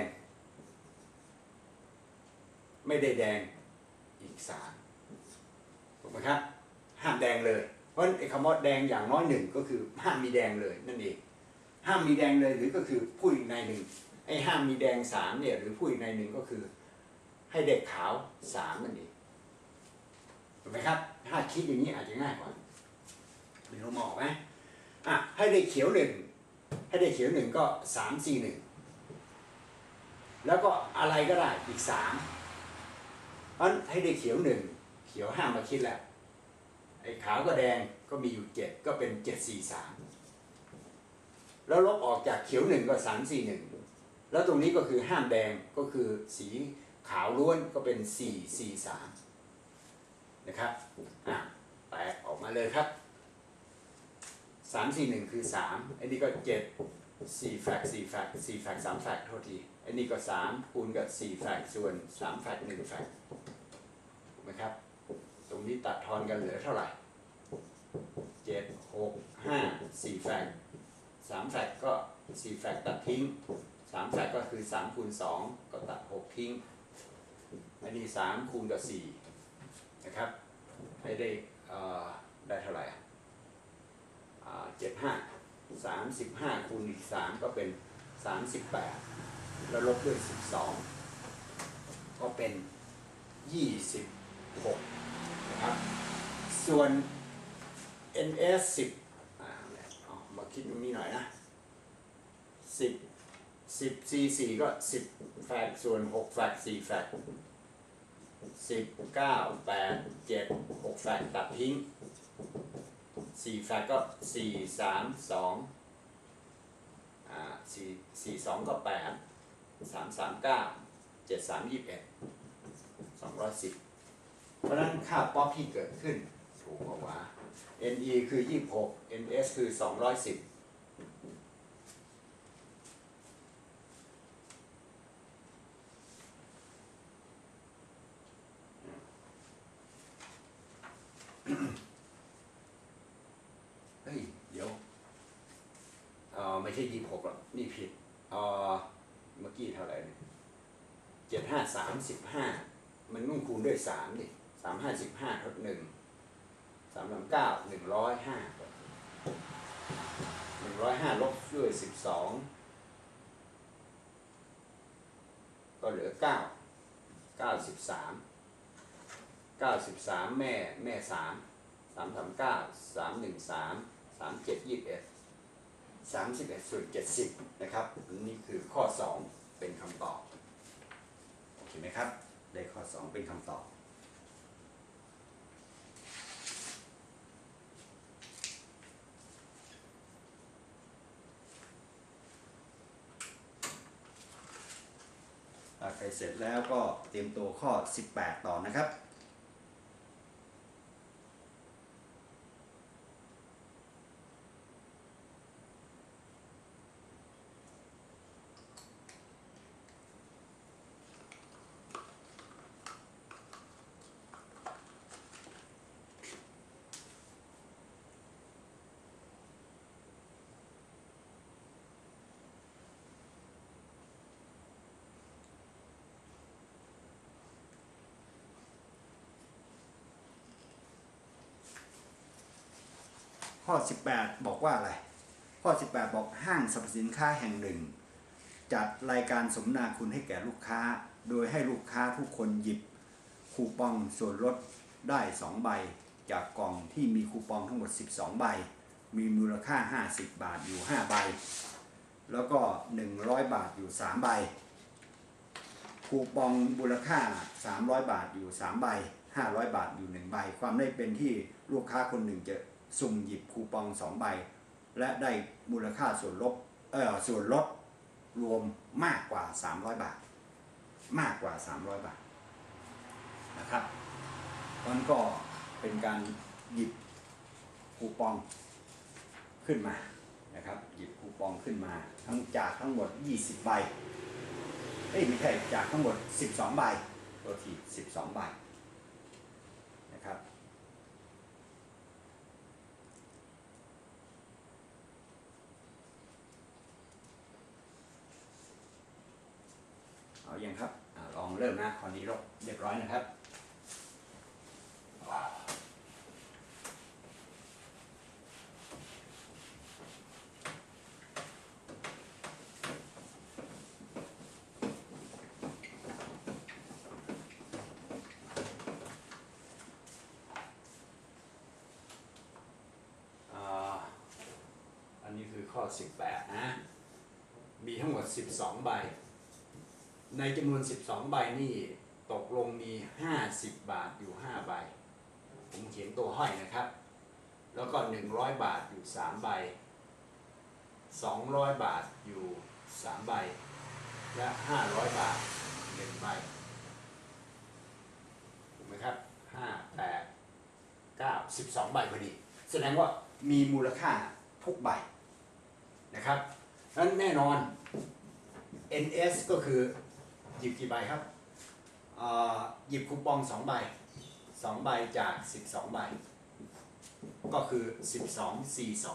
อีก3ถูกไหมครับห้ามแดงเลยเพราะไอ้คำว่าแดงอย่างน้อย1ก็คือห้ามมีแดงเลยนั่นเองห้ามมีแดงเลยหรือก็คือพูดอีกในหนึ่งไอ้ห้ามมีแดง3เนี่ยหรือพูดอีกในหนึ่งก็คือให้เด็กขาว3นั่นเองถูกไหมครับถ้าคิดอย่างนี้อาจจะง่ายกว่าเดี๋ยวเรามองไหมให้ได้เขียว1ก็3 4 1แล้วก็อะไรก็ได้อีก3เพราะให้ได้เขียว1เขียวห้ามมาคิดแล้วไอ้ขาวก็แดงก็มีอยู่7ก็เป็น7 4 3แล้วลบออกจากเขียว1ก็3 4 1แล้วตรงนี้ก็คือห้ามแดงก็คือสีขาวล้วนก็เป็น4 4 3นะครับแตกออกมาเลยครับ3 4 1คือ3อันนี้ก็7 4แฟก4แฟก4แฟก3แฟกโทษทีอันนี้ก็3คูณกับ4แฟกส่วน3แฟก1แฟกถูกไหมครับตรงนี้ตัดทอนกันเหลือเท่าไหร่7 6 5 4แฟก3แฟกก็4แฟกตัดทิ้ง3แฟกก็คือ3คูณ2ก็ตัด6ทิ้งอันนี้3คูณกับ4นะครับให้ได้เท่าไหร่35คูณอีก3ก็เป็น38แล้วลบด้วย12ก็เป็น26นะครับส่วน NS 10มาคิดตรงนี้หน่อยนะ10 C4 ก็10แฟกส่วน6แฟก4แฟก10 9 8 7 6แฟกตัดทิ้ง4แฟกก็4 3 2 4 2ก็8 3 3 9 7 3 21 210เพราะฉะนั้นค่าป๊อปที่เกิดขึ้นถูกกว่า NE คือ26 NS คือ210เฮ้ยเดี๋ยวไม่ใช่26หรอกนี่ผิดเมื่อกี้เท่าไหร่7 5 35มันต้องคูณด้วย3ดิ3 5 15ทด1 3 3 9 105ลบด้วย12ก็เหลือ9 93แม่3 339 313 37 21 31ส่วน70นะครับนี่คือข้อ2เป็นคำตอบโอเคไหมครับได้ข้อ2เป็นคำตอบใครเสร็จแล้วก็เตรียมตัวข้อ18ต่อนะครับข้อ 18 บอกว่าอะไรข้อ 18 บอกห้างสรรพสินค้าแห่งหนึ่งจัดรายการสมนาคุณให้แก่ลูกค้าโดยให้ลูกค้าทุกคนหยิบคูปองส่วนลดได้2ใบจากกล่องที่มีคูปองทั้งหมด12ใบมีมูลค่า50บาทอยู่5ใบแล้วก็100บาทอยู่3ใบคูปองมูลค่า300บาทอยู่3ใบ500บาทอยู่1ใบความได้เป็นที่ลูกค้าคนหนึ่งจะสุ่มหยิบคูปอง2ใบและได้มูลค่าส่วนลดรวมมากกว่า300บาทมากกว่า300บาทนะครับมันก็เป็นการหยิบคูปองขึ้นมานะครับหยิบคูปองขึ้นมาทั้งหมด20ใบไม่ใช่จากทั้งหมด12ใบตัวที12ใบนะครับเอาอย่างครับลองเริ่มนะข้อนี้เรียบร้อยนะครับอันนี้คือข้อ18นะมีทั้งหมด12ใบในจำนวน12ใบนี่ตกลงมี50บาทอยู่5ใบผมเขียนตัวห้อยนะครับแล้วก็100บาทอยู่3ใบ200บาทอยู่3ใบและ500บาท1ใบถูกไหมครับ5 8 9 12ใบพอดีแสดงว่ามีมูลค่าทุกใบนะครับนั้นแน่นอน NS ก็คือหยิบกี่ใบครับหยิบคูปอง2ใบ2ใบจาก12ใบก็คือ12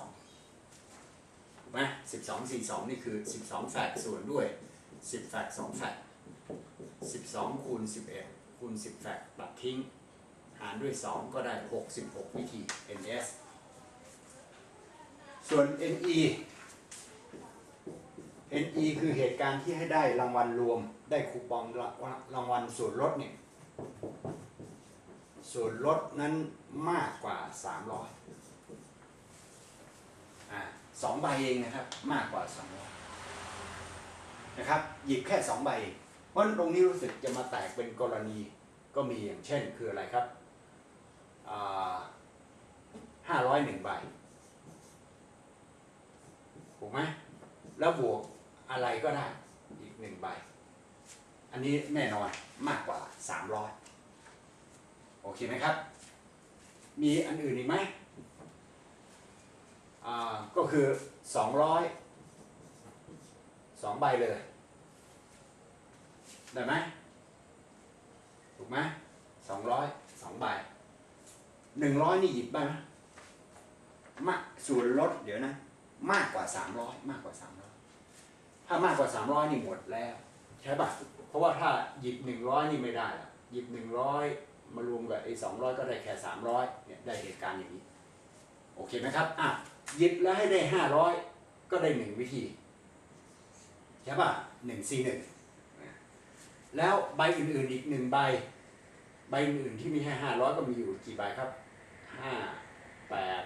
42ถูกไหม12 42นี่คือ12แฟกส่วนด้วย10แฟก2แฟก12คูณ11คูณ10แฟกตัดทิ้งหารด้วย2ก็ได้66วิธี NS ส่วน NE คือเหตุการณ์ที่ให้ได้รางวัลรวมได้คูปองรางวัลส่วนลดเนี่ยส่วนลดนั้นมากกว่า300 2ใบเองนะครับมากกว่า200นะครับหยิบแค่2ใบเพราะตรงนี้รู้สึกจะมาแตกเป็นกรณีก็มีอย่างเช่นคืออะไรครับ501ใบถูกไหมแล้วบวกอะไรก็ได้อีก1ใบอันนี้แน่นอนมากกว่า300โอเคไหมครับมีอันอื่นอีกไหมก็คือ200 2ใบเลยได้ไหมถูกไหม200 2ใบ100นี่หยิบได้ไหมส่วนลดเดี๋ยวนะมากกว่า300มากกว่า300ถ้ามากกว่า300นี่หมดแล้วใช่ป่ะเพราะว่าถ้าหยิบ100นี่ไม่ได้ละหยิบ100มารวมกับไอ้200ก็ได้แค่300เนี่ยได้เหตุการณ์อย่างนี้โอเคไหมครับหยิบแล้วให้ได้500ก็ได้1วิธีใช่ป่ะ1C1แล้วใบอื่นๆอีก1ใบอื่นๆที่มีให้500ก็มีอยู่กี่ใบครับ5 8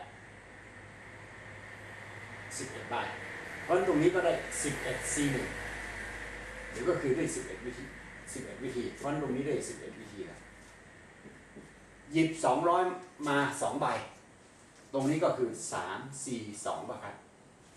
11ใบเพราะตรงนี้ก็ได้11C1หรือก็คือได้11วิธีเพราะตรงนี้ได้11วิธีแล้วหยิบ200มา2ใบตรงนี้ก็คือ342ป่ะครับ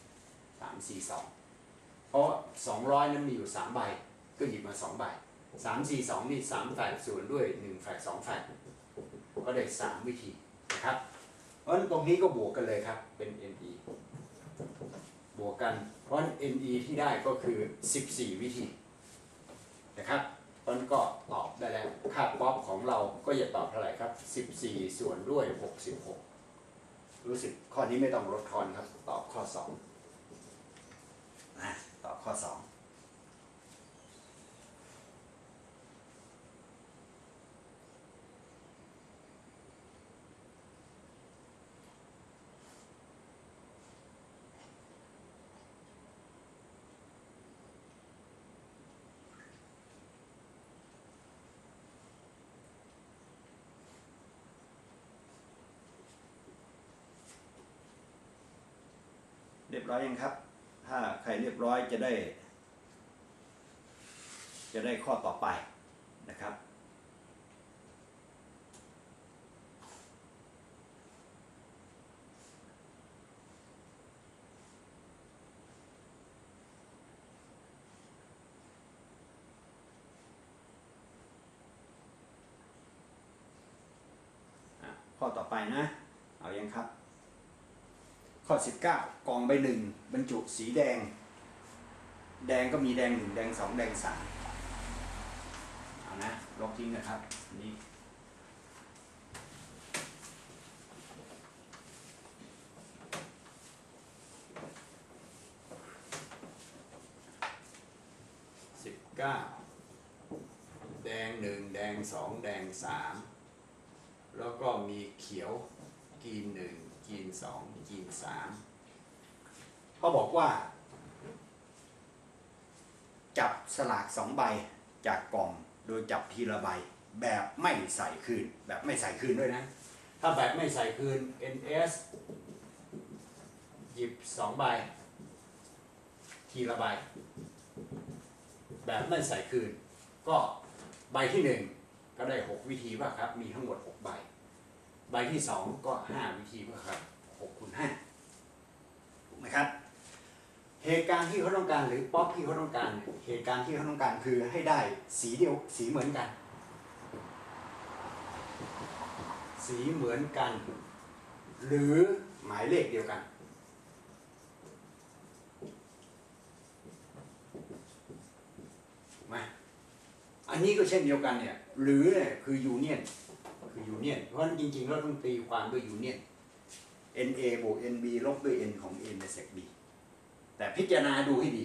342เพราะ200นั้นมีอยู่3ใบก็หยิบมา2ใบ342นี่3แฝกส่วนด้วย1แฝก2แฝกก็ได้3วิธีนะครับเพราะตรงนี้ก็บวกกันเลยครับเป็น NE บวกกันเพราะ NE ที่ได้ก็คือ14วิธีนะครับเพราะนั้นก็ตอบได้แล้วค่าป๊อปของเราก็จะตอบเท่าไหร่ครับ14ส่วนด้วย66รู้สึกข้อนี้ไม่ต้องลดทอนครับตอบข้อ2ตอบข้อ2 เรียบร้อยยังครับถ้าใครเรียบร้อยจะได้ข้อต่อไปนะครับข้อต่อไปนะเอายังครับข้อ19กองใบ1บรรจุสีแดงก็มีแดง1แดง2แดง3เอานะลบทิ้งนะครับนี้19แดง1แดง2แดง3แล้วก็มีเขียวกรีน1กรีน2กรีน3เขาบอกว่าจับสลาก2ใบจากกล่องโดยจับทีละใบแบบไม่ใส่คืนด้วยนะถ้าแบบไม่ใส่คืน NS หยิบ2ใบทีละใบแบบไม่ใส่คืนก็ใบที่1ก็ได้6วิธีว่าครับมีทั้งหมด6ใบใบที่2ก็5วิธีว่าครับ6 คูณ 5ถูกไหมครับเหตุการณ์ที่เขาต้องการหรือป๊อปที่เขาต้องการเหตุการณ์ที่เขาต้องการคือให้ได้สีเดียวสีเหมือนกันหรือหมายเลขเดียวกันถูกไหมอันนี้ก็เช่นเดียวกันเนี่ยหรือเนี่ยคือยูเนียนเพราะฉะนั้นจริงๆเราต้องตีความด้วยยูเนียน NA บวก NB ลบด้วย N ของ A ในเซก B แต่พิจารณาดูให้ดี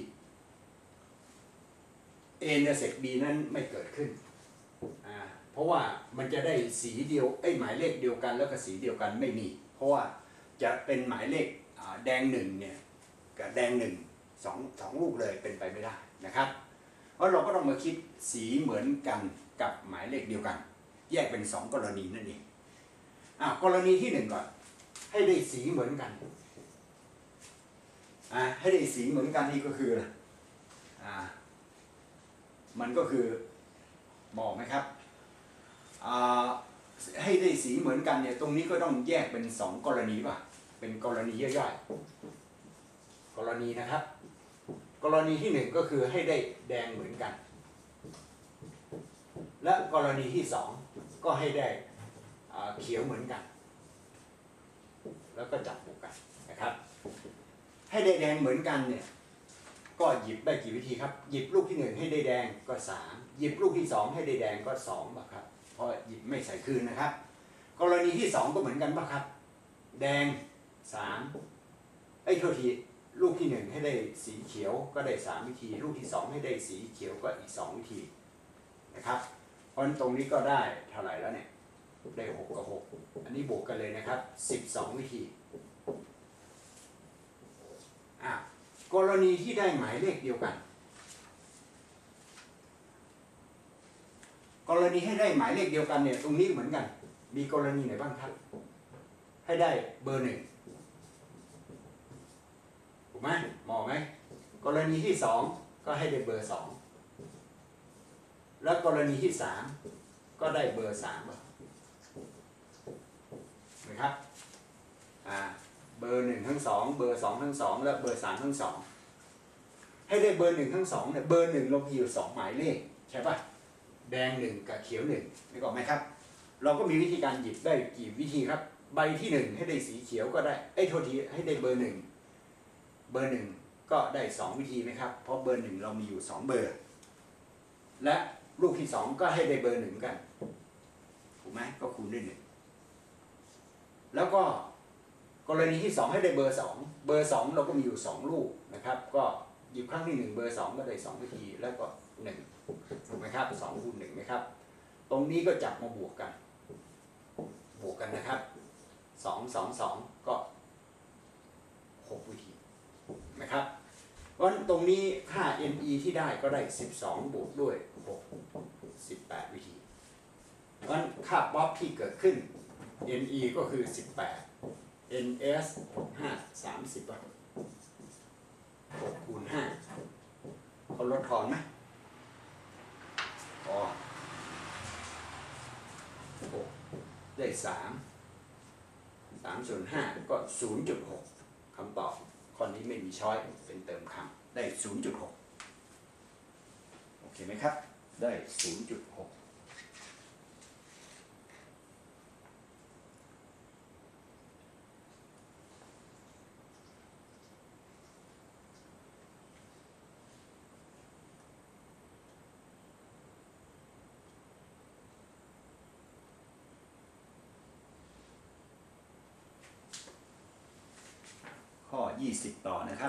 A ในเซก B นั้นไม่เกิดขึ้นเพราะว่ามันจะได้สีเดียวหมายเลขเดียวกันแล้วก็สีเดียวกันไม่มีเพราะว่าจะเป็นหมายเลขแดง1เนี่ยกับแดง1 2ลูกเลยเป็นไปไม่ได้นะครับเพราะเราก็ต้องมาคิดสีเหมือนกันกับหมายเลขเดียวกันแยกเป็น2กรณีนั่นเองกรณีที่1ก่อนให้ได้สีเหมือนกันให้ได้สีเหมือนกันนี่ก็คือมันก็คือบอกไหมครับให้ได้สีเหมือนกันเนี่ยตรงนี้ก็ต้องแยกเป็น2กรณีป่ะเป็นกรณีย่อยๆกรณีนะครับกรณีที่1ก็คือให้ได้แดงเหมือนกันและกรณีที่2ก็ให้ได้เขียวเหมือนกันแล้วก็จับบวกกันนะครับให้ได้แดงเหมือนกันเนี่ยก็หยิบได้กี่วิธีครับหยิบลูกที่1ให้ได้แดงก็3หยิบลูกที่2ให้ได้แดงก็2ป่ะครับเพราะหยิบไม่ใส่คืนนะครับกรณีที่2ก็เหมือนกันป่ะครับแดง3โทษทีลูกที่1ให้ได้สีเขียวก็ได้3วิธีลูกที่2ให้ได้สีเขียวก็อีก2วิธีนะครับเพราะฉะนั้นตรงนี้ก็ได้เท่าไหร่แล้วเนี่ยได้6กับ6อันนี้บวกกันเลยนะครับ12วิธีกรณีที่ได้หมายเลขเดียวกันกรณีให้ได้หมายเลขเดียวกันเนี่ยตรงนี้เหมือนกันมีกรณีไหนบ้างครับให้ได้เบอร์1ถูกไหมมองไหมกรณีที่2ก็ให้ได้เบอร์2แล้วกรณีที่3ก็ได้เบอร์3นะครับเบอร์1ทั้ง2เบอร์2ทั้ง2และเบอร์3ทั้ง2ให้ได้เบอร์1ทั้ง2เนี่ยเบอร์1เรามีอยู่2หมายเลขใช่ป่ะแดง1กับเขียว1นึกออกไหมครับเราก็มีวิธีการหยิบได้กี่วิธีครับใบที่1ให้ได้สีเขียวก็ได้โทษทีให้ได้เบอร์1ก็ได้2วิธีไหมครับเพราะเบอร์1เรามีอยู่2เบอร์และลูกที่2ก็ให้ได้เบอร์1กันถูกไหมก็คูณด้วย1แล้วก็กรณีที่2ให้ได้เบอร์2เราก็มีอยู่2ลูกนะครับก็หยิบครั้งที่1เบอร์2ก็ได้2วิธีแล้วก็1ถูกไหมครับ2คูณ1ไหมครับตรงนี้ก็จับมาบวกกันนะครับ2 ก็6วิธีนะครับเพราะฉะนั้นตรงนี้ค่า NE ที่ได้ก็ได้12บวกด้วย6 18วิธีเพราะฉะนั้นค่าป๊อปที่เกิดขึ้น NE ก็คือ18 NS 65 30 ณ5เขาลดทอนไหมอ๋อ6ได้3ส่วน5ก็0.6คำตอบข้อนี้ไม่มีช้อยเป็นเติมคำได้ 0.6 โอเคไหมครับได้ 0.6ข้อ20ต่อนะครับ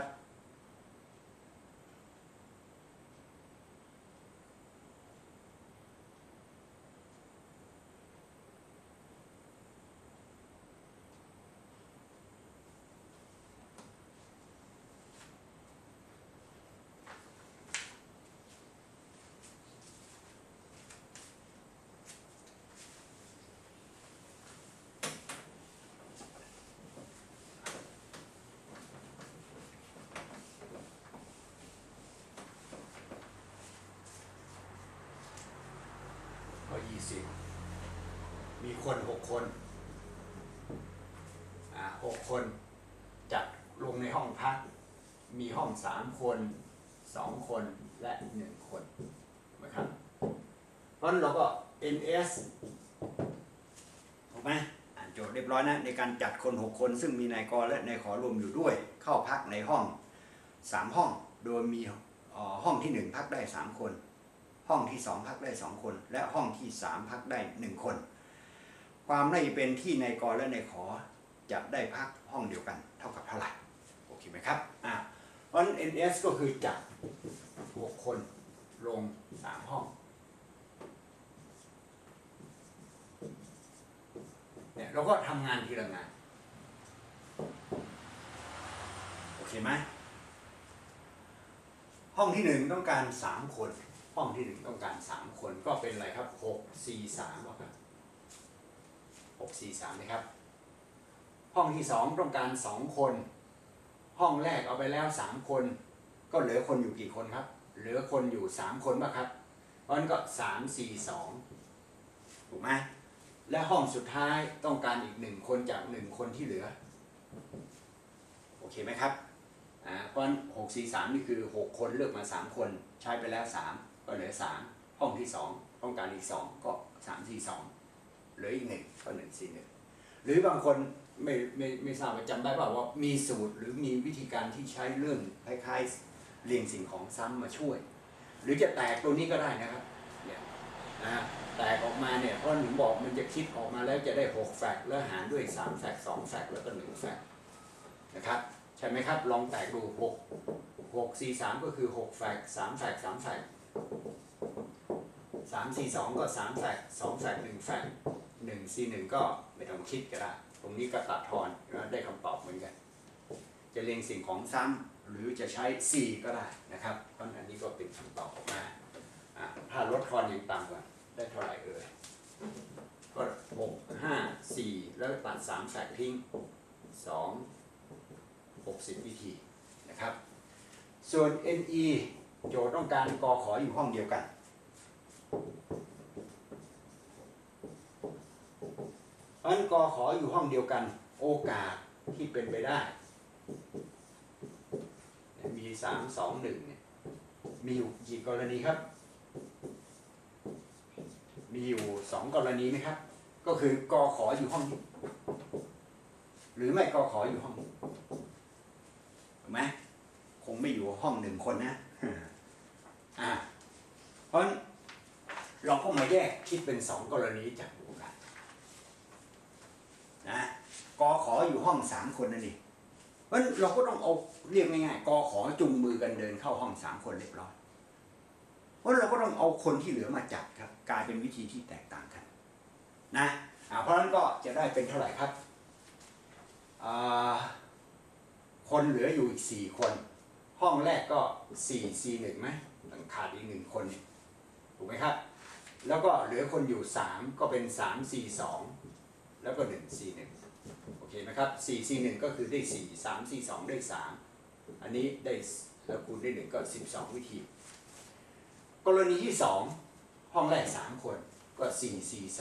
ข้อ20มีคน6 คน6 คนจัดลงในห้องพักมีห้อง3 คน2 คนและ1 คนนะครับเพราะฉะนั้นเราก็ NS ถูกไหมอ่านโจทย์เรียบร้อยนะในการจัดคน6 คนซึ่งมีนายกและนายขอรวมอยู่ด้วยเข้าพักในห้อง3 ห้องโดยมีห้องที่1พักได้3 คนห้องที่2พักได้2 คนและห้องที่3พักได้1 คนความน่าจะเป็นที่นายกและนายขอจะได้พักห้องเดียวกันเท่ากับเท่าไหร่โอเคไหมครับเพราะฉะนั้น NS ก็คือจัด6 คนลง3 ห้องเนี่ยเราก็ทำงานทีละงานโอเคไหมห้องที่1ต้องการ3 คนห้องที่1ต้องการ3 คนก็เป็นอะไรครับ6 4 3ครับ6 4 3นะครับห้องที่2ต้องการ2 คนห้องแรกเอาไปแล้ว3 คนก็เหลือคนอยู่กี่คนครับเหลือคนอยู่3 คนป่ะครับเพราะฉะนั้นก็3 4 2ถูกไหมและห้องสุดท้ายต้องการอีก1 คนจาก1 คนที่เหลือโอเคไหมครับเพราะฉะนั้น6 4 3นี่คือ6 คนเลือกมา3 คนใช้ไปแล้ว3ก็เหลือ3ห้องที่2ต้องการอีก2ก็3 4 2เหลืออีก1ก็1 4 1หรือบางคนไม่ทราบว่าจำได้เปล่าว่ามีสูตรหรือมีวิธีการที่ใช้เรื่องคล้ายๆเรียงสิ่งของซ้ำมาช่วยหรือจะแตกตัวนี้ก็ได้นะครับเนี่ยแตกออกมาเนี่ยเพราะหนูบอกมันจะคิดออกมาแล้วจะได้6 แฟกต์แล้วหารด้วย3 แฟกต์2 แฟกต์แล้วก็1 แฟกต์นะครับใช่ไหมครับลองแตกดู6 4 3ก็คือ6 แฟกต์3 แฟกต์3 แฟกต์3 4 2ก็3 แฟกต์2 แฟกต์1 แฟกต์1 4 1ก็ไม่ต้องคิดก็ได้ตรงนี้ก็ตัดทอนได้คำตอบเหมือนกันจะเรียงสิ่งของซ้ำหรือจะใช้ C ก็ได้นะครับเพราะอันนี้ก็เป็นคำตอบออกมาถ้าลดทอนอย่างต่ำกว่าได้เท่าไหร่ก็6 5 4แล้วตัด3 แฟกต์ทิ้ง2 60 วิธีนะครับส่วน NE โจทย์ต้องการกขออยู่ห้องเดียวกันเพราะฉะนั้นกขออยู่ห้องเดียวกันโอกาสที่เป็นไปได้มี3 2 1เนี่ยมีอยู่กี่กรณีครับมีอยู่2 กรณีไหมครับก็คือกขออยู่ห้องนี้หรือไม่กขออยู่ห้องนี้ถูกไหมคงไม่อยู่ห้อง1 คนนะเพราะฉะนั้นเราก็มาแยกคิดเป็น2 กรณีจากโอกาสนะกขออยู่ห้อง3 คนนั่นเองเพราะฉะนั้นเราก็ต้องเอาเรียกง่ายๆกขอจุงมือกันเดินเข้าห้อง3 คนเรียบร้อยเพราะเราก็ต้องเอาคนที่เหลือมาจัดครับกลายเป็นวิธีที่แตกต่างกันนะเพราะฉะนั้นก็จะได้เป็นเท่าไหร่ครับคนเหลืออยู่อีก4 คนห้องแรกก็4 4 1ไหมต้องขาดอีก1 คนเนี่ยถูกไหมครับแล้วก็เหลือคนอยู่3ก็เป็น3 4 2แล้วก็1 4 1โอเคไหมครับ4 4 1ก็คือได้4 3 4 2ได้3อันนี้ได้แล้วคูณด้วย1ก็12วิธีกรณีที่2ห้องแรก3คนก็4 4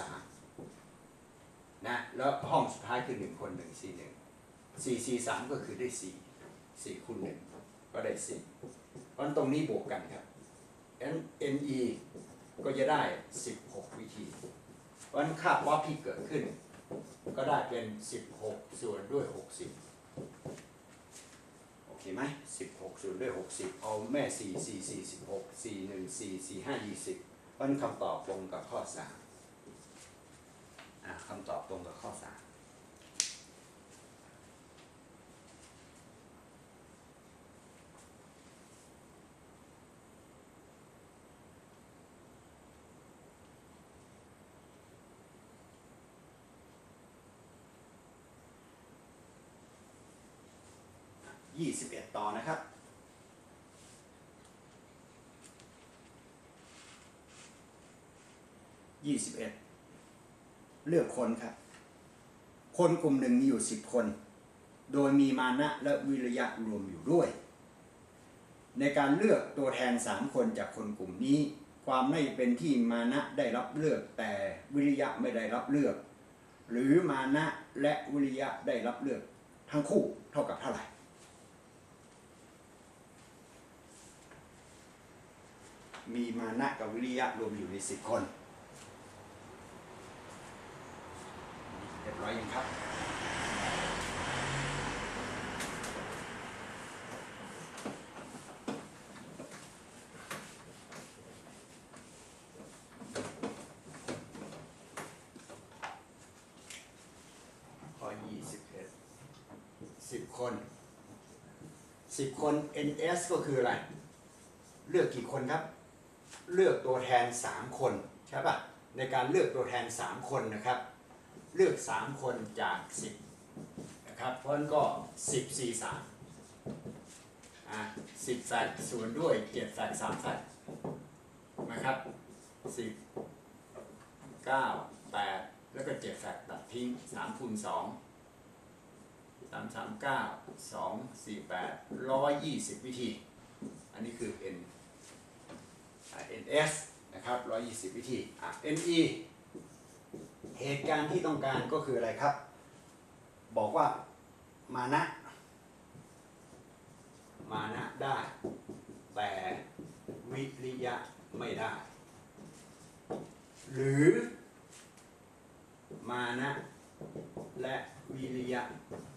3นะแล้วห้องสุดท้ายคือ1คน1 4 1 4 4 3ก็คือได้4คูณ1ก็ได้4เพราะตรงนี้บวกกันครับ NE ก็จะได้16วิธีเพราะค่าวัดที่เกิดขึ้นก็ได้เป็น16ส่วนด้วย60โอเคไหม16ส่วนด้วย60เอาแม่4 4 4 16 4 1 4 4 5 20เพราะคำตอบตรงกับข้อ3คำตอบตรงกับข้อ321ต่อนะครับ21เลือกคนครับคนกลุ่มหนึ่งมีอยู่10คนโดยมีมานะและวิริยะรวมอยู่ด้วยในการเลือกตัวแทน3คนจากคนกลุ่มนี้ความไม่เป็นที่มานะได้รับเลือกแต่วิริยะไม่ได้รับเลือกหรือมานะและวิริยะได้รับเลือกทั้งคู่เท่ากับเท่าไหร่มีมานะกับวิริยะรวมอยู่ใน10คนเรียบร้อยยังครับข้อ21 10 คน10 คน NS ก็คืออะไรเลือกกี่คนครับเลือกตัวแทน3คนใช่ป่ะในการเลือกตัวแทน3คนนะครับเลือก3คนจาก10นะครับเพราะฉะนั้นก็10 4 3 10แฟกส่วนด้วย7แฟก3แฟกนะครับ10 9 8แล้วก็7แฟกตัดทิ้ง3คูณ2 3 3 9 2 4 8 120วิธีอันนี้คือ NS นะครับ120วิธีNE เหตุการณ์ที่ต้องการก็คืออะไรครับบอกว่ามานะได้แต่วิริยะไม่ได้หรือมานะและวิริยะ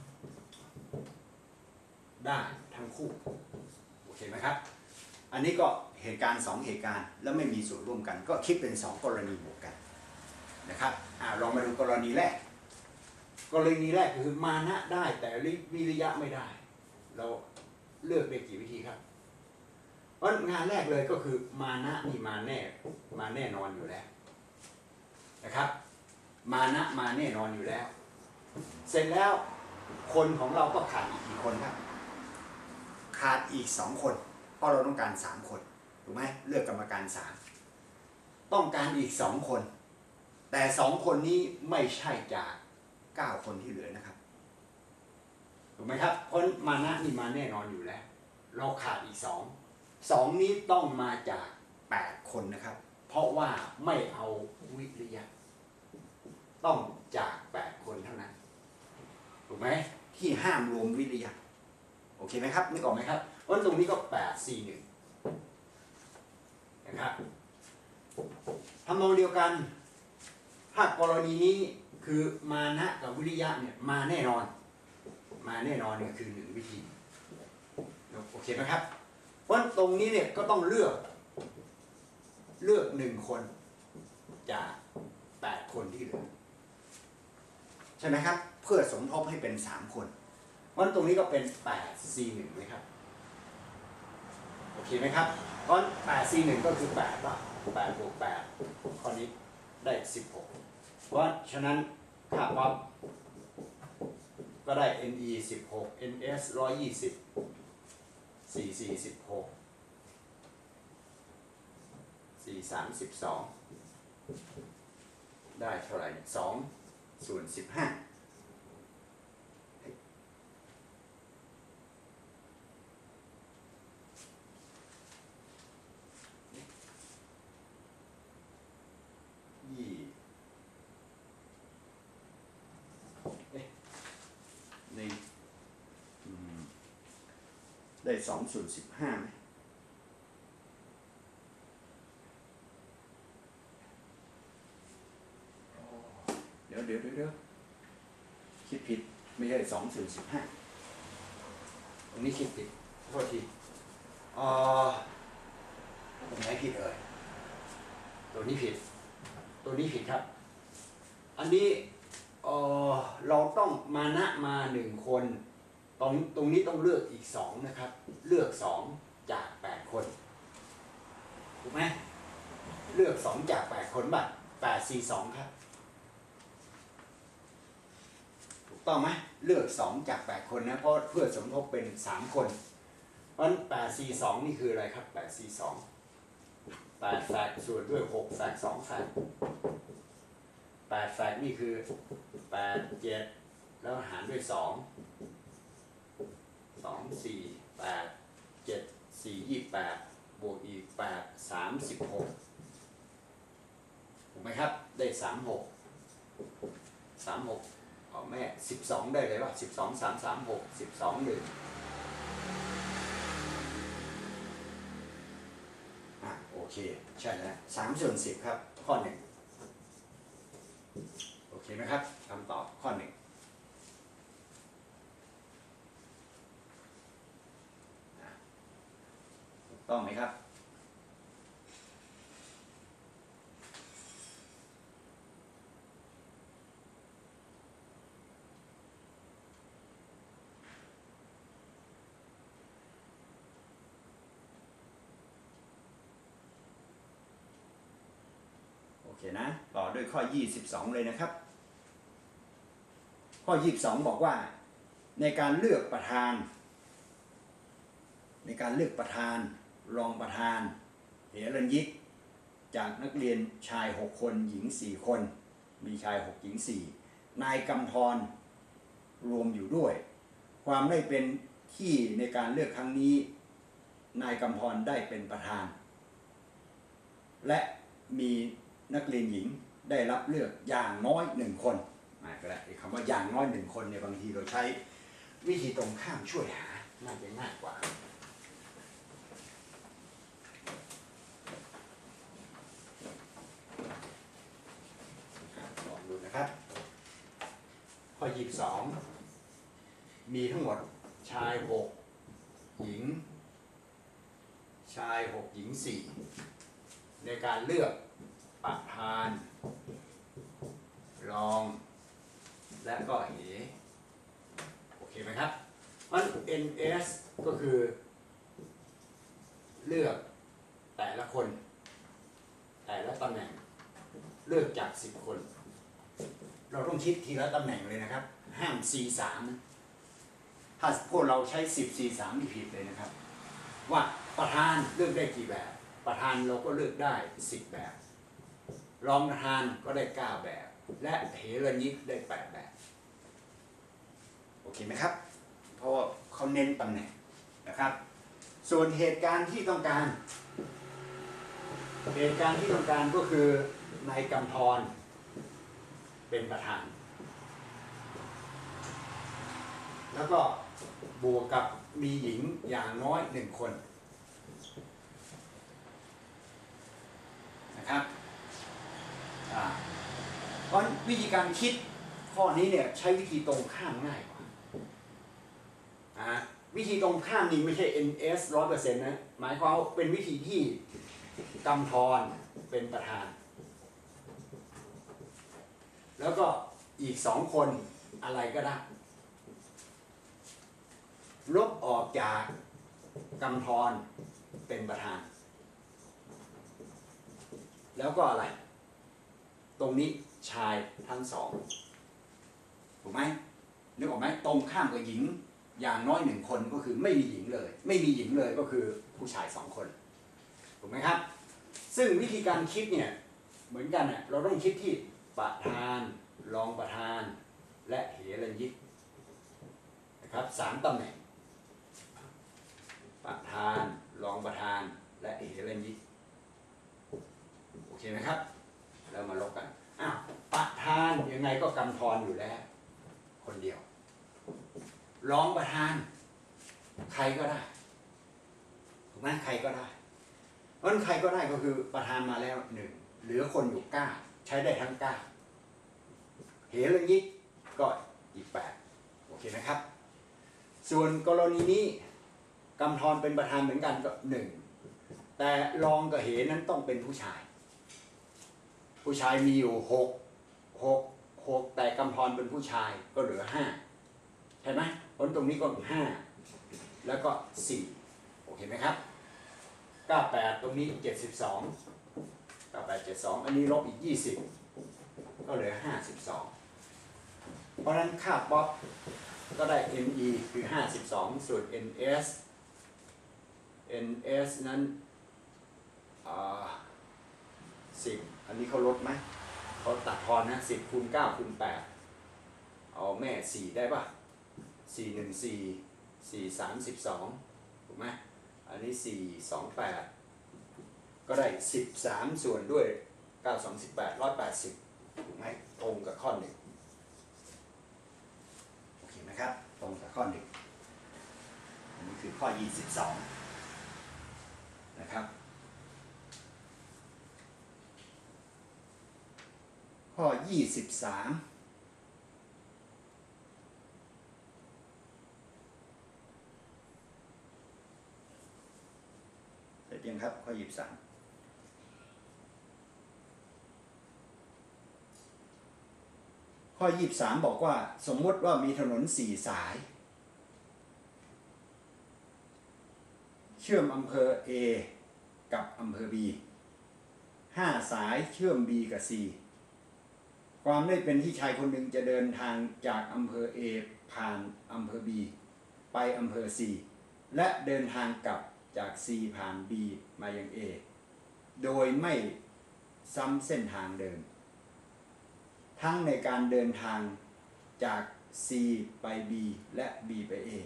ได้ทั้งคู่โอเคไหมครับอันนี้ก็เหตุการณ์2เหตุการณ์แล้วไม่มีส่วนร่วมกันก็คิดเป็น2กรณีบวกกันนะครับลองมาดูกรณีแรกคือมานะได้แต่วิริยะไม่ได้เราเลือกได้กี่วิธีครับเพราะงานแรกเลยก็คือมานะนี่มาแน่นอนอยู่แล้วนะครับมานะมาแน่นอนอยู่แล้วเสร็จแล้วคนของเราก็ขาดอีกกี่คนครับขาดอีก2คนเพราะเราต้องการ3คนถูกไหมเลือกกรรมการ3ต้องการอีก2คนแต่2คนนี้ไม่ใช่จาก9คนที่เหลือนะครับถูกไหมครับเพราะมานะนี่มาแน่นอนอยู่แล้วเราขาดอีก2นี้ต้องมาจาก8คนนะครับเพราะว่าไม่เอาวิริยะต้องจาก8คนเท่านั้นถูกไหมที่ห้ามรวมวิริยะโอเคไหมครับนึกออกไหมครับเพราะตรงนี้ก็8 4 1นะครับทำนองเดียวกันถ้ากรณีนี้คือมานะกับวิริยะเนี่ยมาแน่นอนเนี่ยคือ1วิธีโอเคไหมครับเพราะตรงนี้เนี่ยก็ต้องเลือก1คนจาก8คนที่เหลือใช่ไหมครับเพื่อสมทบให้เป็น3คนเพราะตรงนี้ก็เป็น8 4 1ไหมครับโอเคไหมครับเพราะ8 4 1ก็คือ8ป่ะ8บวก8ข้อนี้ได้16เพราะฉะนั้นค่าวัดก็ได้ NE 16 NS 120 4 4 16 4 3 12ได้เท่าไหร่2ส่วน15 ได้2/15ไหมเดี๋ยวคิดผิดไม่ใช่2/15ตรงนี้คิดผิดโทษทีตรงไหนผิดเอ่ยตัวนี้ผิดครับอันนี้เราต้องมา1 คนตรงนี้ต้องเลือกอีก2นะครับเลือก2จาก8คนถูกไหมเลือก2จาก8คนบัตร842ครับถูกต้องไหมเลือก2จาก8คนนะเพราะเพื่อสมทบเป็น3คนเพราะฉะนั้น842นี่คืออะไรครับ842 8แฝกส่วนด้วย6แฝก2แฝก8แฝกนี่คือ8 7แล้วหารด้วย2 4 8 7 4 28บวกอีก8 36ถูกไหมครับได้36แม่12ได้เลยว่า12 3 3 6 12 1โอเคใช่แล้ว3/10ครับข้อ1โอเคไหมครับคำตอบข้อ1ถูกต้องไหมครับโอเคนะต่อด้วยข้อ22เลยนะครับข้อ22บอกว่าในการเลือกประธานรองประธานเหรัญยิกจากนักเรียนชาย6คนหญิง4คนมีชาย6หญิง4นายกำธรรวมอยู่ด้วยความได้เป็นที่ในการเลือกครั้งนี้นายกำธรได้เป็นประธานและมีนักเรียนหญิงได้รับเลือกอย่างน้อย1คนก็ได้คำว่าอย่างน้อย1คนเนี่ยบางทีเราใช้วิธีตรงข้ามช่วยหาน่าจะง่ายกว่าลองดูนะครับข้อ22มีทั้งหมดชาย6หญิงหญิง4ในการเลือกประธานรองและก็เหโอเคไหมครับมัน NS ก็คือเลือกแต่ละคนแต่ละตำแหน่งเลือกจาก10คนเราต้องคิดทีละตำแหน่งเลยนะครับห้าม C3 นะถ้าพวกเราใช้10 C3 นี่ผิดเลยนะครับว่าประธานเลือกได้กี่แบบประธานเราก็เลือกได้10แบบรองประธานก็ได้9แบบและเหรัญยิกได้8แบบโอเคไหมครับเพราะว่าเขาเน้นตำแหน่งนะครับส่วนเหตุการณ์ที่ต้องการก็คือนายกำธรเป็นประธานแล้วก็บวกกับมีหญิงอย่างน้อย1คนนะครับเพราะวิธีการคิดข้อนี้เนี่ยใช้วิธีตรงข้ามง่ายกว่าวิธีตรงข้ามนี่ไม่ใช่ NS 100% นะหมายความว่าเป็นวิธีที่กำธรเป็นประธานแล้วก็อีก2คนอะไรก็ได้ลบออกจากกำธรเป็นประธานแล้วก็อะไรตรงนี้ชายทั้ง2ถูกไหมนึกออกไหมตรงข้ามกับหญิงอย่างน้อย1คนก็คือไม่มีหญิงเลยก็คือผู้ชาย2คนถูกไหมครับซึ่งวิธีการคิดเนี่ยเหมือนกันเนี่ยเราต้องคิดที่ประธานรองประธานและเหรัญยิกนะครับ3ตำแหน่งประธานรองประธานและเหรัญยิกโอเคไหมครับแล้วมาลบกันประธานยังไงก็กำธรอยู่แล้วคนเดียวรองประธานใครก็ได้ถูกไหมใครก็ได้เพราะฉะนั้นใครก็ได้ก็คือประธานมาแล้ว1เหลือคนอยู่9ใช้ได้ทั้ง9เหลือยิกก็อีก8โอเคนะครับ ส่วนกรณีนี้กำธรเป็นประธานเหมือนกันก็1แต่รองกับเหนั้นต้องเป็นผู้ชายมีอยู่6แต่กำธรเป็นผู้ชายก็เหลือ5ใช่ไหมผลตรงนี้ก็5แล้วก็4โอเคไหมครับ98ตรงนี้72อันนี้ลบอีก20ก็เหลือ52เพราะฉะนั้นค่าป๊อปก็ได้ NE คือ52ส่วน NS นั้น10อันนี้เขาลดไหมเขาตัดทอนนะ10คูณ9คูณ8เอาแม่4ได้ป่ะ4 1 4 4 3 12ถูกไหมอันนี้4 2 8ก็ได้13ส่วนด้วย9 2 18 180ถูกไหมตรงกับข้อ1โอเคไหมครับตรงกับข้อ1อันนี้คือข้อ22นะครับข้อ23เสร็จยังครับข้อ23ข้อ23บอกว่าสมมติว่ามีถนน4สายเชื่อมอำเภอ A กับอำเภอ B 5สายเชื่อม B กับ C ความได้เป็นที่ชายคนหนึ่งจะเดินทางจากอำเภอ A ผ่านอำเภอ B ไปอำเภอ C และเดินทางกลับจาก C ผ่าน B มายัง A โดยไม่ซ้ำเส้นทางเดิมทั้งในการเดินทางจาก C ไป B และ B ไป A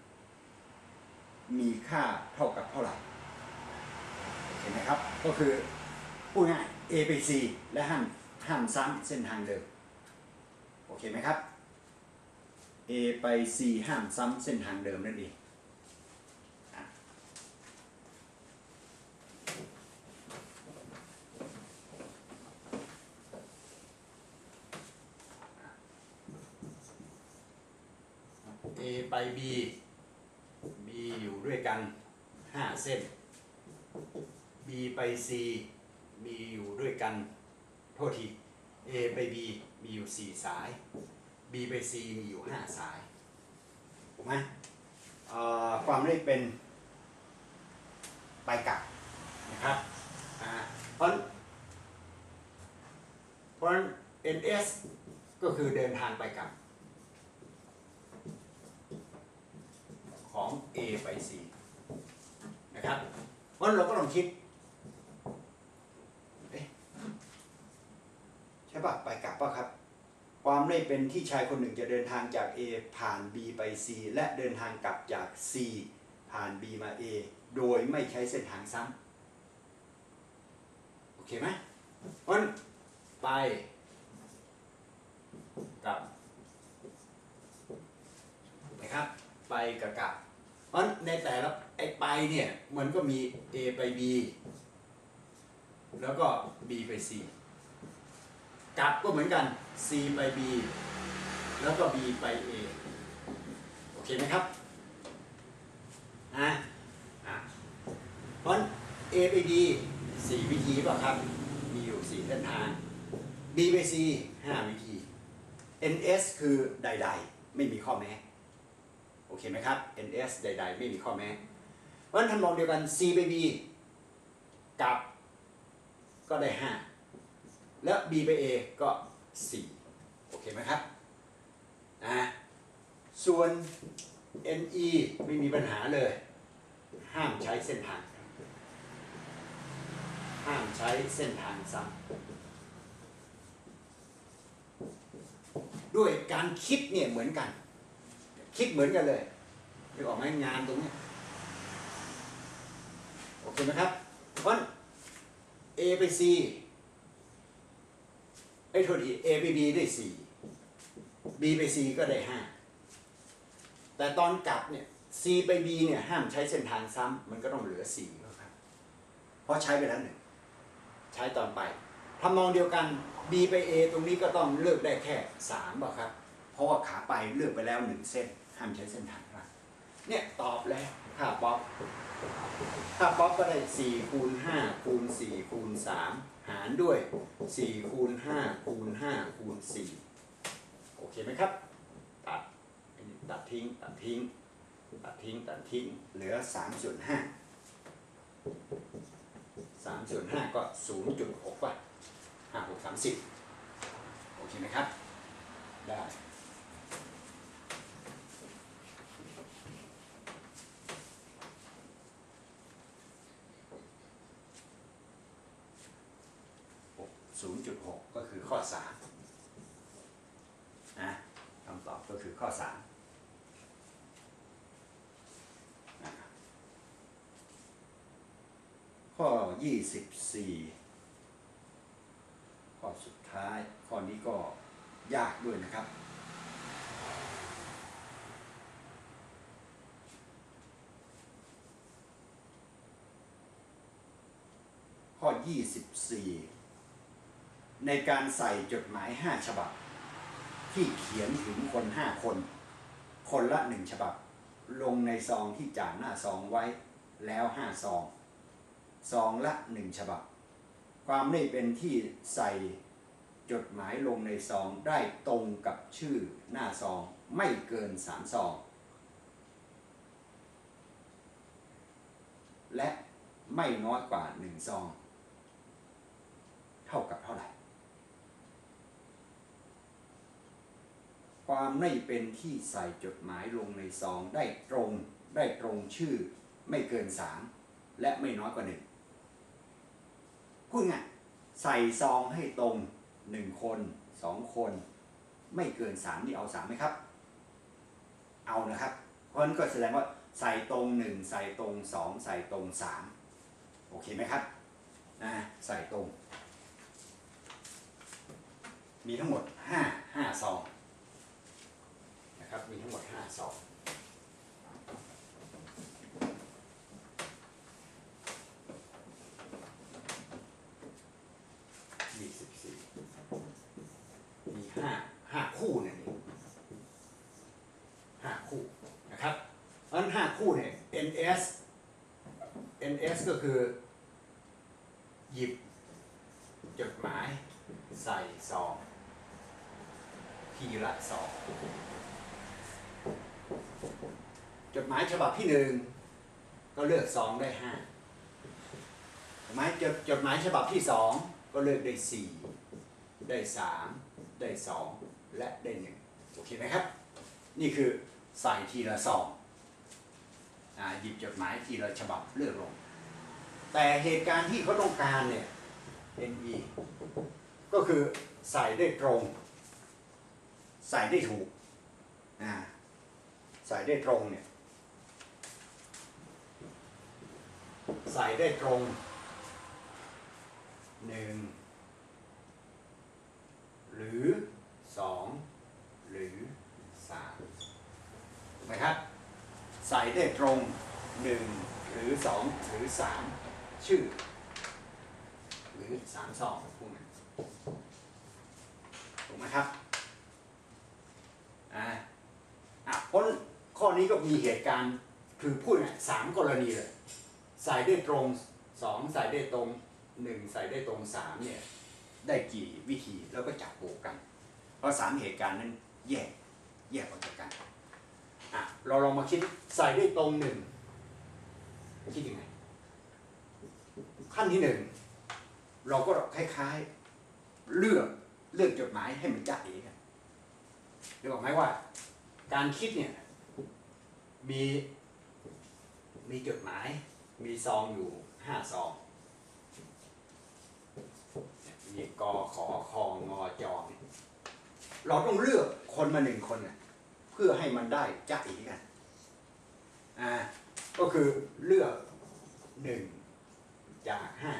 มีค่าเท่ากับเท่าไหร่เห็นไหมครับก็คือพูดง่าย A ไป C และห้ามซ้ำเส้นทางเดิมโอเคไหมครับ A ไป C ห้ามซ้ำเส้นทางเดิมนั่นเองA ไป B อยู่ด้วยกัน5เส้น B ไป C มีอยู่ด้วยกันโทษที A ไป B มีอยู่4สาย B ไป C มีอยู่5สายถูกไหมความได้เป็นไปกลับนะครับเพราะฉะนั้น NS ก็คือเดินทางไปกลับของ A ไป C นะครับเพราะเราก็ลองคิดใช่ป่ะไปกลับป่ะครับความได้เป็นที่ชายคนหนึ่งจะเดินทางจาก A ผ่าน B ไป C และเดินทางกลับจาก C ผ่าน B มา A โดยไม่ใช้เส้นทางซ้ำโอเคไหมเพราะไปกับนะครับไปกับกลับเพราะในแต่ละไอ้ไปเนี่ยมันก็มี A ไป B แล้วก็ B ไป C กลับก็เหมือนกัน C ไป B แล้วก็ B ไป A โอเคไหมครับเพราะ A ไป B 4วิธีป่ะครับมีอยู่4เส้นทาง B ไป C 5วิธี NS คือใดๆไม่มีข้อแม้โอเคไหมครับ NS ใดๆไม่มีข้อแม้เพราะฉะนั้นทำนองเดียวกัน C ไป B กลับก็ได้5แล้ว B ไป A ก็4โอเคไหมครับส่วน NE ไม่มีปัญหาเลยห้ามใช้เส้นทางซ้ำด้วยการคิดเนี่ยเหมือนกันคิดเหมือนกันเลยนึกออกไหมงานตรงนี้โอเคไหมครับเพราะ A ไป C โทษที A ไป B ได้4 B ไป C ก็ได้5แต่ตอนกลับเนี่ย C ไป B เนี่ยห้ามใช้เส้นทางซ้ำมันก็ต้องเหลือ4แล้วครับเพราะใช้ไปแล้ว1ใช้ตอนไปทำนองเดียวกัน B ไป A ตรงนี้ก็ต้องเลือกได้แค่3ป่ะครับเพราะว่าขาไปเลือกไปแล้ว1เส้นห้ามใช้เส้นทางครับเนี่ยตอบแล้วค่าป๊อปก็ได้4คูณ5คูณ4คูณ3หารด้วย4คูณ5คูณ5คูณ4โอเคไหมครับตัดทิ้งเหลือ3ส่วน5 3ส่วน5ก็ 0.6 ป่ะ5 6 30โอเคไหมครับได้0.6 ก็คือข้อ3นะคำตอบก็คือข้อ3ข้อ24ข้อสุดท้ายข้อนี้ก็ยากด้วยนะครับข้อ24ในการใส่จดหมาย5ฉบับที่เขียนถึงคน5คนคนละ1ฉบับลงในซองที่จ่าหน้าซองไว้แล้ว5ซองซองละ1ฉบับความได้เป็นที่ใส่จดหมายลงในซองได้ตรงกับชื่อหน้าซองไม่เกิน3ซองและไม่น้อยกว่า1ซองเท่ากับเท่าไหร่ความไม่เป็นที่ใส่จดหมายลงในซองได้ตรงชื่อไม่เกิน3และไม่น้อยกว่า1พูดง่ายใส่ซองให้ตรง1คน2คนไม่เกิน3นี่เอา3ไหมครับเอานะครับเพราะฉะนั้นก็แสดงว่าใส่ตรง1ใส่ตรง2ใส่ตรง3โอเคไหมครับใส่ตรงมีทั้งหมด5ซองนะครับมีทั้งหมด5ซองมี5คู่เนี่ย5คู่นะครับเพราะฉะนั้น5คู่เนี่ย NS ก็คือหยิบจดหมายใส่ซองทีละซองจดหมายฉบับที่1ก็เลือกซองได้5จดหมายฉบับที่2ก็เลือกได้4ได้3ได้2และได้1โอเคไหมครับนี่คือใส่ทีละซองหยิบจดหมายทีละฉบับเลือกลงแต่เหตุการณ์ที่เขาต้องการเนี่ย NE ก็คือใส่ได้ตรงใส่ได้ถูกใส่ได้ตรงเนี่ยใส่ได้ตรง1หรือ2หรือ3นะครับใส่ได้ตรง1หรือ2หรือ3ชื่อหรือ3ซองพวกนั้นถูกไหมครับเพราะข้อนี้ก็มีเหตุการณ์คือพูดง่าย3กรณีเลยใส่ได้ตรง2ใส่ได้ตรง1ใส่ได้ตรง3เนี่ยได้กี่วิธีแล้วก็จับโบกกันเพราะ3เหตุการณ์นั้นแยกออกจากกันเราลองมาคิดใส่ได้ตรง1คิดยังไงขั้นที่1เราก็คล้ายๆเลือกจดหมายให้มันจ๊ะเอ๋กันเดี๋ยวบอกไหมว่าการคิดเนี่ยมีจดหมายมีซองอยู่5ซองมีกขอคงจเราต้องเลือกคนมา1คนเพื่อให้มันได้จ๊ะเอ๋กันก็คือเลือก1จาก5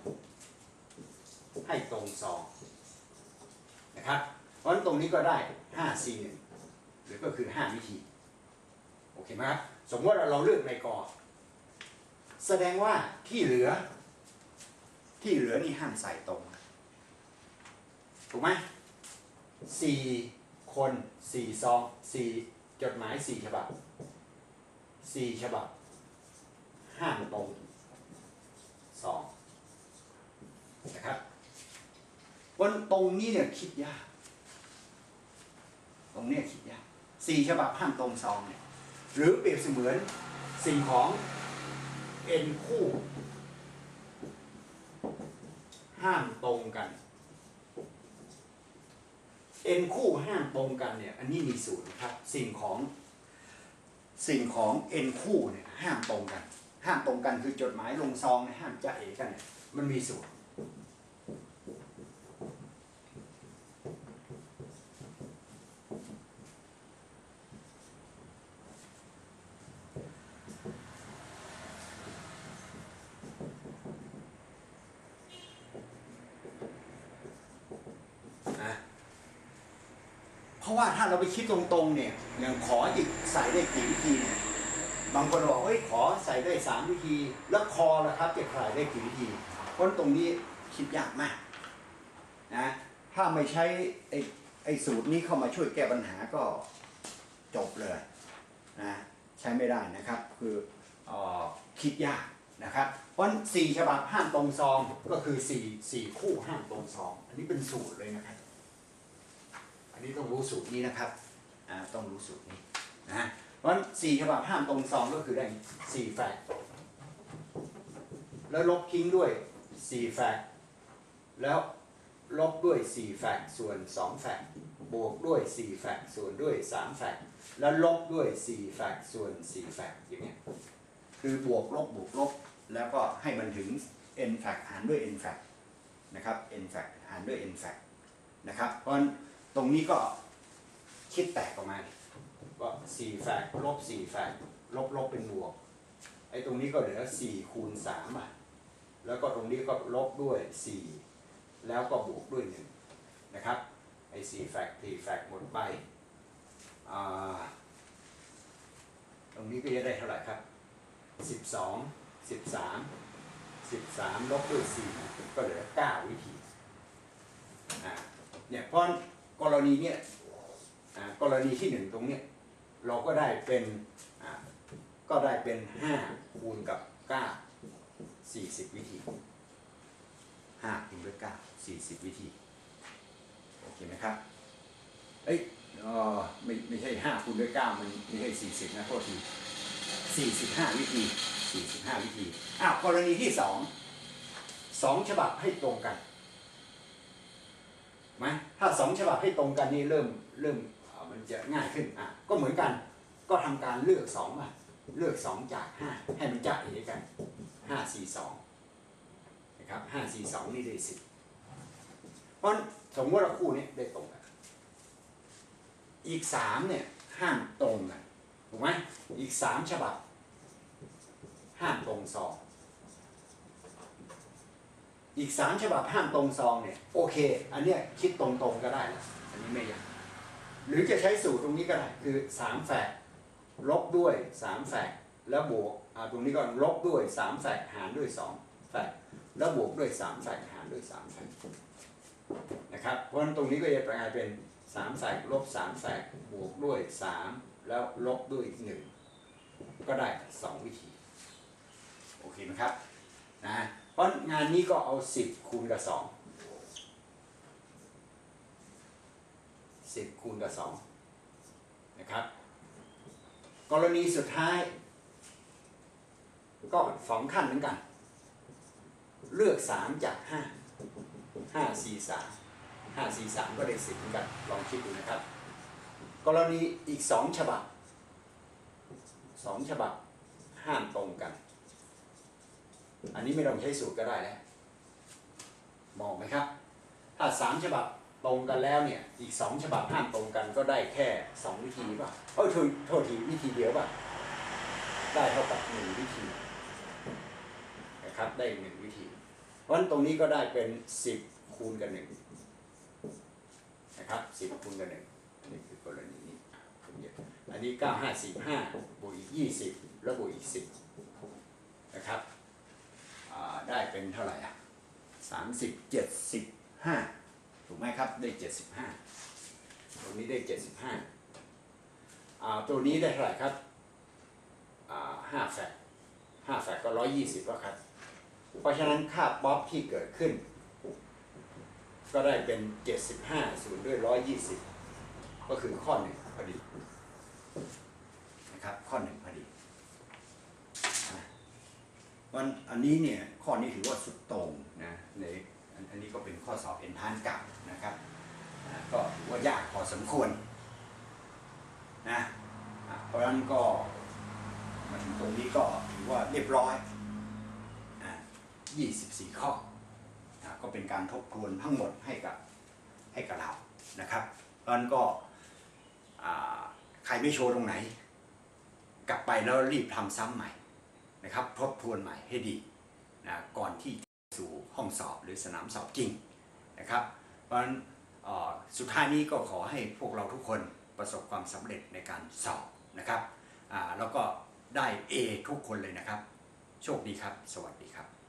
ให้ตรงซองนะครับเพราะฉะนั้นตรงนี้ก็ได้5 4 1หรือก็คือ5วิธีโอเคไหมครับสมมติว่าเราเลือกในกอแสดงว่าที่เหลือนี่ห้ามใส่ตรงถูกไหม4 คน4 ซอง4 จดหมาย4 ฉบับ4 ฉบับห้ามตรง2นะครับวันตรงนี้เนี่ยคิดยากตรงนี้คิดยาก4 ฉบับห้ามตรงซองเนี่ยหรือเปรียบเสมือนสิ่งของ n คู่ห้ามตรงกัน n คู่ห้ามตรงกันเนี่ยอันนี้มีสูตรนะครับสิ่งของ n คู่เนี่ยห้ามตรงกันคือจดหมายลงซองห้ามจะเอกันเนี่ยมันมีสูตรเพราะว่าถ้าเราไปคิดตรงๆเนี่ยอย่างขออีกใส่ได้กี่วิธีเนี่ยบางคนบอกเฮ้ยขอใส่ได้3 วิธีแล้วคอล่ะครับจะใส่ได้กี่วิธีเพราะตรงนี้คิดยากมากนะถ้าไม่ใช้ไอ้สูตรนี้เข้ามาช่วยแก้ปัญหาก็จบเลยนะใช้ไม่ได้นะครับคือคิดยากนะครับเพราะ4 ฉบับห้ามตรงซองก็คือ4 คู่ห้ามตรงซองอันนี้เป็นสูตรเลยนะครับอันนี้ต้องรู้สูตรนี้นะครับต้องรู้สูตรนี้นะเพราะ4 ฉบับห้ามตรงซองก็คือได้4 แฟกต์แล้วลบทิ้งด้วย4 แฟกต์แล้วลบด้วย4 แฟกต์ส่วน2 แฟกต์บวกด้วย4 แฟกต์ส่วนด้วย3 แฟกต์แล้วลบด้วย4 แฟกต์ส่วน4 แฟกต์อย่างเงี้ยคือบวกลบแล้วก็ให้มันถึง n แฟกต์หารด้วย n แฟกต์นะครับ n แฟกต์หารด้วย n แฟกต์นะครับเพราะตรงนี้ก็คิดแตกออกมาก็4 แฟกต์ลบ4 แฟกต์ลบเป็นบวกไอ้ตรงนี้ก็เหลือ4 คูณ 3แล้วก็ตรงนี้ก็ลบด้วย4แล้วก็บวกด้วย1นะครับไอ้4 แฟกต์4 แฟกต์หมดไปตรงนี้ก็จะได้เท่าไหร่ครับ13 ลบด้วย4ก็เหลือ9 วิธีเนี่ยเพราะกรณีเนี้ยกรณีที่1ตรงเนี้ยเราก็ได้เป็น5 คูณกับ9 40 วิธี5 คูณด้วย9 40 วิธีโอเคไหมครับไม่ใช่5 คูณด้วย9มันไม่ใช่40นะโทษที45 วิธี45 วิธีกรณีที่2 ฉบับให้ตรงกันไหมถ้า2 ฉบับให้ตรงกันนี่เริ่มมันจะง่ายขึ้นก็เหมือนกันก็ทำการเลือก2เลือก2จาก5ให้มันจะเอกัน5 4 2นะครับ5 4 2นี่ได้10เพราะสมมติว่าคู่นี้ได้ตรงกันอีก3เนี่ยห้ามตรงกันถูกไหมอีก3 ฉบับห้ามตรงซองอีก3 ฉบับห้ามตรงซองเนี่ยโอเคอันเนี้ยคิดตรงก็ได้อันนี้ไม่ยากหรือจะใช้สูตรตรงนี้ก็ได้คือ3 แฟกต์ลบด้วย3 แฟกต์แล้วบวกตรงนี้ก็ลบด้วย3 แฟกต์หารด้วย2 แฟกต์แล้วบวกด้วย3 แฟกต์หารด้วย3 แฟกต์นะครับเพราะฉะนั้นตรงนี้ก็จะกลายเป็น3 แฟกต์ลบ3 แฟกต์บวกด้วย3แล้วลบด้วย1ก็ได้2 วิธีโอเคไหมครับนะเพราะงานนี้ก็เอา10 คูณกับ2 10 คูณกับ2นะครับกรณีสุดท้ายก็2 ขั้นเหมือนกันเลือก3จาก5 5 4 3 5 4 3ก็ได้10เหมือนกันลองคิดดูนะครับกรณีอีก2 ฉบับห้ามตรงกันอันนี้ไม่ต้องใช้สูตรก็ได้แล้วมองไหมครับถ้า3 ฉบับตรงกันแล้วเนี่ยอีก2 ฉบับห้ามตรงกันก็ได้แค่2 วิธีป่ะโทษทีวิธีเดียวป่ะได้เท่ากับ1 วิธีนะครับได้1 วิธีเพราะฉะนั้นตรงนี้ก็ได้เป็น10 คูณกับ1นะครับ10 คูณกับ1อันนี้คือกรณีนี้อันนี้9545บวกอีก20แล้วบวกอีก10นะครับได้เป็นเท่าไหร่30 75ถูกไหมครับได้75ตรงนี้ได้75ตัวนี้ได้เท่าไหร่ครับ5แฟกก็120แล้วครับเพราะฉะนั้นค่าป๊อปที่เกิดขึ้นก็ได้เป็น75ส่วนด้วย120ก็คือข้อ1พอดีนะครับข้อ1พอดีวันอันนี้เนี่ยข้อนี้ถือว่าสุดโต่งนะในอันนี้ก็เป็นข้อสอบเอนทรานซ์เก่านะครับก็ถือว่ายากพอสมควรนะเพราะฉะนั้นก็มาถึงตรงนี้ก็ถือว่าเรียบร้อย24 ข้อก็เป็นการทบทวนทั้งหมดให้กับเรานะครับเพราะฉะนั้นก็ใครไม่โชว์ตรงไหนกลับไปแล้วรีบทำซ้ำใหม่นะครับทบทวนใหม่ให้ดีนะก่อนที่จะสู่ห้องสอบหรือสนามสอบจริงนะครับเพราะฉะนั้นสุดท้ายนี้ก็ขอให้พวกเราทุกคนประสบความสำเร็จในการสอบนะครับแล้วก็ได้ A ทุกคนเลยนะครับโชคดีครับสวัสดีครับ